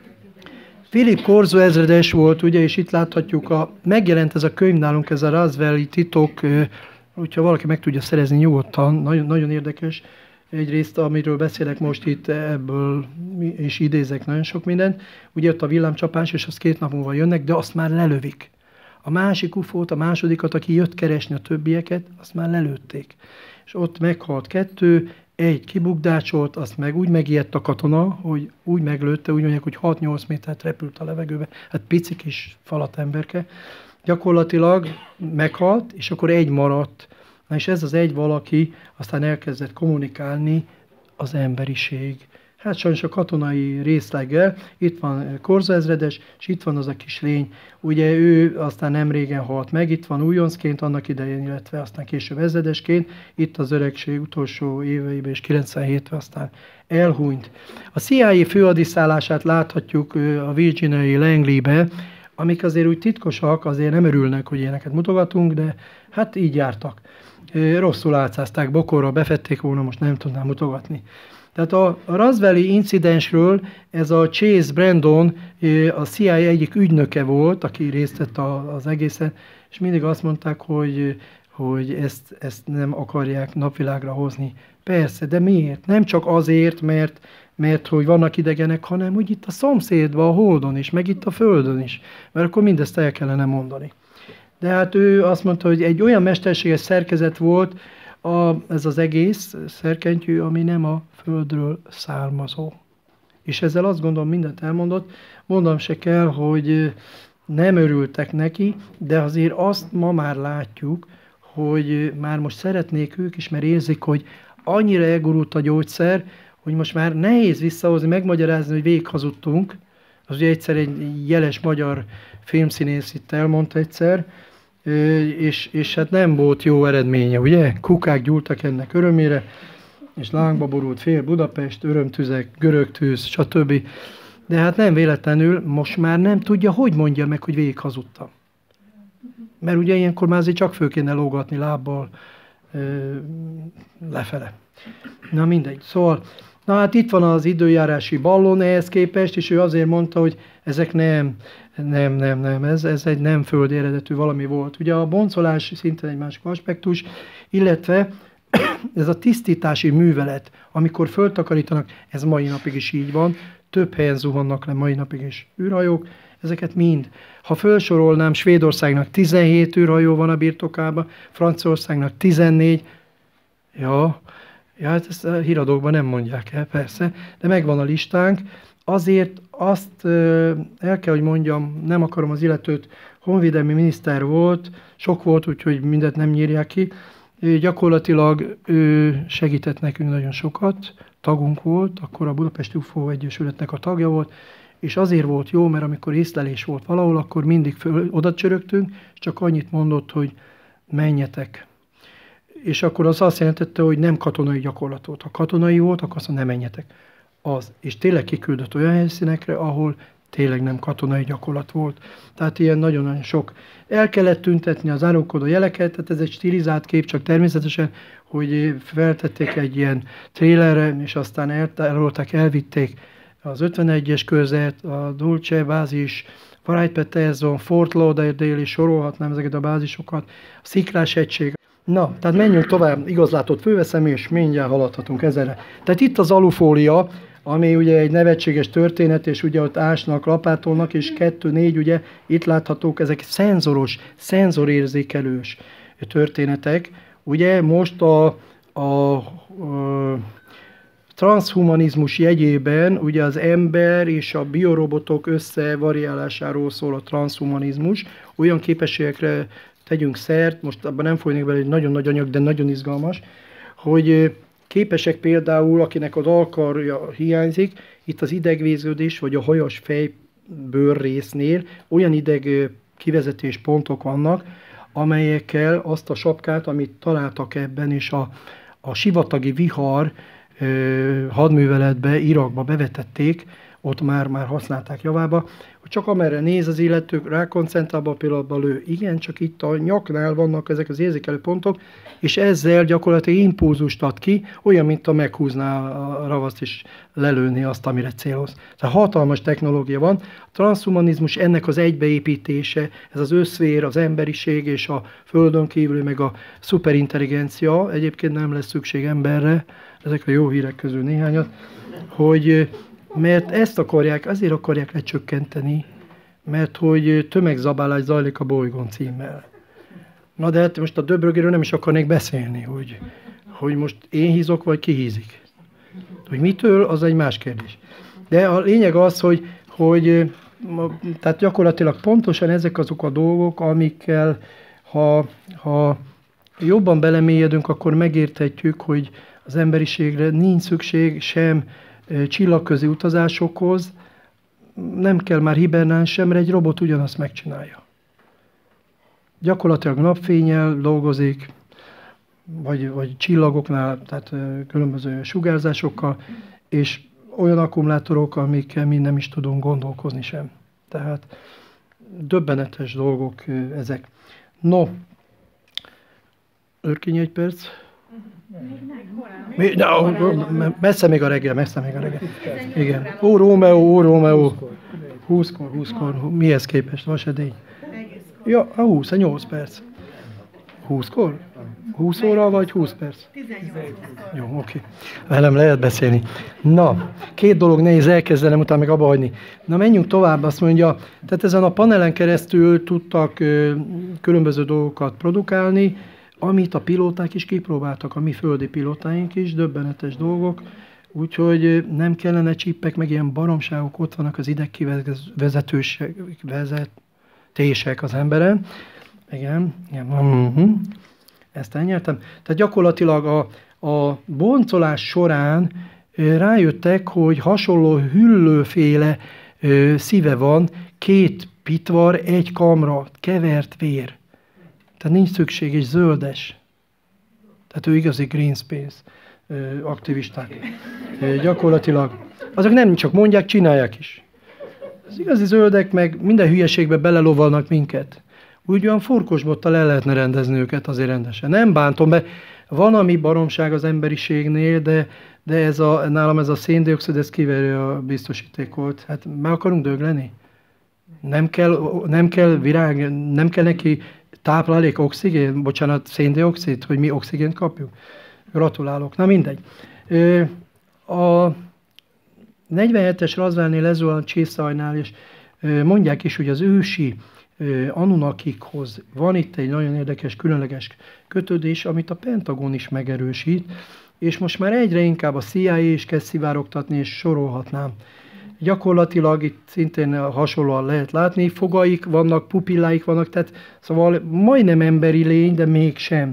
Philip Corso ezredes volt, ugye, és itt láthatjuk, a, megjelent ez a könyv nálunk, ez a Roswelli titok, hogyha valaki meg tudja szerezni nyugodtan, nagyon, nagyon érdekes. Egyrészt, amiről beszélek most itt, ebből és idézek nagyon sok mindent. Ugye ott a villámcsapás, és az két nap múlva jönnek, de azt már lelövik. A másik ufót, a másodikat, aki jött keresni a többieket, azt már lelőtték. És ott meghalt kettő, egy kibukdácsolt, azt meg úgy megijedt a katona, hogy úgy meglőtte, úgy mondják, hogy hat-nyolc métert repült a levegőbe. Hát pici kis falatemberke. Gyakorlatilag meghalt, és akkor egy maradt. Na és ez az egy valaki aztán elkezdett kommunikálni az emberiség. Hát sajnos a katonai részleggel, itt van Corso ezredes, és itt van az a kis lény. Ugye ő aztán nem régen halt meg, itt van újoncként annak idején, illetve aztán később ezredesként, itt az öregség utolsó éveiben és kilencvenhétben aztán elhunyt. A cé i á főadiszállását láthatjuk a virginiai Langley-be, amik azért úgy titkosak, azért nem örülnek, hogy ilyeneket mutogatunk, de hát így jártak. Rosszul álcázták, bokorra befették volna, most nem tudnám mutogatni. Tehát a Roswelli incidensről ez a Chase Brandon, a cé i á egyik ügynöke volt, aki részt vett az egészen, és mindig azt mondták, hogy, hogy ezt, ezt nem akarják napvilágra hozni. Persze, de miért? Nem csak azért, mert, mert hogy vannak idegenek, hanem úgy itt a szomszédban, a Holdon is, meg itt a Földön is. Mert akkor mindezt el kellene mondani. De hát ő azt mondta, hogy egy olyan mesterséges szerkezet volt, a, ez az egész szerkentyű, ami nem a Földről származó. És ezzel azt gondolom, mindent elmondott. Mondom se kell, hogy nem örültek neki, de azért azt ma már látjuk, hogy már most szeretnék ők is, mert érzik, hogy annyira elgurult a gyógyszer, hogy most már nehéz visszahozni, megmagyarázni, hogy végighazudtunk. Az ugye egyszer egy jeles magyar filmszínész itt elmondta egyszer, és, és hát nem volt jó eredménye, ugye? Kukák gyúltak ennek örömére, és lángba borult fél Budapest, örömtüzek, görögtűz, stb. De hát nem véletlenül most már nem tudja, hogy mondja meg, hogy végig hazudtam. Mert ugye ilyenkor már azért csak föl kéne lógatni lábbal ö, lefele. Na mindegy. Szóval, na hát itt van az időjárási ballon ehhez képest, és ő azért mondta, hogy ezek nem, nem, nem, nem, ez, ez egy nem földi eredetű valami volt. Ugye a boncolás szintén egy másik aspektus, illetve ez a tisztítási művelet, amikor föltakarítanak, ez mai napig is így van, több helyen zuhannak le mai napig is űrhajók, ezeket mind. Ha felsorolnám, Svédországnak tizenhét űrhajó van a birtokában, Franciaországnak tizennégy, ja, ja, hát ezt a híradókban nem mondják el, persze, de megvan a listánk. Azért azt el kell, hogy mondjam, nem akarom az illetőt, honvédelmi miniszter volt, sok volt, úgyhogy mindent nem nyírják ki. Ő gyakorlatilag ő segített nekünk nagyon sokat, tagunk volt, akkor a Budapesti u f o Egyesületnek a tagja volt, és azért volt jó, mert amikor észlelés volt valahol, akkor mindig föl, oda csörögtünk, és csak annyit mondott, hogy menjetek. És akkor az azt jelentette, hogy nem katonai gyakorlat volt. Ha katonai volt, akkor azt mondja, ne menjetek. Az. És tényleg kiküldött olyan helyszínekre, ahol tényleg nem katonai gyakorlat volt. Tehát ilyen nagyon-nagyon sok. El kellett tüntetni az árulkodó jeleket, tehát ez egy stilizált kép, csak természetesen, hogy feltették egy ilyen trélerre, és aztán eltárolták, elvitték az ötvenegyes körzet, a Dulce bázis, Wright Patterson, Fort Lauderdale, és sorolhatnám ezeket a bázisokat, a Sziklás egység. Na, tehát menjünk tovább, igazlátót fölveszem, és mindjárt haladhatunk ezerre. Tehát itt az alufólia, ami ugye egy nevetséges történet, és ugye ott ásnak, lapátolnak, és kettő, négy, ugye itt láthatók, ezek szenzoros, szenzorérzékelős történetek. Ugye most a, a, a transhumanizmus jegyében ugye az ember és a biorobotok összevariálásáról szól a transhumanizmus. Olyan képességekre tegyünk szert, most abban nem folynék bele, egy nagyon nagy anyag, de nagyon izgalmas, hogy képesek például, akinek az alkarja hiányzik, itt az idegvéződés, vagy a hajas fejbőr résznél olyan ideg kivezetés pontok vannak, amelyekkel azt a sapkát, amit találtak ebben, és a, a sivatagi vihar ö, hadműveletbe, Irakba bevetették, ott már, már használták javába, hogy csak amerre néz az illető, rákoncentrálva a pillanatban lő. Igen, csak itt a nyaknál vannak ezek az érzékelő pontok, és ezzel gyakorlatilag impulzust ad ki, olyan, mint a meghúzná a ravaszt és lelőni azt, amire céloz. Tehát hatalmas technológia van. A transhumanizmus ennek az egybeépítése, ez az összvér, az emberiség és a földön kívüli, meg a szuperintelligencia, egyébként nem lesz szükség emberre, ezek a jó hírek közül néhányat, hogy mert ezt akarják, azért akarják lecsökkenteni, mert hogy tömegzabálás zajlik a bolygón címmel. Na de hát most a Döbrögéről nem is akarnék beszélni, hogy, hogy most én hízok, vagy ki hízik. Hogy mitől, az egy más kérdés. De a lényeg az, hogy, hogy tehát gyakorlatilag pontosan ezek azok a dolgok, amikkel ha, ha jobban belemélyedünk, akkor megérthetjük, hogy az emberiségre nincs szükség sem csillagközi utazásokhoz, nem kell már hibernálni sem, mert egy robot ugyanazt megcsinálja. Gyakorlatilag napfénnyel dolgozik, vagy, vagy csillagoknál, tehát különböző sugárzásokkal, és olyan akkumulátorok, amikkel mi nem is tudunk gondolkozni sem. Tehát döbbenetes dolgok ezek. No, Örkény egy perc. Mi, no, messze még a reggel, messze még a reggel. Igen. Ó, Rómeó, ó, Rómeó. húszkor, húszkor. Mihez képest? Vasedény. Ja, a húsz, a nyolc perc. húszkor? húsz óra vagy húsz perc? Jó, oké. Velem lehet beszélni. Na, két dolog nehéz elkezdenem, utána meg abba hagyni. Na, menjünk tovább, azt mondja, tehát ezen a panelen keresztül tudtak ö, különböző dolgokat produkálni, amit a pilóták is kipróbáltak, a mi földi pilótáink is, döbbenetes dolgok, úgyhogy nem kellene csippek, meg ilyen baromságok, ott vannak az idegkivezetőség, vezet, tések az emberen. Igen, igen. Uh-huh. Ezt elnyertem. Tehát gyakorlatilag a, a boncolás során rájöttek, hogy hasonló hüllőféle ö, szíve van, két pitvar, egy kamra, kevert vér. Tehát nincs szükség, és zöldes. Tehát ő igazi Greenpeace ö, aktivisták. Ö, gyakorlatilag. Azok nem csak mondják, csinálják is. Az igazi zöldek meg minden hülyeségbe belelovalnak minket. Úgy olyan forkosbottal el lehetne rendezni őket azért rendesen. Nem bántom, mert van ami baromság az emberiségnél, de, de ez a, nálam ez a széndioxid, ez kiveri a biztosítékot. Hát meg akarunk dögleni? Nem kell, nem kell virág, nem kell neki táplálék, oxigén, bocsánat, széndioxid, hogy mi oxigént kapjuk. Gratulálok. Na mindegy. A negyvenhetes Roswellnél ez van a Csészajnál, és mondják is, hogy az ősi Anunnakikhoz van itt egy nagyon érdekes, különleges kötődés, amit a Pentagon is megerősít, és most már egyre inkább a C I A is kezd szivárogtatni, és sorolhatnám. Gyakorlatilag itt szintén hasonlóan lehet látni, fogaik vannak, pupilláik vannak, tehát szóval majdnem emberi lény, de mégsem.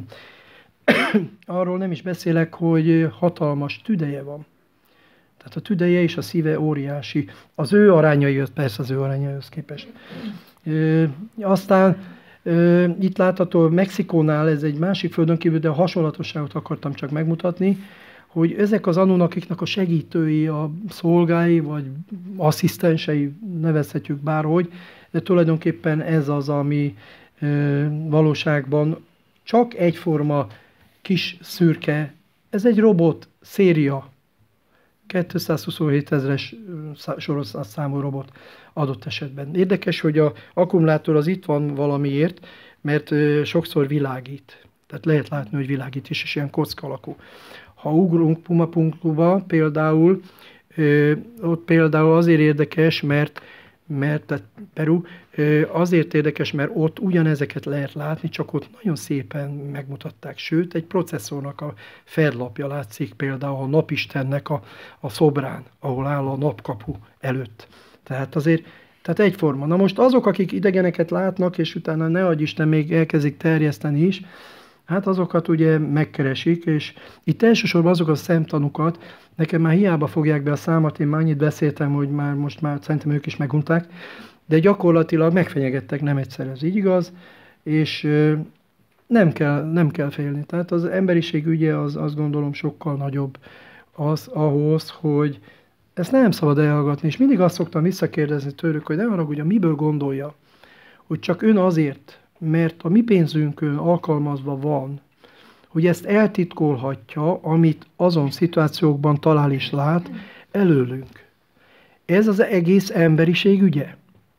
Arról nem is beszélek, hogy hatalmas tüdeje van. Tehát a tüdeje és a szíve óriási. Az ő arányaihoz, persze az ő arányaihoz képest. Ö, aztán ö, itt látható Mexikónál, ez egy másik földön kívül, de a hasonlatosságot akartam csak megmutatni, hogy ezek az Anunnakiknak a segítői, a szolgái, vagy asszisztensei, nevezhetjük bárhogy, de tulajdonképpen ez az, ami ö, valóságban csak egyforma kis szürke, ez egy robot széria, kétszázhuszonhét ezres sorozatszámú robot adott esetben. Érdekes, hogy az akkumulátor az itt van valamiért, mert ö, sokszor világít. Tehát lehet látni, hogy világít is, és ilyen kocka alakú. Ha ugrunk Pumapunkuba például, ö, ott például azért érdekes, mert, mert tehát Peru, ö, azért érdekes, mert ott ugyanezeket lehet látni, csak ott nagyon szépen megmutatták. Sőt, egy processzornak a fedlapja látszik például a napistennek a, a szobrán, ahol áll a napkapu előtt. Tehát azért, tehát egyforma. Na most azok, akik idegeneket látnak, és utána ne adj Isten még elkezdik terjeszteni is, hát azokat ugye megkeresik, és itt elsősorban azok a szemtanúkat, nekem már hiába fogják be a számat, én már annyit beszéltem, hogy már most már szerintem ők is megunták, de gyakorlatilag megfenyegettek, nem egyszer ez így igaz, és nem kell, nem kell félni. Tehát az emberiség ügye az azt gondolom sokkal nagyobb az ahhoz, hogy ezt nem szabad elhallgatni, és mindig azt szoktam visszakérdezni tőlük, hogy ne haragudja, miből gondolja, hogy csak ön azért, mert a mi pénzünkön alkalmazva van, hogy ezt eltitkolhatja, amit azon szituációkban talál és lát előlünk. Ez az egész emberiség ügye.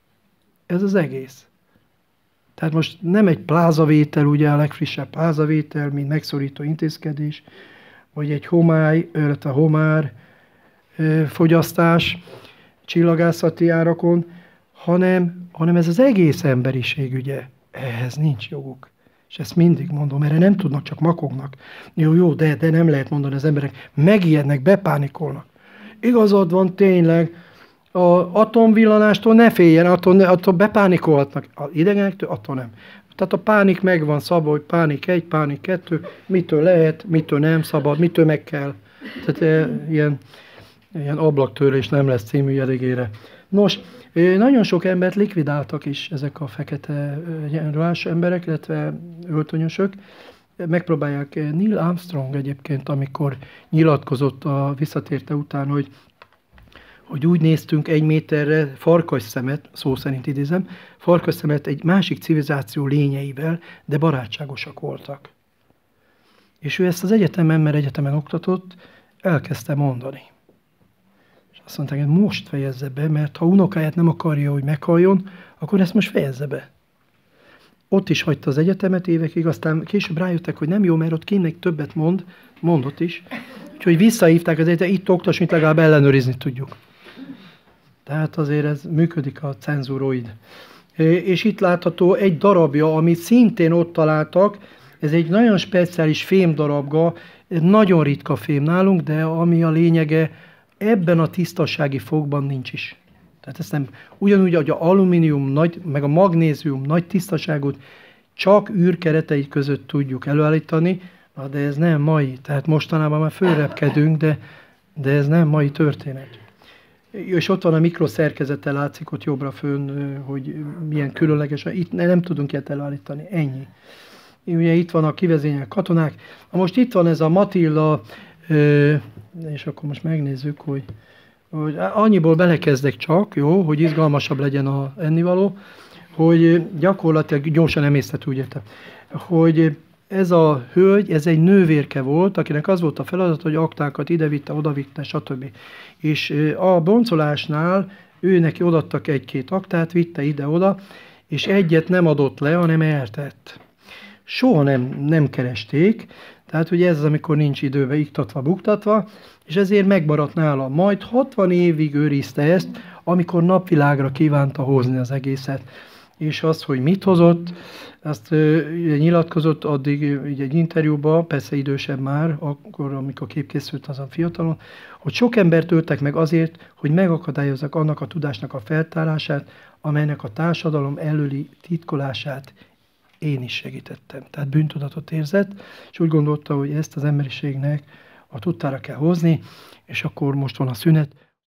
Ez az egész. Tehát most nem egy plázavétel, ugye a legfrissebb plázavétel, mint megszorító intézkedés, vagy egy homály, illetve homár fogyasztás csillagászati árakon, hanem, hanem ez az egész emberiség ügye. Ehhez nincs joguk. És ezt mindig mondom, erre nem tudnak, csak makognak. Jó, jó, de, de nem lehet mondani, az emberek megijednek, bepánikolnak. Igazad van tényleg, az atomvillanástól ne féljen, attól, attól bepánikolhatnak. Az idegenektől attól nem. Tehát a pánik megvan szabva, hogy pánik egy, pánik kettő, mitől lehet, mitől nem szabad, mitől meg kell. Tehát e, ilyen, ilyen ablaktörés nem lesz című jeligére. Nos, nagyon sok embert likvidáltak is ezek a fekete ruhás emberek, illetve öltönyösök. Megpróbálják. Neil Armstrong egyébként, amikor nyilatkozott a visszatérte után, hogy, hogy úgy néztünk egy méterre farkasszemet, szó szerint idézem, farkasszemet egy másik civilizáció lényeivel, de barátságosak voltak. És ő ezt az egyetemen, mert egyetemen oktatott, elkezdte mondani. Azt mondták, hogy most fejezze be, mert ha unokáját nem akarja, hogy meghalljon, akkor ezt most fejezze be. Ott is hagyta az egyetemet évekig, aztán később rájöttek, hogy nem jó, mert ott kéne többet mond, mondott is. Úgyhogy visszahívták az egyetemet, itt oktas, mint legalább ellenőrizni tudjuk. Tehát azért ez működik a cenzúroid. És itt látható egy darabja, amit szintén ott találtak, ez egy nagyon speciális fémdarabga, nagyon ritka fém nálunk, de ami a lényege, ebben a tisztasági fokban nincs is. Tehát ezt nem, ugyanúgy, hogy a alumínium nagy, meg a magnézium nagy tisztaságot csak űrkeretei között tudjuk előállítani, na de ez nem mai. Tehát mostanában már fölrepkedünk, de, de ez nem mai történet. És ott van a mikroszerkezete, látszik ott jobbra fönn, hogy milyen különleges. Itt nem tudunk ilyet előállítani, ennyi. Ugye itt van a kivezényelt katonák. Na most itt van ez a Matilla, és akkor most megnézzük, hogy, hogy annyiból belekezdek csak, jó, hogy izgalmasabb legyen a ennivaló, hogy gyakorlatilag gyorsan emészthető, úgy értem, hogy ez a hölgy, ez egy nővérke volt, akinek az volt a feladat, hogy aktákat idevitte, odavitte, stb. És a boncolásnál ő neki odaadtak egy-két aktát, vitte ide-oda, és egyet nem adott le, hanem eltett. Soha nem, nem keresték, tehát ugye ez az, amikor nincs időbe iktatva, buktatva, és ezért megmaradt nála. Majd hatvan évig őrizte ezt, amikor napvilágra kívánta hozni az egészet. És az, hogy mit hozott, azt ugye, nyilatkozott addig ugye, egy interjúban, persze idősebb már, akkor, amikor kép készült az a fiatalon, hogy sok embert öltek meg azért, hogy megakadályozzak annak a tudásnak a feltárását, amelynek a társadalom előli titkolását én is segítettem. Tehát bűntudatot érzett, és úgy gondolta, hogy ezt az emberiségnek a tudtára kell hozni, és akkor most van a szünet.